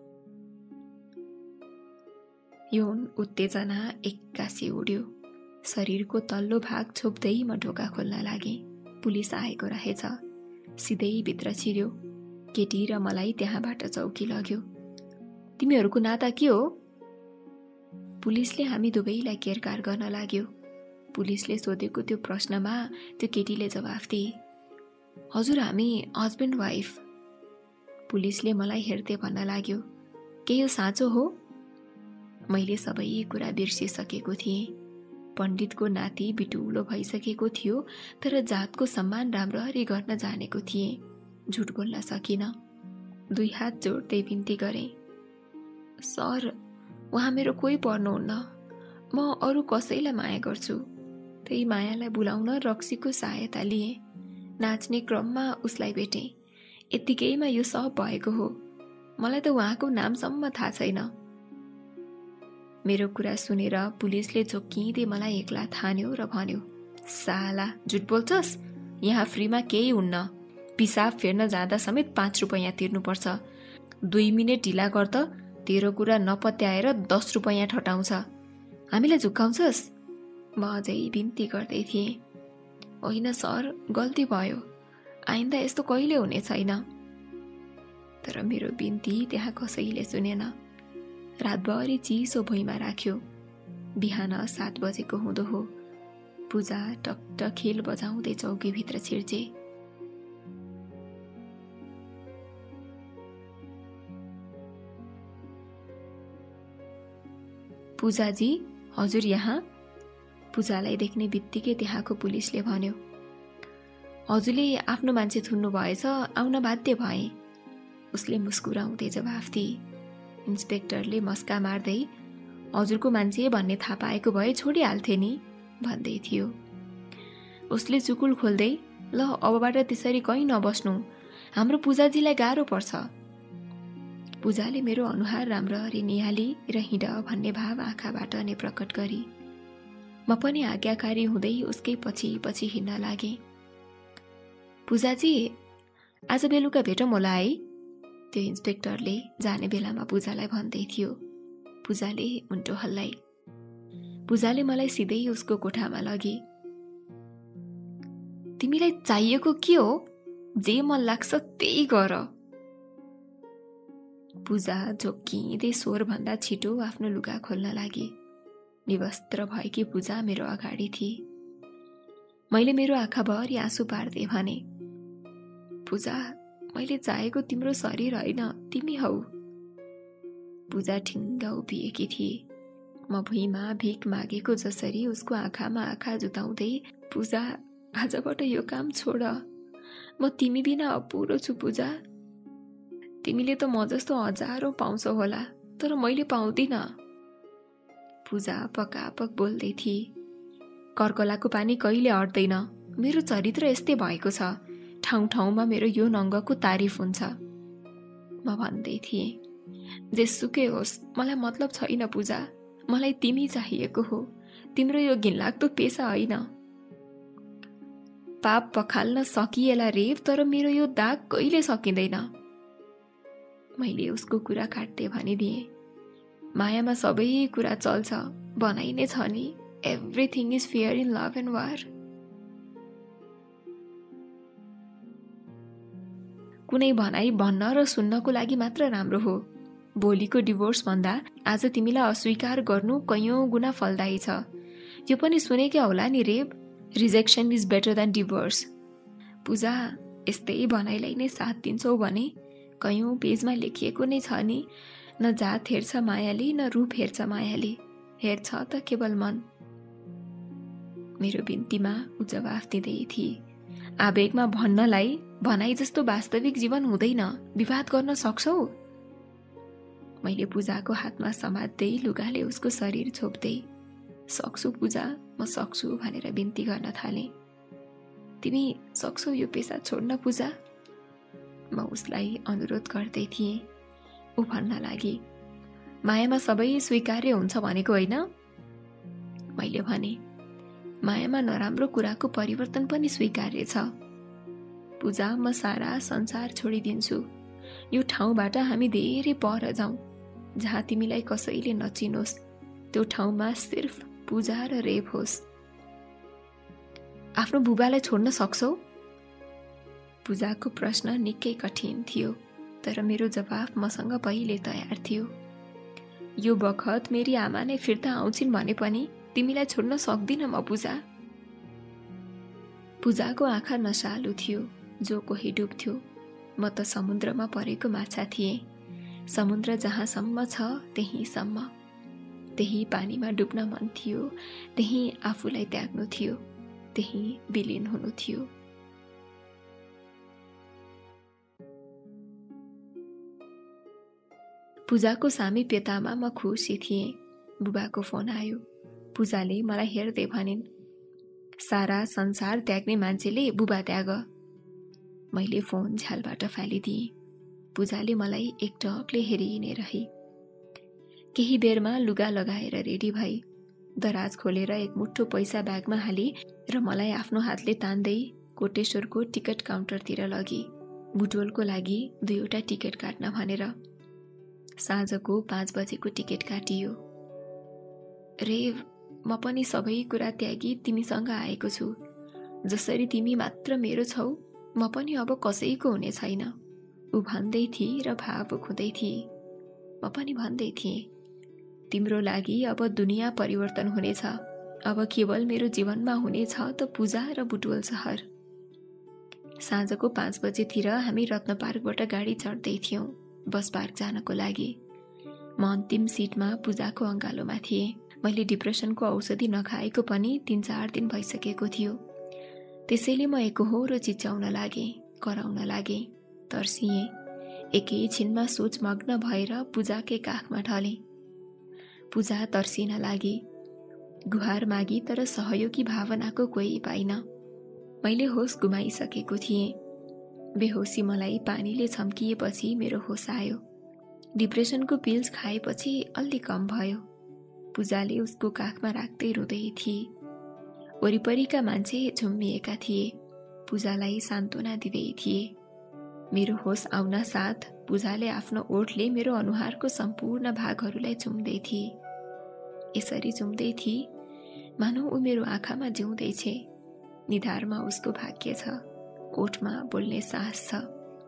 यौन उत्तेजना एक्कासी उड्यो। शरीरको तल्लो भाग छोप्दै म ढोका खोल्न लागेँ। पुलिस आएको रहेछ। सिधै भित्र छिर्यो। केटी र मलाई त्यहाँबाट चौकी लग्यो। तिमीहरूको नाता के हो? पुलिसले हामी दुवैलाई केरकार गर्न लाग्यो। पुलिसले सोधेको त्यो प्रश्नमा त्यो केटीले जवाफ दिए, हजुर हामी हस्बेन्ड वाइफ। पुलिसले मलाई हेर्दै भन्न लाग्यो, के यो साँचो हो? मैले सबै कुरा बिर्सिसकेको थिएँ। पण्डितको नाति बिटुलो भइसकेको थियो, तर जातको सम्मान राम्ररी गर्न जानेको थिएँ। झुट बोल्न सकिनँ। दुई हात जोड्दै बिन्ती गरेँ, सर उहाँ मेरो कोही पर्नुहुन्न। म अरू कसैलाई माया गर्छु। त्यही मायालाई बुलाउन रक्सीको सहायता लिएँ। नाच्ने क्रममा उसलाई भेटेँ। यत्तिकैमा यो सब भएको हो। मलाई त उहाँको नामसम्म थाहा छैन। मेरो कुरा सुनेर पुलिसले झोक्किँदै मलाई एक्ला थान्यो र भन्यो, साला झुट बोल्छस्? यहाँ फ्रीमा केही हुन्न। पिसाब फेर्न जाँदा समेत पाँच रुपियाँ तिर्नुपर्छ। दुई मिनट ढिला गर्दा तेरो कुरा नपत्याएर दस रुपियाँ ठटाउँछ। हामीलाई झुक्काउँछस्? म अझै बिन्ती गर्दै थिएँ। होइन सर, गल्ती भयो। आइन्दा यस्तो कहिले हुने छैन। तर मेरो बिन्ती त्यहाँ कसैले सुनेन। रातभरि चिसो भुइँमा राख्यो। बिहान सात बजेको हुँदो हो। पूजा टकटक खेल बजाउँदै चौकीभित्र छिर्छे। पूजाजी, हजुर यहाँ? पूजालाई देख्ने बित्तिकै त्यहाँको पुलिसले भन्यो, हजुरले आफ्नो मान्छे थुन्नु भएछ, आउन बाध्य भए। उसले मुस्कुराउँदै जवाफ दिए। इन्सपेक्टरले मस्का मार्दै, हजुरको मान्छे भन्ने थाहा पाएको भए छोडिहाल्थे नि भन्दै थियो। उसले चुकुल खोल्दै, ल अबबाट त्यसरी कहीँ नबस्नु, हाम्रो पूजाजीलाई गाह्रो पर्छ। पूजाले मेरो अनुहार राम्ररी निहाली र हिँड भन्ने भाव आँखाबाट नै प्रकट गरी। म पनि आज्ञाकारी हुँदै उसकै पछि पछि हिँड्न लागेँ। पूजाजी, आज बेलुका भेटौँ होला है? त्यो इन्सपेक्टरले जाने बेलामा पूजालाई भन्दै थियो। पूजाले मुन्टो हल्लाई। पूजाले मलाई सिधै उसको कोठामा लगे। तिमीलाई चाहिएको के हो? जे मन लाग्छ त्यही गर। पूजा झोक्किँदै स्वर भन्दा छिटो आफ्नो लुगा खोल्न लागे। निवस्त्र भएकी पूजा मेरो अगाडि थिए। मैले मेरो आँखाभरि आँसु पार्दै भने, पूजा, मैले चाहेको तिम्रो शरीर होइन, तिमी हौ। पूजा ठिङ्ग उभिएकी थिए। म भुइँमा भिख मागेको जसरी उसको आँखामा आँखा जुताउँदै, पूजा, आजबाट यो काम छोड। म तिमी बिना अपुरो छु पूजा। तिमीले त म जस्तो हजारौं पाउँछौ होला, तर मैले पाउँदिन। पूजा पकापक बोल्दै थिए। कर्कलाको पानी कहिले अट्दैन। मेरो चरित्र यस्तै भएको छ। ठाउँ ठाउँमा मेरो यो नङ्गको तारिफ हुन्छ। म भन्दै थिएँ, जेसुकै होस्, मलाई मतलब छैन पूजा। मलाई तिमी चाहिएको हो। तिम्रो यो घिनलाग्दो पेसा होइन। पाप पखाल्न सकिएला रेव, तर मेरो यो दाग कहिले सकिँदैन। मैले उसको कुरा काट्दै भनिदिएँ, मायामा सबै कुरा चल्छ, बनाइ नै छ नि। Everything is fair in love and war. कुनै भनाइ भन्न र सुन्नको लागि मात्र राम्रो हो। भोलिको डिभोर्स भन्दा आज तिमीलाई अस्वीकार गर्नु कैयौं गुणा फलदायी छ। यो पनि सुनेकै होला नि रेव, rejection is better than divorce. Puja, यस्तै भनाइलाई नै साथ दिन्छौ भने कैयौं पेजमा लेखिएको नै छ नि, न जात हेर्छ मायाले, न रूप हेर्छ मायाले, हेर्छ त केवल मन। मेरो बिन्तीमा ऊ जवाफ दिँदै थिए, आवेगमा भन्नलाई भनाइ जस्तो वास्तविक जीवन हुँदैन। विवाद गर्न सक्छौ? मैले पूजाको हातमा समात्दै लुगाले उसको शरीर छोप्दै, सक्छु पूजा, म सक्छु भनेर बिन्ती गर्न थालेँ। तिमी सक्छौ यो पेसा छोड्न पूजा? म उसलाई अनुरोध गर्दै थिएँ। ऊ भन्न लागि, मायामा सबै स्वीकार्य हुन्छ भनेको होइन। मैले भने, मायामा नराम्रो कुराको परिवर्तन पनि स्वीकार्य छ। पूजा, म सारा संसार छोडिदिन्छु। यो ठाउँबाट हामी धेरै पर जाउँ, जहाँ तिमीलाई कसैले नचिनोस्। त्यो ठाउँमा सिर्फ पूजा र रेप होस्। आफ्नो बुबालाई छोड्न सक्छौ? पूजाको प्रश्न निकै कठिन थियो, तर मेरो जवाफ मसँग पहिले तयार थियो। यो बखत मेरी आमा नै फिर्ता आउँछिन् भने पनि तिमीलाई छोड्न सक्दिन म पूजा। पूजाको आँखा नशालु थियो, जो कोही डुब्थ्यो। म त समुद्रमा परेको माछा थिएँ। समुद्र जहाँसम्म छ त्यहीँसम्म। त्यही पानीमा डुब्न मन थियो, त्यही आफूलाई त्याग्नु थियो, त्यही विलीन हुनु थियो। पूजाको सामिप्यतामा म खुसी थिएँ। बुबाको फोन आयो। पूजाले मलाई हेर्दै भनिन्, सारा संसार त्याग्ने मान्छेले बुबा त्याग। मैले फोन झ्यालबाट फालिदिएँ। पूजाले मलाई एकटकले हेरिने रही। केही बेरमा लुगा लगाएर रेडी भई दराज खोलेर एक मुठ्ठो पैसा ब्यागमा हाली र मलाई आफ्नो हातले तान्दै कोटेश्वरको टिकट काउन्टरतिर लगी, बुटवलको लागि दुईवटा टिकट काट्न भनेर। साँझको पाँच बजेको टिकट काटियो। रेव, म पनि सबै कुरा त्यागी तिमीसँग आएको छु। जसरी तिमी मात्र मेरो छौ, म पनि अब कसैको हुने छैन। ऊ भन्दै थिए र भावुक हुँदै थिए। म पनि भन्दै थिएँ, तिम्रो लागि अब दुनियाँ परिवर्तन हुनेछ। अब केवल मेरो जीवनमा हुनेछ त पूजा र बुटवल सहर। साँझको पाँच बजेतिर हामी रत्न पार्कबाट गाडी चढ्दै थियौँ बस पार्क जानको लागि। म अन्तिम सिटमा पूजाको अँगालोमा थिएँ। मैले डिप्रेसनको औषधि नखाएको पनि तीन चार दिन भइसकेको थियो। त्यसैले म एकहोरो चिच्याउन लागेँ, कराउन लागेँ, तर्सिएँ। एकैछिनमा सोचमग्न भएर पूजाकै काखमा ढलेँ। पूजा तर्सिन लागि। गुहार मागी तर सहयोगी भावनाको कोही पाइन। मैले होस गुमाइसकेको थिएँ। बेहोसी मलाई पानीले छम्किएपछि मेरो होस आयो। डिप्रेसनको पिल्स खाएपछि अलि कम भयो। पूजाले उसको काखमा राख्दै रुँदै थिए। वरिपरिका मान्छे झुम्मिएका थिए, पूजालाई सान्त्वना दिँदै थिए। मेरो होस आउन साथ पूजाले आफ्नो ओठले मेरो अनुहारको सम्पूर्ण भागहरूलाई चुम्दै थिए। यसरी चुम्दै थिए मानौ ऊ मेरो आँखामा जिउँदैछ। निधारमा उसको भाग्य छ, ओठमा बोल्ने साहस छ।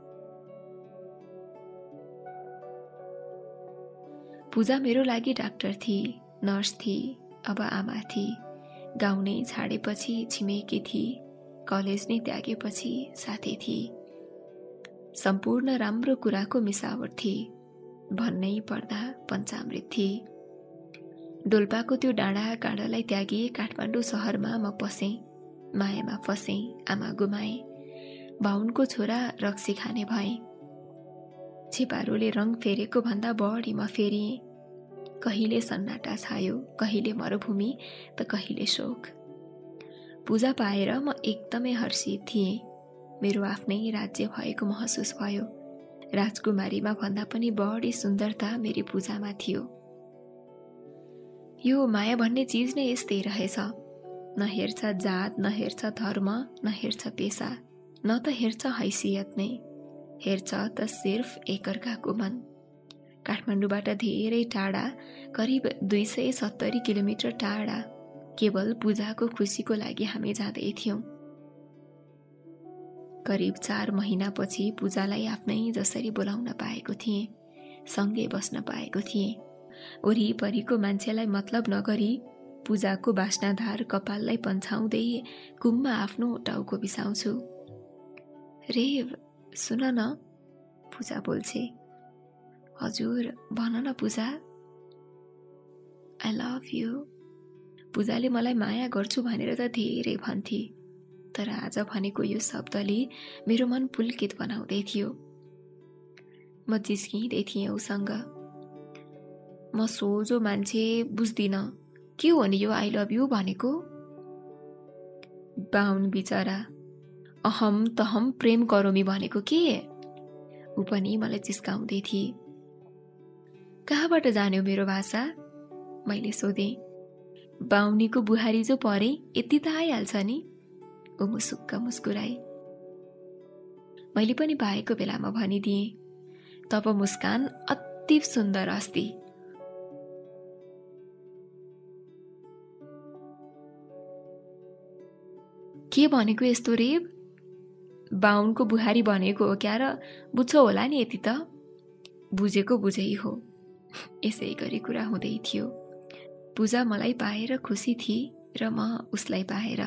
पूजा मेरो लागि डाक्टर थिए, नर्स थिए, अब आमा थिए। गाउँ नै छाडेपछि छिमेकी थिए, कलेज नै त्यागेपछि साथी थिए। सम्पूर्ण राम्रो कुराको मिसावट थिए। भन्नै पर्दा पञ्चामृत थिए। डोल्पाको त्यो डाँडा काँडालाई त्यागी काठमाडौँ सहरमा म पसेँ। मायामा फसेँ, आमा गुमाएँ। बाहुनको छोरा रक्सी खाने भएँ। छेपारोले रङ फेरेको भन्दा बढी म फेरिएँ। कहिले सन्नाटा छायो, कहिले मरुभूमि त कहिले शोक। पूजा पाएर म एकदमै हर्षित थिएँ। मेरो आफ्नै राज्य भएको महसुस भयो। राजकुमारीमा भन्दा पनि बढी सुन्दरता मेरी पूजामा थियो। यो माया भन्ने चिज नै यस्तै रहेछ। न हेर्छ जात, न हेर्छ धर्म, न हेर्छ पेसा, न त हेर्छ हैसियत नै। हेर्छ त सिर्फ एकअर्काको मन। काठमाडौँबाट धेरै टाढा, करिब दुई सय सत्तरी किलोमिटर टाढा, केवल पूजाको खुसीको लागि हामी जाँदै थियौँ। करिब चार महिनापछि पूजालाई आफ्नै जसरी बोलाउन पाएको थिएँ, सँगै बस्न पाएको थिएँ। वरिपरिको मान्छेलाई मतलब नगरी पूजाको बास्नाधार कपाललाई पन्छाउँदै कुममा आफ्नो टाउको बिसाउँछु। रेव, सुन न, पूजा बोल्छे। हजुर, भन न पूजा। I love you. पूजाले मलाई माया गर्छु भनेर त धेरै भन्थे, तर आज भनेको यो शब्दले मेरो मन पुल्कित बनाउँदै थियो। म जिस्किँदै थिएँ उसँग। म सोझो मान्छे बुझ्दिन, के हो नि यो आई लभ यु भनेको? बाहुन बिचरा, अहम तहम प्रेम करोमी भनेको के? ऊ पनि मलाई चिस्काउँदै थिए। कहाँबाट जान्यो मेरो भाषा? मैले सोधेँ। बाहुनीको बुहारी जो परे यति त आइहाल्छ नि। ऊ मुसुक्क मुस्कुराए। मैले पनि पाएको बेलामा भनिदिएँ, तब मुस्कान अति सुन्दर अस्ति। के भनेको यस्तो रेब? बाहुनको बुहारी भनेको हो क्या र? बुझ्छौ होला नि यति त। बुझेको बुझै हो। यसै गरी कुरा हुँदै थियो। पूजा मलाई पाएर खुसी थिए र म उसलाई पाएर।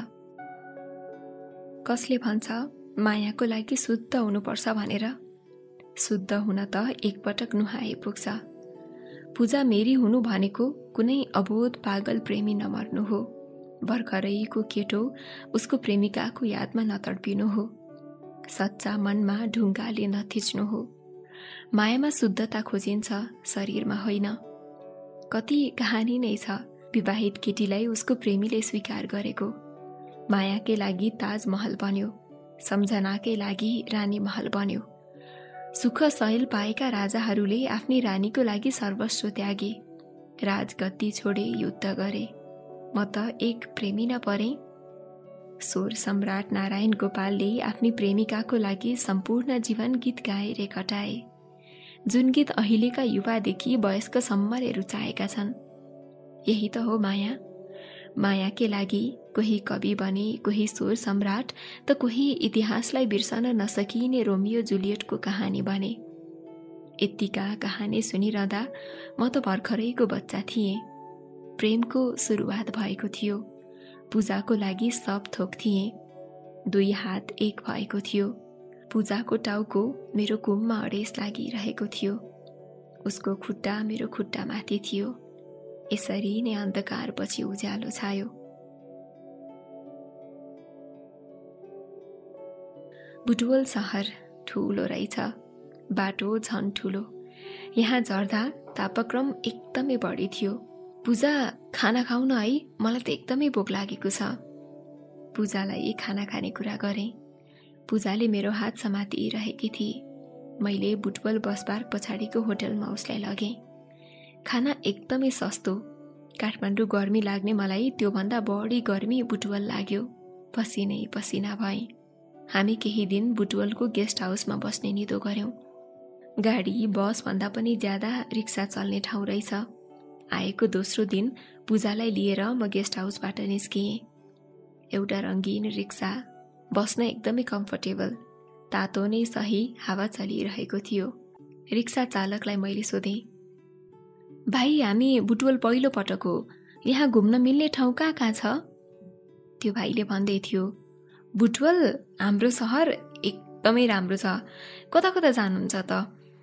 कसले भन्छ मायाको लागि शुद्ध हुनुपर्छ भनेर? शुद्ध हुन त एकपटक नुहाए पुग्छ। पूजा मेरी हुनु भनेको कुनै अबोध पागल प्रेमी नमर्नु हो। भर्खरैको केटो उसको प्रेमिकाको यादमा नतड्पिनु हो। सच्चा मनमा ढुङ्गाले नथिच्नु हो। मायामा शुद्धता खोजिन्छ, शरीरमा होइन। कति कहानी नै छ विवाहित केटीलाई उसको प्रेमीले स्वीकार गरेको। मायाकै लागि ताजमहल बन्यो, सम्झनाकै लागि रानी महल बन्यो। सुख सहेल पाएका राजाहरूले आफ्नी रानीको लागि सर्वस्व त्यागे, राजगद्दी छोडे, युद्ध गरे। म त एक प्रेमी न परेँ। स्वर सम्राट नारायण गोपालले आफ्नी प्रेमिकाको लागि सम्पूर्ण जीवन गीत गाए रेकटाए, जुन गीत अहिलेका युवादेखि वयस्कसम्मले रुचाएका छन्। यही त हो माया। मायाकै लागि कोही कवि बने, कोही स्वर सम्राट, त कोही इतिहासलाई बिर्सन नसकिने रोमियो जुलियटको कहानी बने। यतिका कहानी सुनिरहँदा म त भर्खरैको बच्चा थिएँ। प्रेमको सुरुवात भएको थियो। पूजाको लागि सब थोक थिएँ। दुई हात एक भएको थियो। पूजाको टाउको मेरो कुममा अडेस लागिरहेको थियो। उसको खुट्टा मेरो खुट्टा माथि थियो। यसरी नै अन्धकार पछि उज्यालो छायो। बुटवल सहर ठुलो रहेछ, बाटो झन् ठुलो। यहाँ झर्दा तापक्रम एकदमै बढी थियो। पूजा खाना खाउन है, मलाई त एकदमै भोक लागेको छ। पूजालाई खाना खाने कुरा गरेँ। पूजाले मेरो हात समातिरहेकी थिए। मैले बुटवल बस पार्क पछाडिको होटलमा उसलाई लगेँ। खाना एकदमै सस्तो। काठमाडौँ गर्मी लाग्ने मलाई त्योभन्दा बढी गर्मी बुटवल लाग्यो। पसिनै पसिना भएँ। हामी केही दिन बुटवलको गेस्ट हाउसमा बस्ने निदो गर्यौं। गाडी बस भन्दा पनि ज्यादा रिक्सा चल्ने ठाउँ रहेछ। आएको दोस्रो दिन पूजालाई लिएर म गेस्ट हाउसबाट निस्किएँ। एउटा रङ्गीन रिक्सा, बस्न एकदमै कम्फर्टेबल, तातो नै सही हावा चलिरहेको थियो। रिक्सा चालकलाई मैले सोधेँ, भाइ हामी बुटवल पहिलो पटक हो, यहाँ घुम्न मिल्ने ठाउँ कहाँ कहाँ छ? त्यो भाइले भन्दै थियो, बुटवल हाम्रो सहर एकदमै राम्रो छ। कता कता जानुहुन्छ त?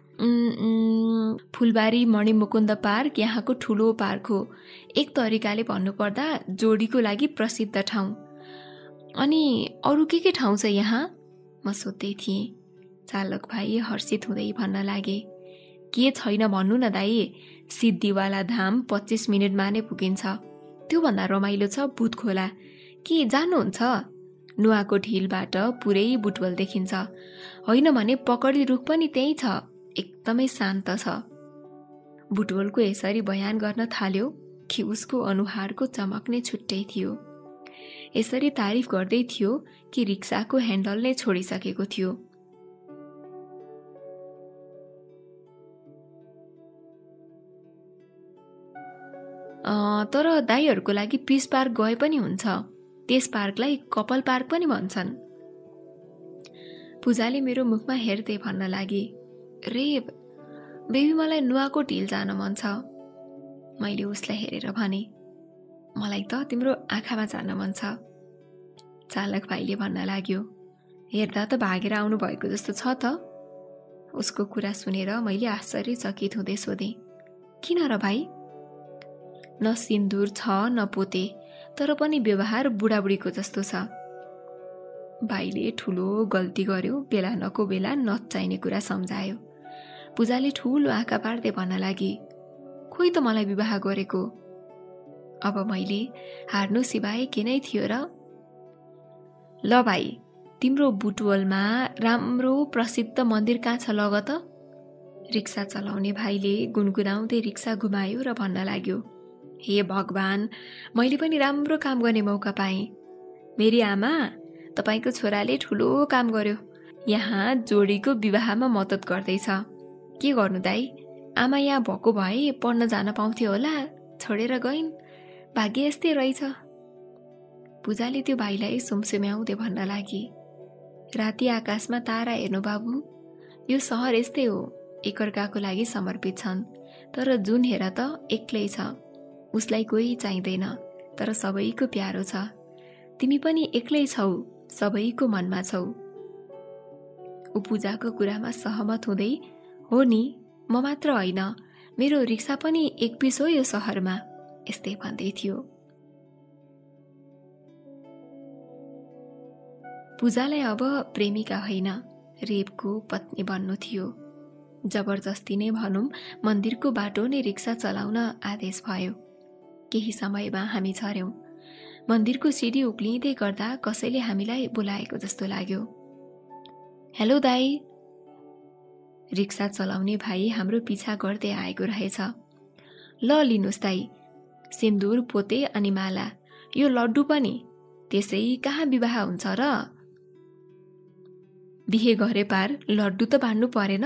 फुलबारी मणिमुकुन्द पार्क यहाँको ठुलो पार्क हो। एक तरिकाले भन्नुपर्दा जोडीको लागि प्रसिद्ध ठाउँ। अनि अरू के के ठाउँ छ यहाँ? म सोध्दै थिएँ। चालक भाइ हर्षित हुँदै भन्न लागे, के छैन भन्नु न दाई, सिद्धिवाला धाम पच्चिस मिनटमा नै पुगिन्छ। त्योभन्दा रमाइलो छ बुट खोला। के जानुहुन्छ? नुवाको ढिलबाट पुरै बुटवल देखिन्छ। होइन भने पकडी रुख पनि त्यही छ, एकदमै शान्त छ। बुटवलको यसरी बयान गर्न थाल्यो कि उसको अनुहारको चमक नै छुट्टै थियो। यसरी तारिफ गर्दै थियो कि रिक्साको ह्यान्डल नै छोडिसकेको थियो। तर दाईहरूको लागि पिस पार्क गए पनि हुन्छ। त्यस पार्कलाई कपल पार्क पनि भन्छन्। पूजाले मेरो मुखमा हेर्दै भन्न लागे, रेब बेबी मलाई नुवाको ढिल जान मन छ। मैले उसलाई हेरेर भने, मलाई त तिम्रो आँखामा जान मन छ। चालक भाइले भन्न लाग्यो, हेर्दा त भागेर आउनु भएको जस्तो छ त। उसको कुरा सुनेर मैले आश्चर्यचकित हुँदै सोधेँ, किन र भाइ? न सिन्दुर छ न पोते, तर पनि व्यवहार बुढाबुढीको जस्तो छ। भाइले ठुलो गल्ती गर्यो, बेला नको बेला नचाहिने कुरा सम्झायो। पूजाले ठुलो आँखा पार्दै भन्न लागी, खोइ त मलाई विवाह गरेको। अब मैले हार्नु सिवाय के नै थियो र? ल भाइ, तिम्रो बुटवलमा राम्रो प्रसिद्ध मन्दिर कहाँ छ लग त? रिक्सा चलाउने भाइले गुनगुनाउँदै रिक्सा घुमायो र भन्न लाग्यो, हे भगवान, मैले पनि राम्रो काम गर्ने मौका पाएँ। मेरी आमा, तपाईँको छोराले ठुलो काम गर्यो। यहाँ जोडीको विवाहमा मद्दत गर्दैछ। के गर्नु दाई, आमा यहाँ भएको भए पढ्न जान पाउँथ्यो होला, छोडेर गइन्। भाग्य यस्तै रहेछ। पूजाले त्यो भाइलाई सुमसुम्याउँदै भन्न लागि, राति आकाशमा तारा हेर्नु बाबु, यो सहर यस्तै हो, एकअर्काको लागि समर्पित छन्। तर जुन हेर त एक्लै छ, उसलाई कोही चाहिँदैन, तर सबैको प्यारो छ। तिमी पनि एक्लै छौ, सबैको मनमा छौ। ऊ पूजाको कुरामा सहमत हुँदै, हो नि, म मात्र होइन, मेरो रिक्सा पनि एक पिस हो यो सहरमा, यस्तै भन्दै थियो। पूजालाई अब प्रेमिका होइन, रेपको पत्नी बन्नु थियो। जबरजस्ती नै भनौँ, मन्दिरको बाटो नै रिक्सा चलाउन आदेश भयो। केही समयमा हामी झर्यौं। मन्दिरको सिडी उक्लिँदै गर्दा कसैले हामीलाई बोलाएको जस्तो लाग्यो। हेलो दाई। रिक्सा चलाउने भाइ हाम्रो पिछा गर्दै आएको रहेछ। ल लिनुहोस् दाई, सिन्दुर, पोते अनि माला, यो लड्डु पनि। त्यसै कहाँ विवाह हुन्छ र? बिहे गरे पार लड्डु त बाँड्नु परेन।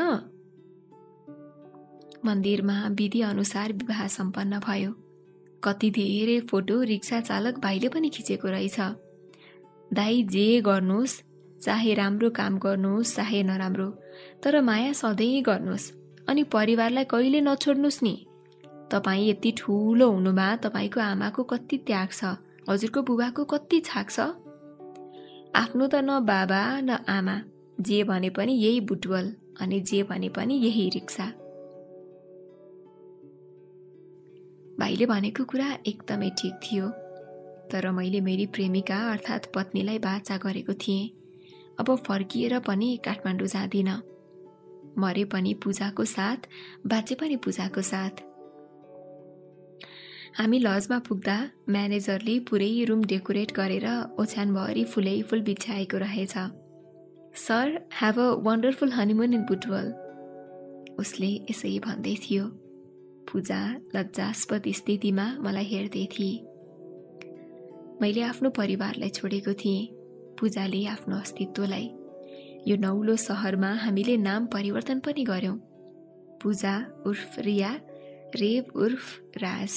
मन्दिरमा विधि अनुसार विवाह सम्पन्न भयो। कति धेरै फोटो रिक्सा चालक भाइले पनि खिचेको रहेछ। दाई जे गर्नुहोस्, चाहे राम्रो काम गर्नुहोस् चाहे नराम्रो, तर माया सधैँ गर्नुहोस् अनि परिवारलाई कहिले नछोड्नुहोस् नि। तपाईँ यति ठुलो हुनुमा तपाईँको आमाको कति त्याग छ, हजुरको बुबाको कति छाक छ। आफ्नो त न बाबा न आमा, जे भने पनि यही बुटवल अनि जे भने पनि यही रिक्सा। भाइले भनेको कुरा एकदमै ठिक थियो, तर मैले मेरी प्रेमिका अर्थात् पत्नीलाई बाचा गरेको थिएँ। अब फर्किएर पनि काठमाडौँ जाँदिन। मरे पनि पूजाको साथ, बाँचे पनि पूजाको साथ। हामी लजमा पुग्दा म्यानेजरले पुरै रुम डेकोरेट गरेर ओछ्यानभरि फुलै फुल बिछ्याएको रहेछ। Sir, have a wonderful honeymoon in Butwal, उसले यसै भन्दै थियो। पूजा लज्जास्पद स्थितिमा मलाई हेर्दै थिए। मैले आफ्नो परिवारलाई छोडेको थिएँ, पूजाले आफ्नो अस्तित्वलाई। यो नौलो सहरमा हामीले नाम परिवर्तन पनि गर्यौं। पूजा उर्फ रिया, रेव उर्फ राज।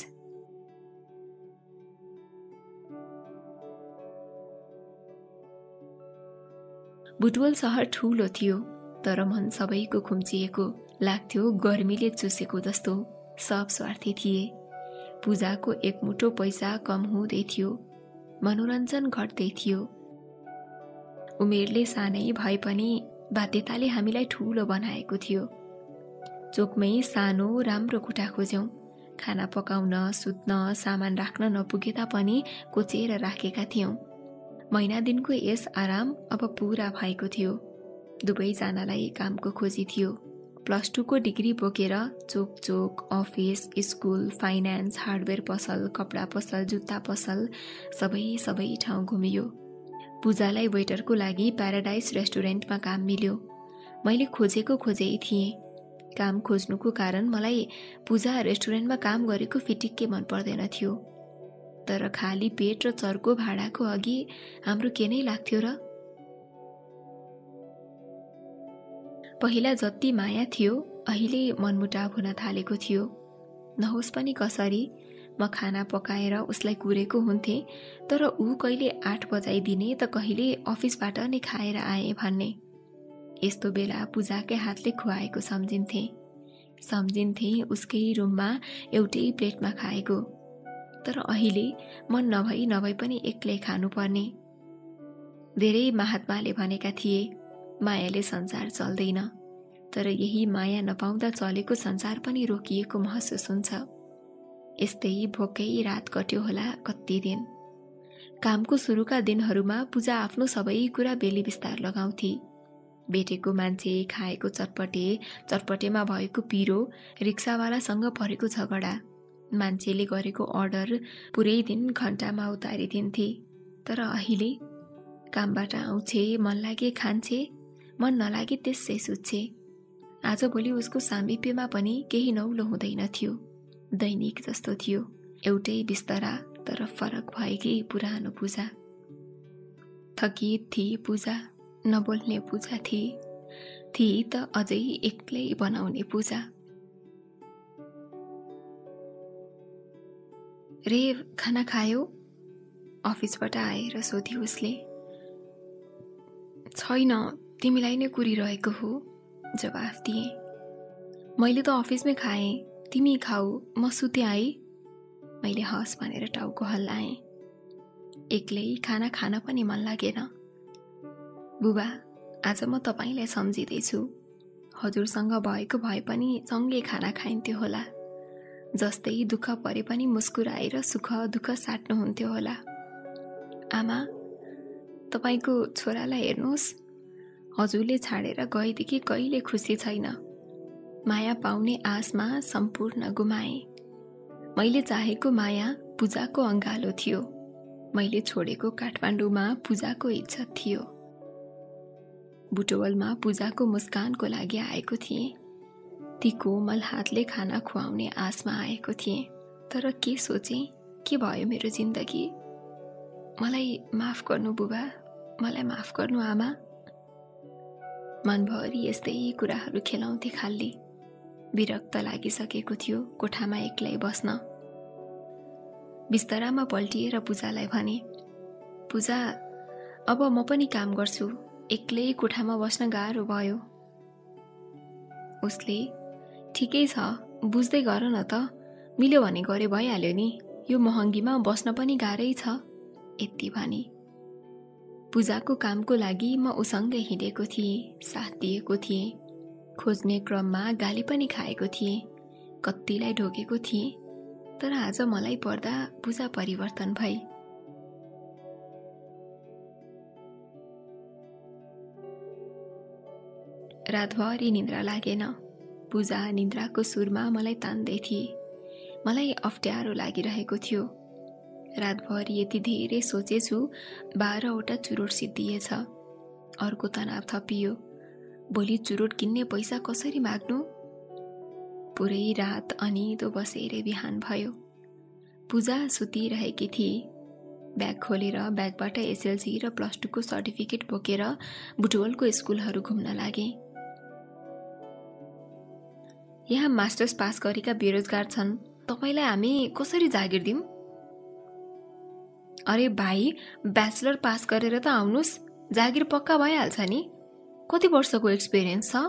बुटवल सहर ठूलो थियो, तर मन सबैको खुम्चिएको लाग्थ्यो, गर्मीले चुसेको जस्तो। सब स्वार्थी थिए। पूजाको एक मुठो पैसा कम हुँदै थियो, मनोरञ्जन घट्दै थियो। उमेरले सानै भए पनि बाध्यताले हामीलाई ठूलो बनाएको थियो। चोकमै सानो राम्रो कोठा खोज्यौं। खाना पकाउन, सुत्न, सामान राख्न नपुगे तापनि कोचेर राखेका थियौं। महिना दिनको यस आराम अब पूरा भएको थियो। दुवैजनालाई कामको खोजी थियो। प्लस टू को डिग्री बोकेर चोक चोक, अफिस, स्कुल, फाइनेन्स, हार्डवेयर पसल, कपडा पसल, जुत्ता पसल, सबै सबै ठाउँ घुमियो। पूजालाई वेटरको लागि प्याराडाइज रेस्टुरेन्टमा काम मिल्यो। मैले खोजेको खोजै थिएँ। काम खोज्नुको कारण मलाई पूजा रेस्टुरेन्टमा काम गरेको फिटिक्कै मन पर्दैन थियो। तर खाली पेट र चर्को भाडाको अघि हाम्रो के नै लाग्थ्यो र? पहिला जति माया थियो, अहिले मनमुटाव हुन थालेको थियो। नहोस् पनि कसरी, म खाना पकाएर उसलाई कुरेको हुन्थे, तर ऊ कहिले आठ बजाइदिने त कहिले अफिसबाट नै खाएर आए भन्ने। यस्तो बेला पूजाकै हातले खुवाएको सम्झिन्थे सम्झिन्थे उसकै रुममा एउटै प्लेटमा खाएको। तर अहिले मन नभई नभई पनि एक्लै खानुपर्ने। धेरै महात्माले भनेका थिए, मायाले संसार चल्दैन, तर यही माया नपाउँदा चलेको संसार पनि रोकिएको महसुस हुन्छ। यस्तै भोकै रात कट्यो होला कति दिन। कामको सुरुका दिनहरूमा पूजा आफ्नो सबै कुरा बेली बिस्तार लगाउँथे। बेटेको मान्छे, खाएको चटपटे, चटपटेमा भएको पिरो, रिक्सावालासँग परेको झगडा, मान्छेले गरेको अर्डर पुरै दिन घण्टामा उतारिदिन्थे। तर अहिले कामबाट आउँछे, मन लागे खान्छे, मन नलागे त्यसै सुत्छे। आजभोलि उसको सामिप्यमा पनि केही नौलो हुँदैन थियो। दैनिक जस्तो थियो। एउटै बिस्तरा तर फरक भएकी पुरानो पूजा। थकित थिई पूजा, नबोल्ने पूजा थिई थिई त अझै एक्लै बनाउने पूजा। रेव, खाना खायो? अफिसबाट आएर सोधी उसले। छैन, तिमीलाई नै कुरिरहेको हो, जवाफ दिए। मैले त अफिसमै खाएँ, तिमी खाऊ, म सुते आई। मैले हस भनेर टाउको हल्लाएँ। एक्लै खाना खान पनि मन लागेन। बुबा, आज म तपाईँलाई सम्झिँदैछु। हजुरसँग भएको भए पनि सँगै खाना खाइन्थ्यो होला। जस्तै दुःख परे पनि मुस्कुराएर सुख दुःख साट्नुहुन्थ्यो होला। आमा, तपाईँको छोरालाई हेर्नुहोस्, हजुरले छाडेर गएदेखि कहिले खुसी छैन। माया पाउने आशमा सम्पूर्ण गुमाए। मैले चाहेको माया पूजाको अङ्गालो थियो। मैले छोडेको काठमाडौँमा पूजाको इज्जत थियो। बुटवलमा पूजाको मुस्कानको लागि आएको थिएँ। ती कोमल हातले खाना खुवाउने आशमा आएको थिएँ। तर के सोचेँ, के भयो मेरो जिन्दगी? मलाई माफ गर्नु बुबा, मलाई माफ गर्नु आमा। मनभरि यस्तै कुराहरू खेलाउँथे खाली। विरक्त लागिसकेको थियो कोठामा एक्लै बस्न। बिस्तरामा पल्टिएर पूजालाई भने, पूजा, अब म पनि काम गर्छु, एक्लै कोठामा बस्न गाह्रो भयो। उसले, ठिकै छ, बुझ्दै गर न त, मिल्यो भने गरे भइहाल्यो नि, यो महँगीमा बस्न पनि गाह्रै छ, यति भने। पूजाको कामको लागि म उसँगै हिँडेको थिएँ, साथ दिएको थिएँ। खोज्ने क्रममा गाली पनि खाएको थिएँ, कत्तिलाई ढोकेको थिएँ। तर आज मलाई पर्दा पूजा परिवर्तन भई। रातभरि निन्द्रा लागेन। पूजा निन्द्राको सुरमा मलाई तान्दै थिए। मलाई अप्ठ्यारो लागिरहेको थियो। रातभरि यति धेरै सोचेछु, बाह्रवटा चुरोट सिद्धिएछ। अर्को तनाव थपियो। भोलि चुरोट किन्ने पैसा कसरी माग्नु? पुरै रात अनिदो बसेर बिहान भयो। पूजा सुतिरहेकी थिए। ब्याग खोलेर ब्यागबाट एसएलसी र प्लस टूको सर्टिफिकेट बोकेर बुटवलको स्कुलहरू घुम्न लागे। यहाँ मास्टर्स पास गरेका बेरोजगार छन्, तपाईलाई हामी कसरी जागिर दिउँ? अरे भाइ, ब्याचलर पास गरेर त आउनुस्, जागिर पक्का भइहाल्छ नि। कति वर्षको एक्सपिरियन्स छ?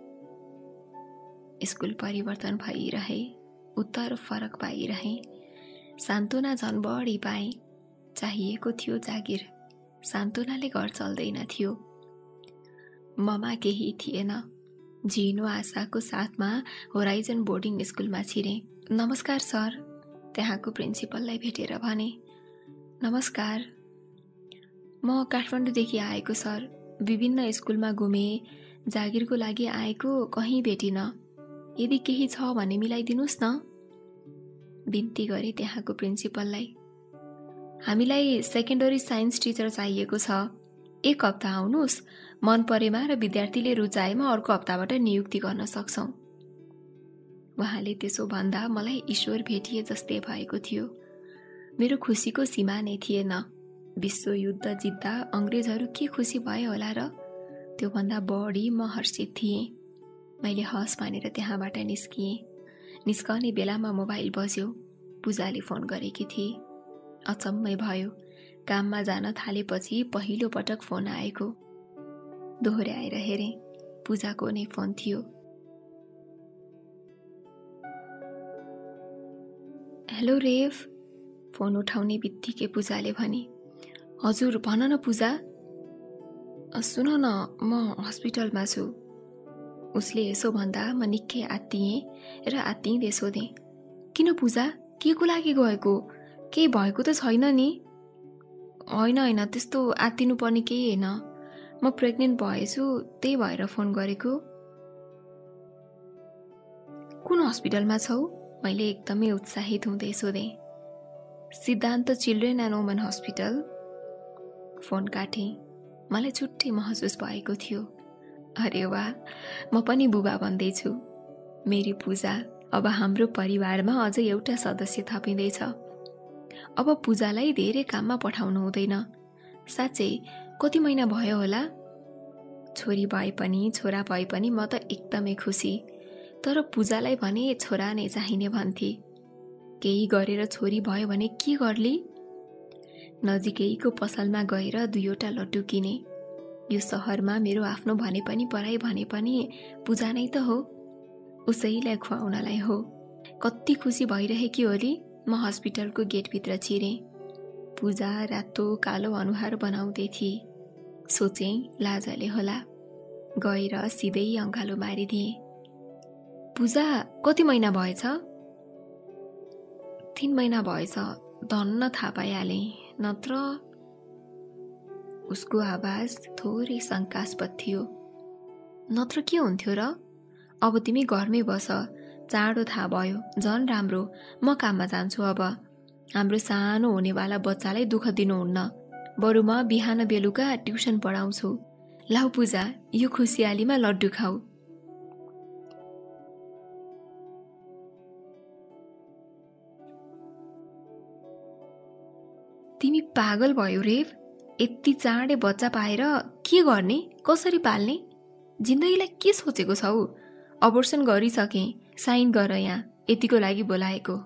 स्कुल परिवर्तन भइरहे, उत्तर फरक पाइरहे, सान्त्वना झन् बढी पाए। चाहिएको थियो जागिर, सान्त्वनाले घर चल्दैन थियो। ममा केही थिएन। झिनो आशाको साथमा होराइजन बोर्डिङ स्कुलमा छिरे। नमस्कार सर, त्यहाँको प्रिन्सिपललाई भेटेर भने। नमस्कार, म काठमाडौँदेखि आएको सर, विभिन्न स्कुलमा घुमे, जागिरको लागि आएको, कहीँ भेटिन। यदि केही छ भने मिलाइदिनुहोस् न, बिन्ती गरे त्यहाँको प्रिन्सिपललाई। हामीलाई सेकेन्डरी साइन्स टिचर चाहिएको छ। एक हप्ता आउनुहोस्, मन परेमा र विद्यार्थीले रुचाएमा अर्को हप्ताबाट नियुक्ति गर्न सक्छौँ। उहाँले त्यसो भन्दा मलाई ईश्वर भेटिए जस्तै भएको थियो। मेरो खुसीको सीमा नै थिएन। विश्वयुद्ध जित्दा अङ्ग्रेजहरू के खुसी भए होला र? त्योभन्दा बढी म हर्षित थिएँ। मैले हस भनेर त्यहाँबाट निस्किएँ। निस्कने बेलामा मोबाइल बज्यो। पूजाले फोन गरेकी थिए। अचम्मै भयो। काममा जान थालेपछि पहिलो पटक फोन आएको। दोहोऱ्याएर हेरेँ, पूजाको नै फोन थियो। हेलो रेव, फोन उठाउने बित्तिकै पूजाले भने। हजुर, भन न पूजा। सुन न, म हस्पिटलमा छु। उसले यसो भन्दा म निकै आत्तिएँ र आत्तिँदै सोधेँ, किन पूजा, के को लागि गएको? केही भएको त छैन नि? होइन होइन, त्यस्तो आत्तिनु पर्ने केही होइन, म प्रेग्नेन्ट भएछु, त्यही भएर फोन गरेको। कुन हस्पिटलमा छौ? मैले एकदमै उत्साहित हुँदै सोधेँ। Siddhanta children and women hospital. Phone काटेँ। मलाई छुट्टै महसुस भएको थियो। अरे वाह, म पनि बुबा बन्दैछु। मेरी पूजा अब हाम्रो परिवारमा अझै एउटा सदस्य थपिँदैछ। अब पूजालाई धेरै काममा पठाउनु हुँदैन। साँच्चै कति महिना भयो होला? छोरी भए पनि छोरा भए पनि म त एकदमै खुसी, तर पूजालाई भने छोरा नै चाहिने भन्थे। केही गरेर छोरी भयो भने के गर्ली? नजिकैको पसलमा गएर दुईवटा लड्डु किने। यो सहरमा मेरो आफ्नो भने पनि पराई भने पनि पूजा नै त हो, उसैलाई खुवाउनलाई हो। कति खुसी भइरहेकी होली। म हस्पिटलको गेटभित्र छिरेँ। पूजा रातो कालो अनुहार बनाउँदै थिए। सोचेँ लाजले होला, गएर सिधै अँगालो मारिदिए। पूजा कति महिना भएछ? तीन महिना भएछ, धन्न थाहा पाइहालेँ, नत्र। उसको आवाज थोरै शङ्कास्पद थियो। नत्र के हुन्थ्यो र? अब तिमी घरमै बस, चाँडो थाहा भयो, झन् राम्रो। म काममा जान्छु अब। हाम्रो सानो हुनेवाला बच्चालाई दुःख दिनुहुन्न, बरु म बिहान बेलुका ट्युसन पढाउँछु। लाउ पूजा, यो खुसियालीमा लड्डु खाऊ। तिमी पागल भयो रेव? यति चाँडै बच्चा पाएर के गर्ने, कसरी पाल्ने? जिन्दगीलाई के सोचेको छौ? अबोर्सन गरिसकेँ, साइन गर यहाँ, यतिको लागि बोलाएको।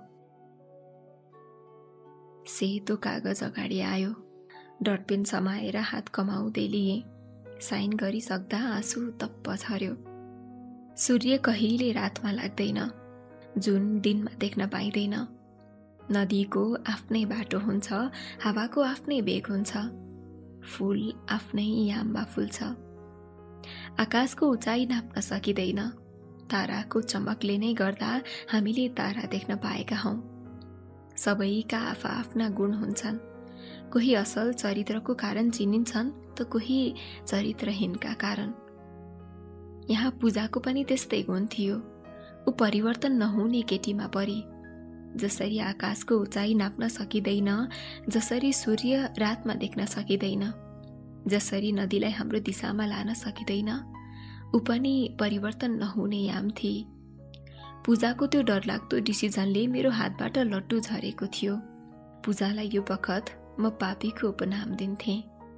सेतो कागज अगाडि आयो। डटपेन समाएर हात कमाउँदै लिए। साइन गरिसक्दा आँसु तप्प झर्यो। सूर्य कहिले रातमा लाग्दैन, जुन दिनमा देख्न पाइँदैन। नदीको आफ्नै बाटो हुन्छ, हावाको आफ्नै बेग हुन्छ, फूल आफ्नै याममा फुल्छ। आकाशको उचाइ नाप्न सकिँदैन, ताराको चमकले नै गर्दा हामीले तारा देख्न पाएका हौँ। सबैका आफआफ्ना गुण हुन्छन्। कोही असल चरित्रको कारण चिनिन्छन् त कोही चरित्रहीनका कारण। यहाँ पूजाको पनि त्यस्तै गुण थियो। ऊ परिवर्तन नहुने केटीमा परी। जसरी आकाशको उचाइ नाप्न सकिँदैन, जसरी सूर्य रातमा देख्न सकिँदैन, जसरी नदीलाई हाम्रो दिशामा लान सकिँदैन, ऊ पनि परिवर्तन नहुने याम थिए। पूजाको त्यो डरलाग्दो डिसिजनले मेरो हातबाट लड्डु झरेको थियो। पूजालाई यो बखत म पापीको उपनाम दिन्थे।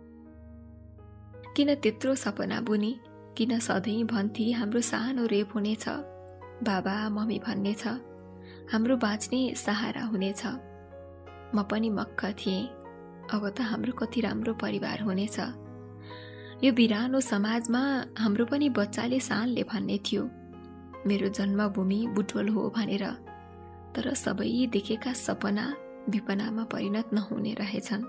किन त्यत्रो सपना बुनी? किन सधैँ भन्थे हाम्रो सानो रेप हुनेछ, बाबा मम्मी भन्ने छ, हाम्रो बाँच्ने सहारा हुनेछ। म पनि मक्ख थिएँ, अब त हाम्रो कति राम्रो परिवार हुनेछ। यो बिरानो समाजमा हाम्रो पनि बच्चाले सानले भन्ने थियो मेरो जन्मभूमि बुटवल हो भनेर। तर सबै देखेका सपना विपनामा परिणत नहुने रहेछन्।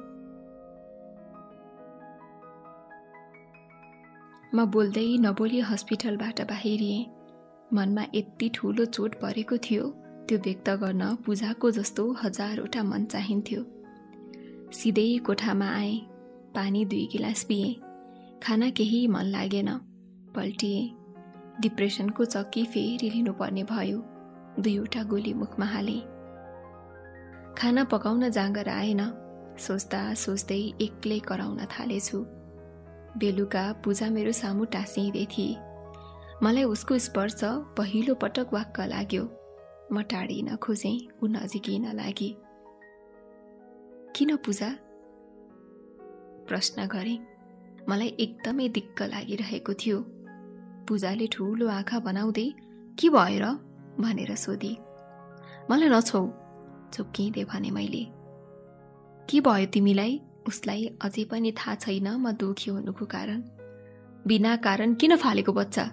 म बोल्दै नबोली हस्पिटलबाट बाहिरिएँ। मनमा यति ठुलो चोट परेको थियो, त्यो व्यक्त गर्न पूजाको जस्तो हजारवटा मन चाहिन्थ्यो। सिधै कोठामा आएँ, पानी दुई गिलास पिएँ। खाना केही मन लागेन, पल्टिएँ। डिप्रेसनको चक्की फेरि लिनुपर्ने भयो। दुईवटा गोली मुखमा हालेँ। खाना पकाउन जाँगर आएन। सोच्दा सोच्दै एक्लै कराउन थालेछु। बेलुका पूजा मेरो सामु टाँसिँदै थिए। मलाई उसको स्पर्श पहिलो पटक वाक्क लाग्यो। म टाढिन खोजेँ, ऊ नजिकिन लागि। किन पूजा? प्रश्न गरेँ। मलाई एकदमै दिक्क लागिरहेको थियो। पूजाले ठुलो आँखा बनाउँदै के भयो र भनेर सोधी। मलाई नछौ, चुप्किँदै भने मैले। के भयो तिमीलाई? उसलाई अझै पनि थाहा छैन म दुखी हुनुको कारण। बिना कारण किन फालेको बच्चा?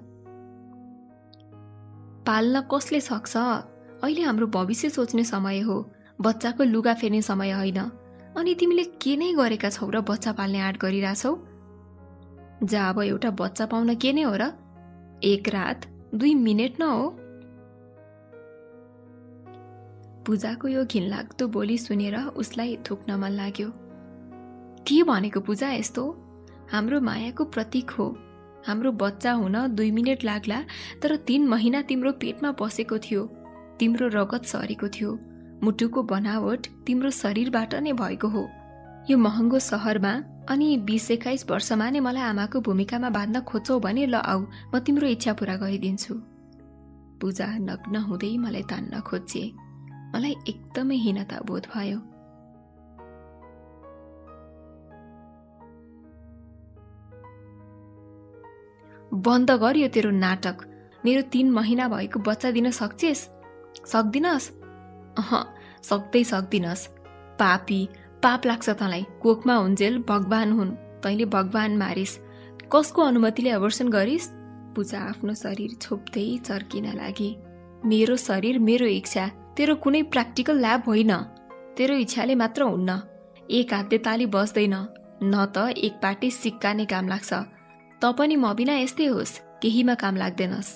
पाल्न कसले सक्छ? अहिले हाम्रो भविष्य सोच्ने समय हो, बच्चाको लुगा फेर्ने समय होइन। अनि तिमीले के नै गरेका छौ र बच्चा पाल्ने आँट गरिरहेछौ? जा, अब एउटा बच्चा पाउन के नै हो र? एक रात दुई मिनट न हो? पूजाको यो घिनलाग्दो बोली सुनेर उसलाई थुक्न मन लाग्यो। के भनेको पूजा यस्तो? हाम्रो मायाको प्रतीक हो। हाम्रो बच्चा हुन दुई मिनट लाग्ला, तर तीन महिना तिम्रो पेटमा बसेको थियो। तिम्रो रगत सरेको थियो। मुटुको बनावट तिम्रो शरीरबाट नै भएको हो। यो महँगो सहरमा अनि बीस एक्काइस वर्षमा नै मलाई आमाको भूमिकामा बाँध्न खोज्छौ भने ल आऊ, म तिम्रो इच्छा पूरा गरिदिन्छु। पूजा नग्न हुँदै मलाई तान्न खोजे। मलाई एकदमै हीनता बोध भयो। बन्द गर यो तेरो नाटक। मेरो तीन महिना भएको बच्चा दिन सक्छेस? सक्दिनस्? अह, सक्दै सक्दिनस्। पापी, पाप लाग्छ तँलाई। कोखमा हुन्जेल भगवान हुन्, तैँले भगवान मारिस। कसको अनुमतिले अबर्सन गरिस्? पूजा आफ्नो शरीर छोप्दै चर्किन लागि। मेरो शरीर, मेरो इच्छा, तेरो कुनै प्र्याक्टिकल ल्याब होइन। तेरो इच्छाले मात्र हुन्न। एक हातले ताली बस्दैन, न त एक पाटी सिक्का नै काम लाग्छ। त पनि म बिना यस्तै होस्, केहीमा काम लाग्दैनस्।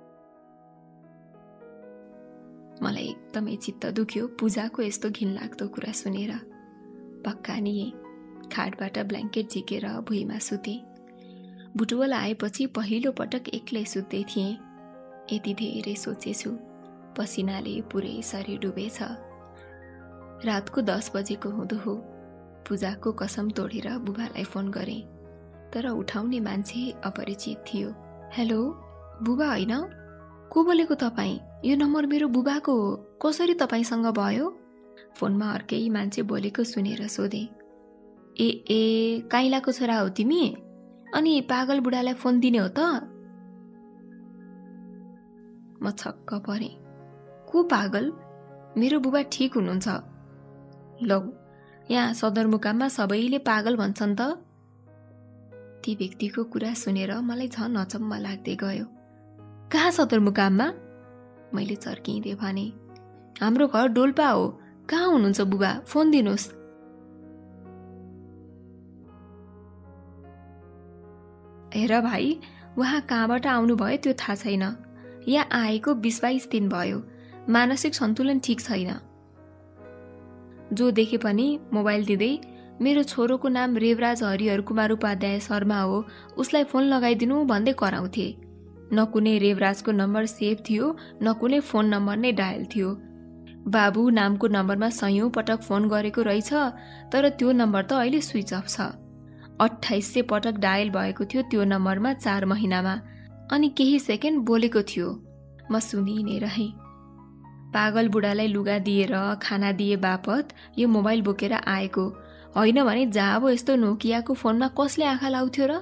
मलाई एकदमै चित्त दुख्यो पूजाको यस्तो घिनलाग्दो कुरा सुनेर। पक्का निए, खाटबाट ब्ल्याङ्केट झिकेर भुइँमा सुते। बुटवल आएपछि पहिलो पटक एक्लै सुत्दै थिएँ। यति धेरै सोचेछु, पसिनाले पुरै शरीर डुबेछ। रातको दस बजेको हुँदो हो। पूजाको कसम तोडेर बुबालाई फोन गरेँ, तर उठाउने मान्छे अपरिचित थियो। हेलो, बुबा होइन? को बोलेको तपाईँ? यो नम्बर मेरो बुबाको हो, कसरी तपाईँसँग भयो? फोनमा अर्कै मान्छे बोलेको सुनेर सोधे। ए ए काइलाको छोरा हो तिमी? अनि पागल बुढालाई फोन दिने हो त? म छक्क परेँ। को पागल? मेरो बुबा ठिक हुनुहुन्छ। लौ, यहाँ सदरमुकाममा सबैले पागल भन्छन् त। ती व्यक्तिको कुरा सुनेर मलाई झन् अचम्म लाग्दै गयो। कहाँ सदरमुकाममा? मैले चर्किँदै भने। हाम्रो घर डोल्पा हो। कहाँ हुनुहुन्छ बुबा? फोन दिनुहोस्। हेर भाइ, उहाँ कहाँबाट आउनुभयो त्यो थाहा छैन। यहाँ आएको बिस बाइस दिन भयो। मानसिक सन्तुलन ठिक छैन। जो देखे पनि मोबाइल दिँदै मेरो छोरोको नाम रेवराज हरिहर कुमार उपाध्याय शर्मा हो, उसलाई फोन लगाइदिनु भन्दै कराउँथे। न कुनै रेवराजको नम्बर सेभ थियो, न कुनै फोन नम्बर नै डायल थियो। बाबु नामको नम्बरमा सयौं पटक फोन गरेको रहेछ, तर त्यो नम्बर त अहिले स्विच अफ छ। अठाइस सय पटक डायल भएको थियो त्यो नम्बरमा चार महिनामा, अनि केही सेकेन्ड बोलेको थियो। म सुनि नै रहेँ। पागल बुढालाई लुगा दिएर खाना दिए बापत यो मोबाइल बोकेर आएको होइन भने जहाँ अब यस्तो नोकियाको फोनमा कसले आँखा लाउँथ्यो र?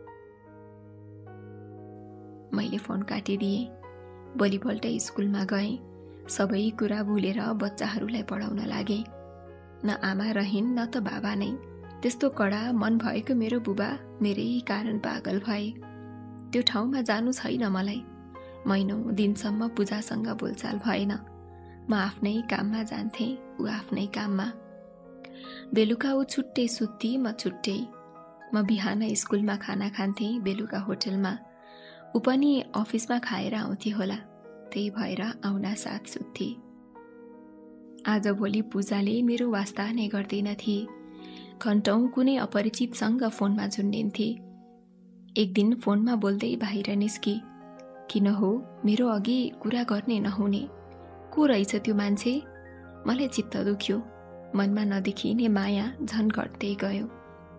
मैले फोन काटिदिएँ। भोलिपल्ट स्कुलमा गएँ। सबै कुरा भुलेर बच्चाहरूलाई पढाउन लागेँ। न आमा रहिन् न त बाबा नै। त्यस्तो कडा मन भएको मेरो बुबा मेरै कारण पागल भए। त्यो ठाउँमा जानु छैन मलाई। महिनौं दिनसम्म पूजासँग बोलचाल भएन। म आफ्नै काममा जान्थेँ, ऊ आफ्नै काममा। बेलुका ऊ छुट्टै सुत्ती, म छुट्टै। म बिहान स्कुलमा खाना खान्थेँ, बेलुका होटलमा। ऊ पनि अफिसमा खाएर आउँथे होला, त्यही भएर आउना साथ सुत्थे। आजभोलि पूजाले मेरो वास्ता नै गर्दैनथे। घन्टौं कुनै अपरिचितसँग फोनमा झुन्डिन्थे। एक दिन फोनमा बोल्दै बाहिर निस्के। किन हो, मेरो अघि कुरा गर्ने नहुने। को रहेछ त्यो मान्छे? मलाई चित्त दुख्यो। मनमा नदेखिने माया झन् घट्दै गयो।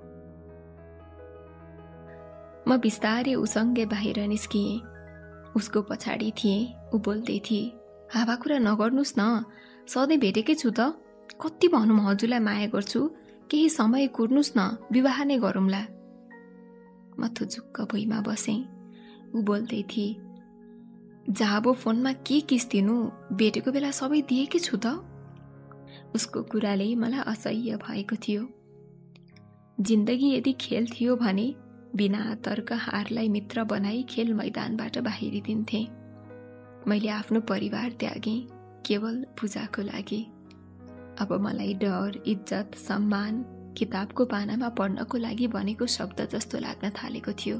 म बिस्तारै उसँगै बाहिर निस्किएँ। उसको पछाडि थिएँ। ऊ बोल्दै थिए। हावा कुरा नगर्नुहोस् न, सधैँ भेटेकै छु त। कति भनौँ हजुरलाई माया गर्छु, केही समय कुर्नुहोस् न, विवाह नै गरौँला। म थुजुक्क भुइँमा बसेँ। ऊ बोल्दै थिए। जाबो फोनमा के किस दिनु, भेटेको बेला सबै दिएकै छु त। उसको कुराले मलाई असह्य भएको थियो। जिन्दगी यदि खेल थियो भने बिना तर्क हारलाई मित्र बनाई खेल मैदानबाट बाहिरिदिन्थे। मैले आफ्नो परिवार त्यागेँ केवल पूजाको लागि। अब मलाई डर, इज्जत, सम्मान किताबको पानामा पढ्नको लागि बनेको शब्द जस्तो लाग्न थालेको थियो।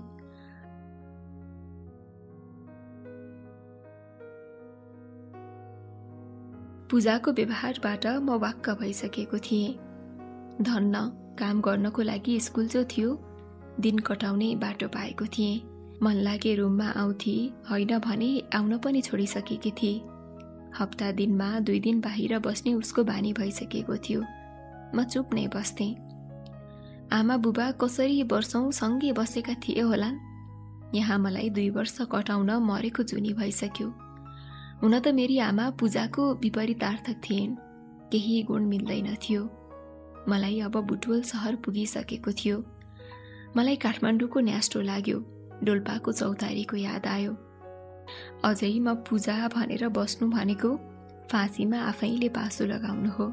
पूजाको व्यवहारबाट म वाक्क भइसकेको थिएँ। धन्न, काम गर्नको लागि स्कुल जो थियो, दिन कटाउने बाटो पाएको थिएँ। मन लागे रुममा आउँथे, होइन भने आउन पनि छोडिसकेकी थिए। हप्ता दिनमा दुई दिन बाहिर बस्ने उसको बानी भइसकेको थियो। म चुप नै बस्थेँ। आमा बुबा कसरी वर्षौं सँगै बसेका थिए होलान्। यहाँ मलाई दुई वर्ष कटाउन मरेको जुनी भइसक्यो। हुन त मेरी आमा पूजाको विपरीतार्थ थिइन्। केही गुण मिल्दैन थियो। मलाई अब बुटवल सहर पुगिसकेको थियो। मलाई काठमाडौँको न्यास्टो लाग्यो। डोल्पाको चौतारीको याद आयो। अझै म पूजा भनेर बस्नु भनेको फाँसीमा आफैले पासो लगाउनु हो।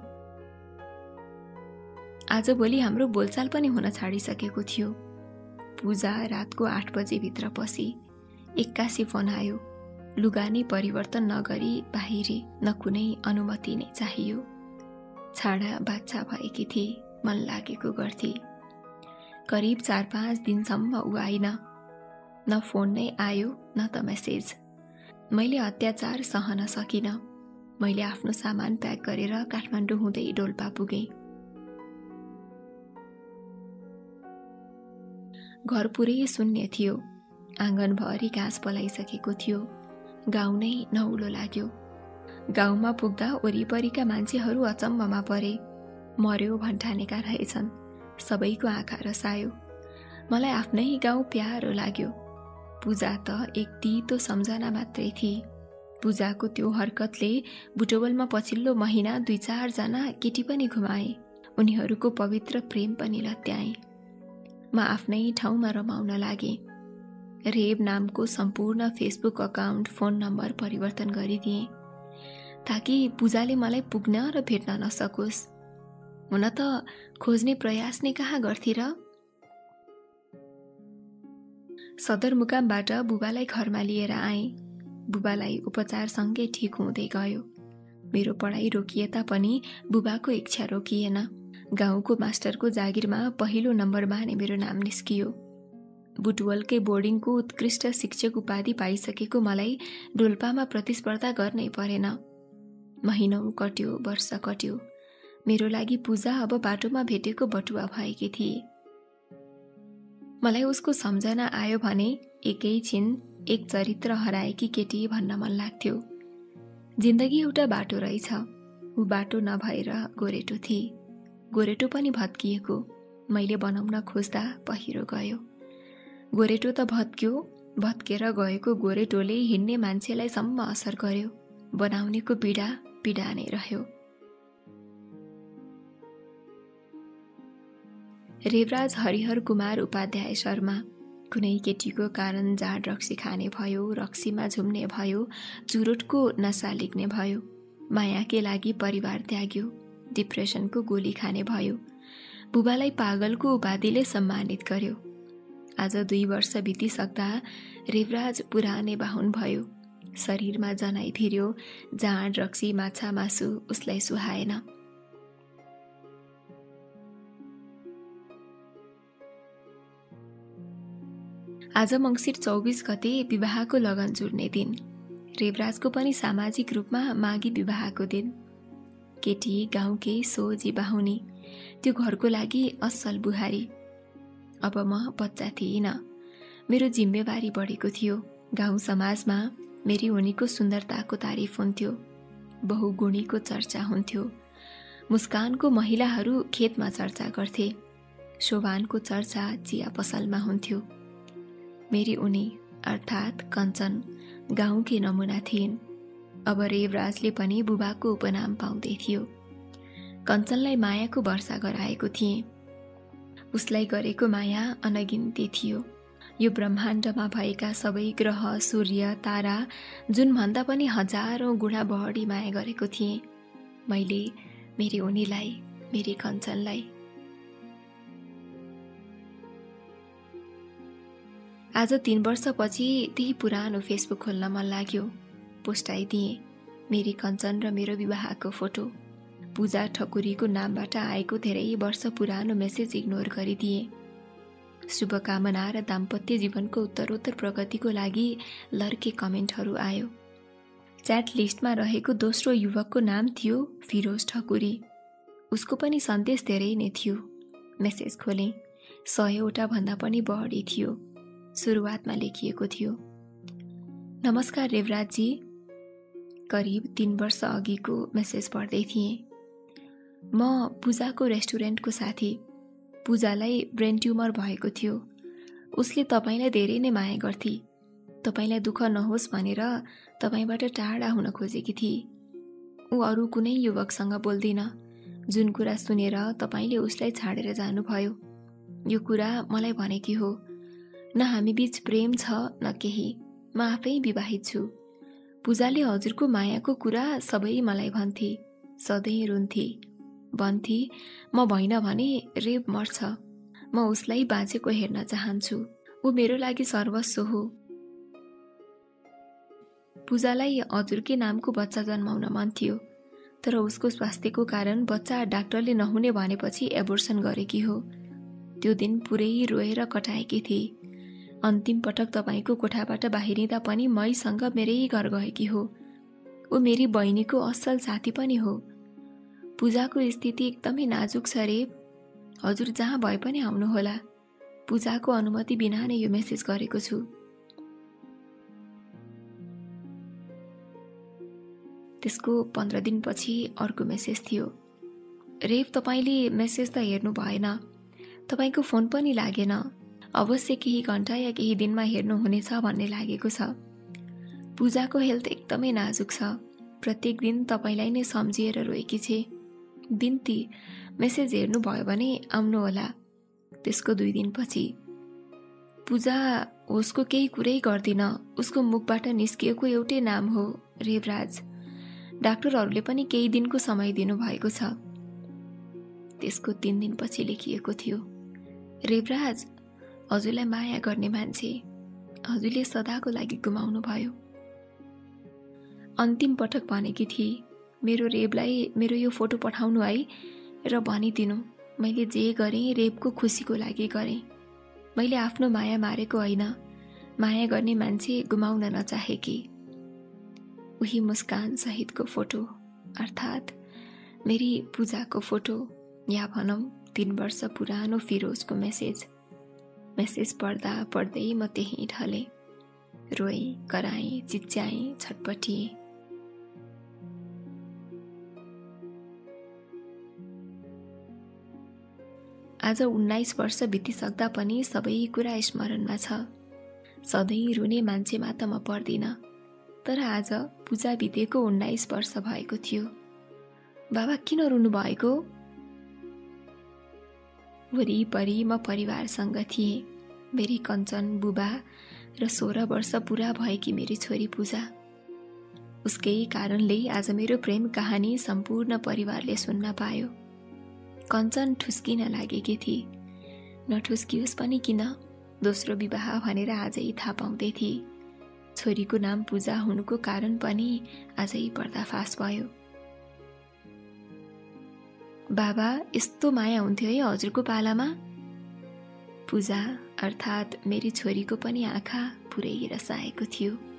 आजभोलि हाम्रो बोलचाल पनि हुन छाडिसकेको थियो। पूजा रातको आठ बजे भित्र पसी एक्कासी फोन आयो। लुगा नै परिवर्तन नगरी बाहिरी, न कुनै अनुमति नै चाहियो। छाडा बाच्छा भएकी थिए, मन लागेको गर्थे। करिब चार पाँच दिनसम्म ऊ आइन। न फोन नै आयो न त मेसेज। मैले अत्याचार सहन सकिन। मैले आफ्नो सामान प्याक गरेर काठमाडौँ हुँदै डोल्पा पुगेँ। घर पुरै शून्य थियो। आँगनभरि घाँस पलाइसकेको थियो। गाउँ नै नौलो लाग्यो। गाउँमा पुग्दा वरिपरिका मान्छेहरू अचम्ममा परे। मर्यो भन्ठानेका रहेछन्। सबैको आँखा रसायो। मलाई आफ्नै गाउँ प्यारो लाग्यो। पूजा त एक तीतो सम्झना मात्रै थिए। पूजाको त्यो हरकतले बुटवलमा पछिल्लो महिना दुई चारजना केटी पनि घुमाए। उनीहरूको पवित्र प्रेम पनि लत्याए। म आफ्नै ठाउँमा रमाउन लागेँ। रेब नामको सम्पूर्ण फेसबुक अकाउन्ट, फोन नम्बर परिवर्तन गरिदिएँ ताकि पूजाले मलाई पुग्न र भेट्न नसकोस्। हुन त खोज्ने प्रयास नै कहाँ गर्थे र? सदरमुकामबाट बुबालाई घरमा लिएर आएँ। बुबालाई उपचारसँगै ठिक हुँदै गयो। मेरो पढाइ रोकिए तापनि बुबाको इच्छा रोकिएन। गाउँको मास्टरको जागिरमा पहिलो नम्बरमा नै मेरो नाम निस्कियो। बुटवलकै बोर्डिङको उत्कृष्ट शिक्षक उपाधि पाइसकेको मलाई डोल्पामा प्रतिस्पर्धा गर्नै परेन। महिनौं कट्यो, वर्ष कट्यो। मेरो लागि पूजा अब बाटोमा भेटेको बटुवा भएकी थिए। मलाई उसको सम्झना आयो भने एकैछिन एक चरित्र हराएकी केटी भन्न मन लाग्थ्यो। जिन्दगी एउटा बाटो रहेछ। ऊ बाटो नभएर गोरेटो थिए। गोरेटो पनि भत्किएको। मैले बनाउन खोज्दा पहिरो गयो। गोरेटो त भत्क्यो। भत्केर गएको गोरेटोले हिँड्ने मान्छेलाई सम्म असर गर्यो। बनाउनेको पीडा पीडा नै रह्यो। रेवराज हरिहर कुमार उपाध्याय शर्मा। कुनै केटीको कारण जाड रक्सी खाने भयो, रक्सीमा झुम्ने भयो, चुरोटको नसा लिग्ने भयो, मायाकै लागि परिवार त्याग्यो, डिप्रेसनको गोली खाने भयो। बुबालाई पागलको उपाधिले सम्मानित गर्यो। आज दुई वर्ष बितिसक्दा रेवराज पुरानै बाहुन भयो। शरीरमा जनाइ फिर्यो। जाँड रक्सी माछा मासु उसलाई सुहाएन। आज मङ्सिर चौबिस गते विवाहको लगन जुर्ने दिन। रेवराजको पनि सामाजिक रूपमा मागी विवाहको दिन। केटी गाउँकै सोझी बाहुनी, त्यो घरको लागि असल बुहारी। अब म बच्चा थिइन। मेरो जिम्मेवारी बढेको थियो। गाउँ समाजमा मेरी उनीको सुन्दरताको तारिफ हुन्थ्यो। बहुगुणीको चर्चा हुन्थ्यो। मुस्कानको महिलाहरू खेतमा चर्चा गर्थे। शोभानको चर्चा चिया पसलमा हुन्थ्यो। मेरी उनी अर्थात् कञ्चन गाउँकै नमुना थिइन्। अब रेवराजले पनि बुबाको उपनाम पाउँदै थियो। कञ्चनलाई मायाको वर्षा गराएको थिएँ। उसलाई गरेको माया अनगिन्ती थियो। यो ब्रह्माण्डमा भएका सबै ग्रह, सूर्य, तारा जुन भन्दा पनि हजारौं गुणा बढी माया गरेको थिएँ मैले मेरी उनीलाई, मेरी कञ्चनलाई। आज तीन वर्षपछि त्यही पुरानो फेसबुक खोल्न मन लाग्यो। पोस्टाइदिएँ मेरी कञ्चन र मेरो विवाहको फोटो। पूजा ठकुरीको नामबाट आएको धेरै वर्ष पुरानो मेसेज इग्नोर गरिदिए। शुभकामना र दाम्पत्य जीवनको उत्तरोत्तर प्रगतिको लागि लर्के कमेन्टहरू आयो। च्याट लिस्टमा रहेको दोस्रो युवकको नाम थियो फिरोज ठकुरी। उसको पनि सन्देश धेरै नै थियो। मेसेज खोलेँ। सयवटा भन्दा पनि बढी थियो। सुरुवातमा लेखिएको थियो, नमस्कार रेवराजजी। करिब तीन वर्ष अघिको मेसेज पढ्दै थिएँ। म पूजाको रेस्टुरेन्टको साथी। पूजालाई ब्रेन ट्युमर भएको थियो। उसले तपाईँलाई धेरै नै माया गर्थे। तपाईँलाई दुःख नहोस् भनेर तपाईँबाट टाढा हुन खोजेकी थिए। ऊ अरू कुनै युवकसँग बोल्दिन। जुन कुरा सुनेर तपाईँले उसलाई छाडेर जानुभयो, यो कुरा मलाई भनेकी हो। न हामी बीच प्रेम छ न केही। म आफै विवाहित छु। पूजाले हजुरको मायाको कुरा सबै मलाई भन्थे। सधैँ रुन्थे, भन्थे म भइन भने रेब मर्छ। म उसलाई बाँचेको हेर्न चाहन्छु। ऊ मेरो लागि सर्वस्व हो। पूजालाई हजुरकै नामको बच्चा जन्माउन मन थियो, तर उसको स्वास्थ्यको कारण बच्चा डाक्टरले नहुने भनेपछि एबोर्सन गरेकी हो। त्यो दिन पुरै रोएर कटाएकी थिए। अन्तिम पटक तपाईको कोठाबाट बाहिरिँदा पनि मैसँग मेरै घर गएकी हो। ऊ मेरी बहिनीको असल साथी पनि हो। पूजाको स्थिति एकदमै नाजुक छ रे। हजुर जहाँ भए पनि आउनुहोला। पूजाको अनुमति बिना नै यो मेसेज गरेको छु। त्यसको पन्ध्र दिनपछि अर्को मेसेज थियो। रेव तपाईँले मेसेज त हेर्नु भएन। तपाईँको फोन पनि लागेन। अवश्य केही घन्टा या केही दिनमा हेर्नुहुनेछ भन्ने लागेको छ। पूजाको हेल्थ एकदमै नाजुक छ। प्रत्येक दिन तपाईँलाई नै सम्झिएर रोएकी छे। बिन्ती मेसेज हेर्नु भयो भने आउनुहोला। त्यसको दुई दिनपछि पूजा उसको केही कुरै गर्दिन। उसको मुखबाट निस्किएको एउटै नाम हो, रेवराज। डाक्टरहरूले पनि केही दिनको समय दिनुभएको छ। त्यसको तीन दिनपछि लेखिएको थियो, रेवराज हजुरलाई माया गर्ने मान्छे हजुरले सदाको लागि गुमाउनु भयो। अन्तिम पटक भनेकी थिए, मेरो रेवलाई मेरो यो फोटो पठाउनु है र भनिदिनु मैले जे गरेँ रेवको खुसीको लागि गरेँ। मैले आफ्नो माया मारेको होइन, माया गर्ने मान्छे गुमाउन नचाहेकी। उही मुस्कान सहितको फोटो, अर्थात् मेरी पूजाको फोटो, या भनौँ तीन वर्ष पुरानो फिरोजको मेसेज। मेसेज पढ्दा पढ्दै म त्यहीँ ढलेँ। रोएँ, कराएँ, चिच्याएँ, छटपटिएँ। आज उन्नाइस वर्ष बितिसक्दा पनि सबै कुरा स्मरणमा छ। सधैँ रुने मान्छेमा त म पर्दिन, तर आज पूजा बितेको उन्नाइस वर्ष भएको थियो। बाबा किन रुनु भएको? वरिपरि म परिवारसँग थिएँ। मेरी कञ्चन बुबा र सोह्र वर्ष पुरा भएकी मेरी छोरी पूजा। उसकै कारणले आज मेरो प्रेम कहानी सम्पूर्ण परिवारले सुन्न पायो। कञ्चन ठुस्किन लागेकी थिए। नठुस्कियोस् पनि किन, दोस्रो विवाह भनेर आजै थाहा पाउँदै थिए। छोरीको नाम पूजा हुनुको कारण पनि आजै पर्दाफास भयो। बाबा यस्तो माया हुन्थ्यो है हजुरको पालामा? पूजा अर्थात् मेरी छोरीको पनि आँखा पुरै रसाएको थियो।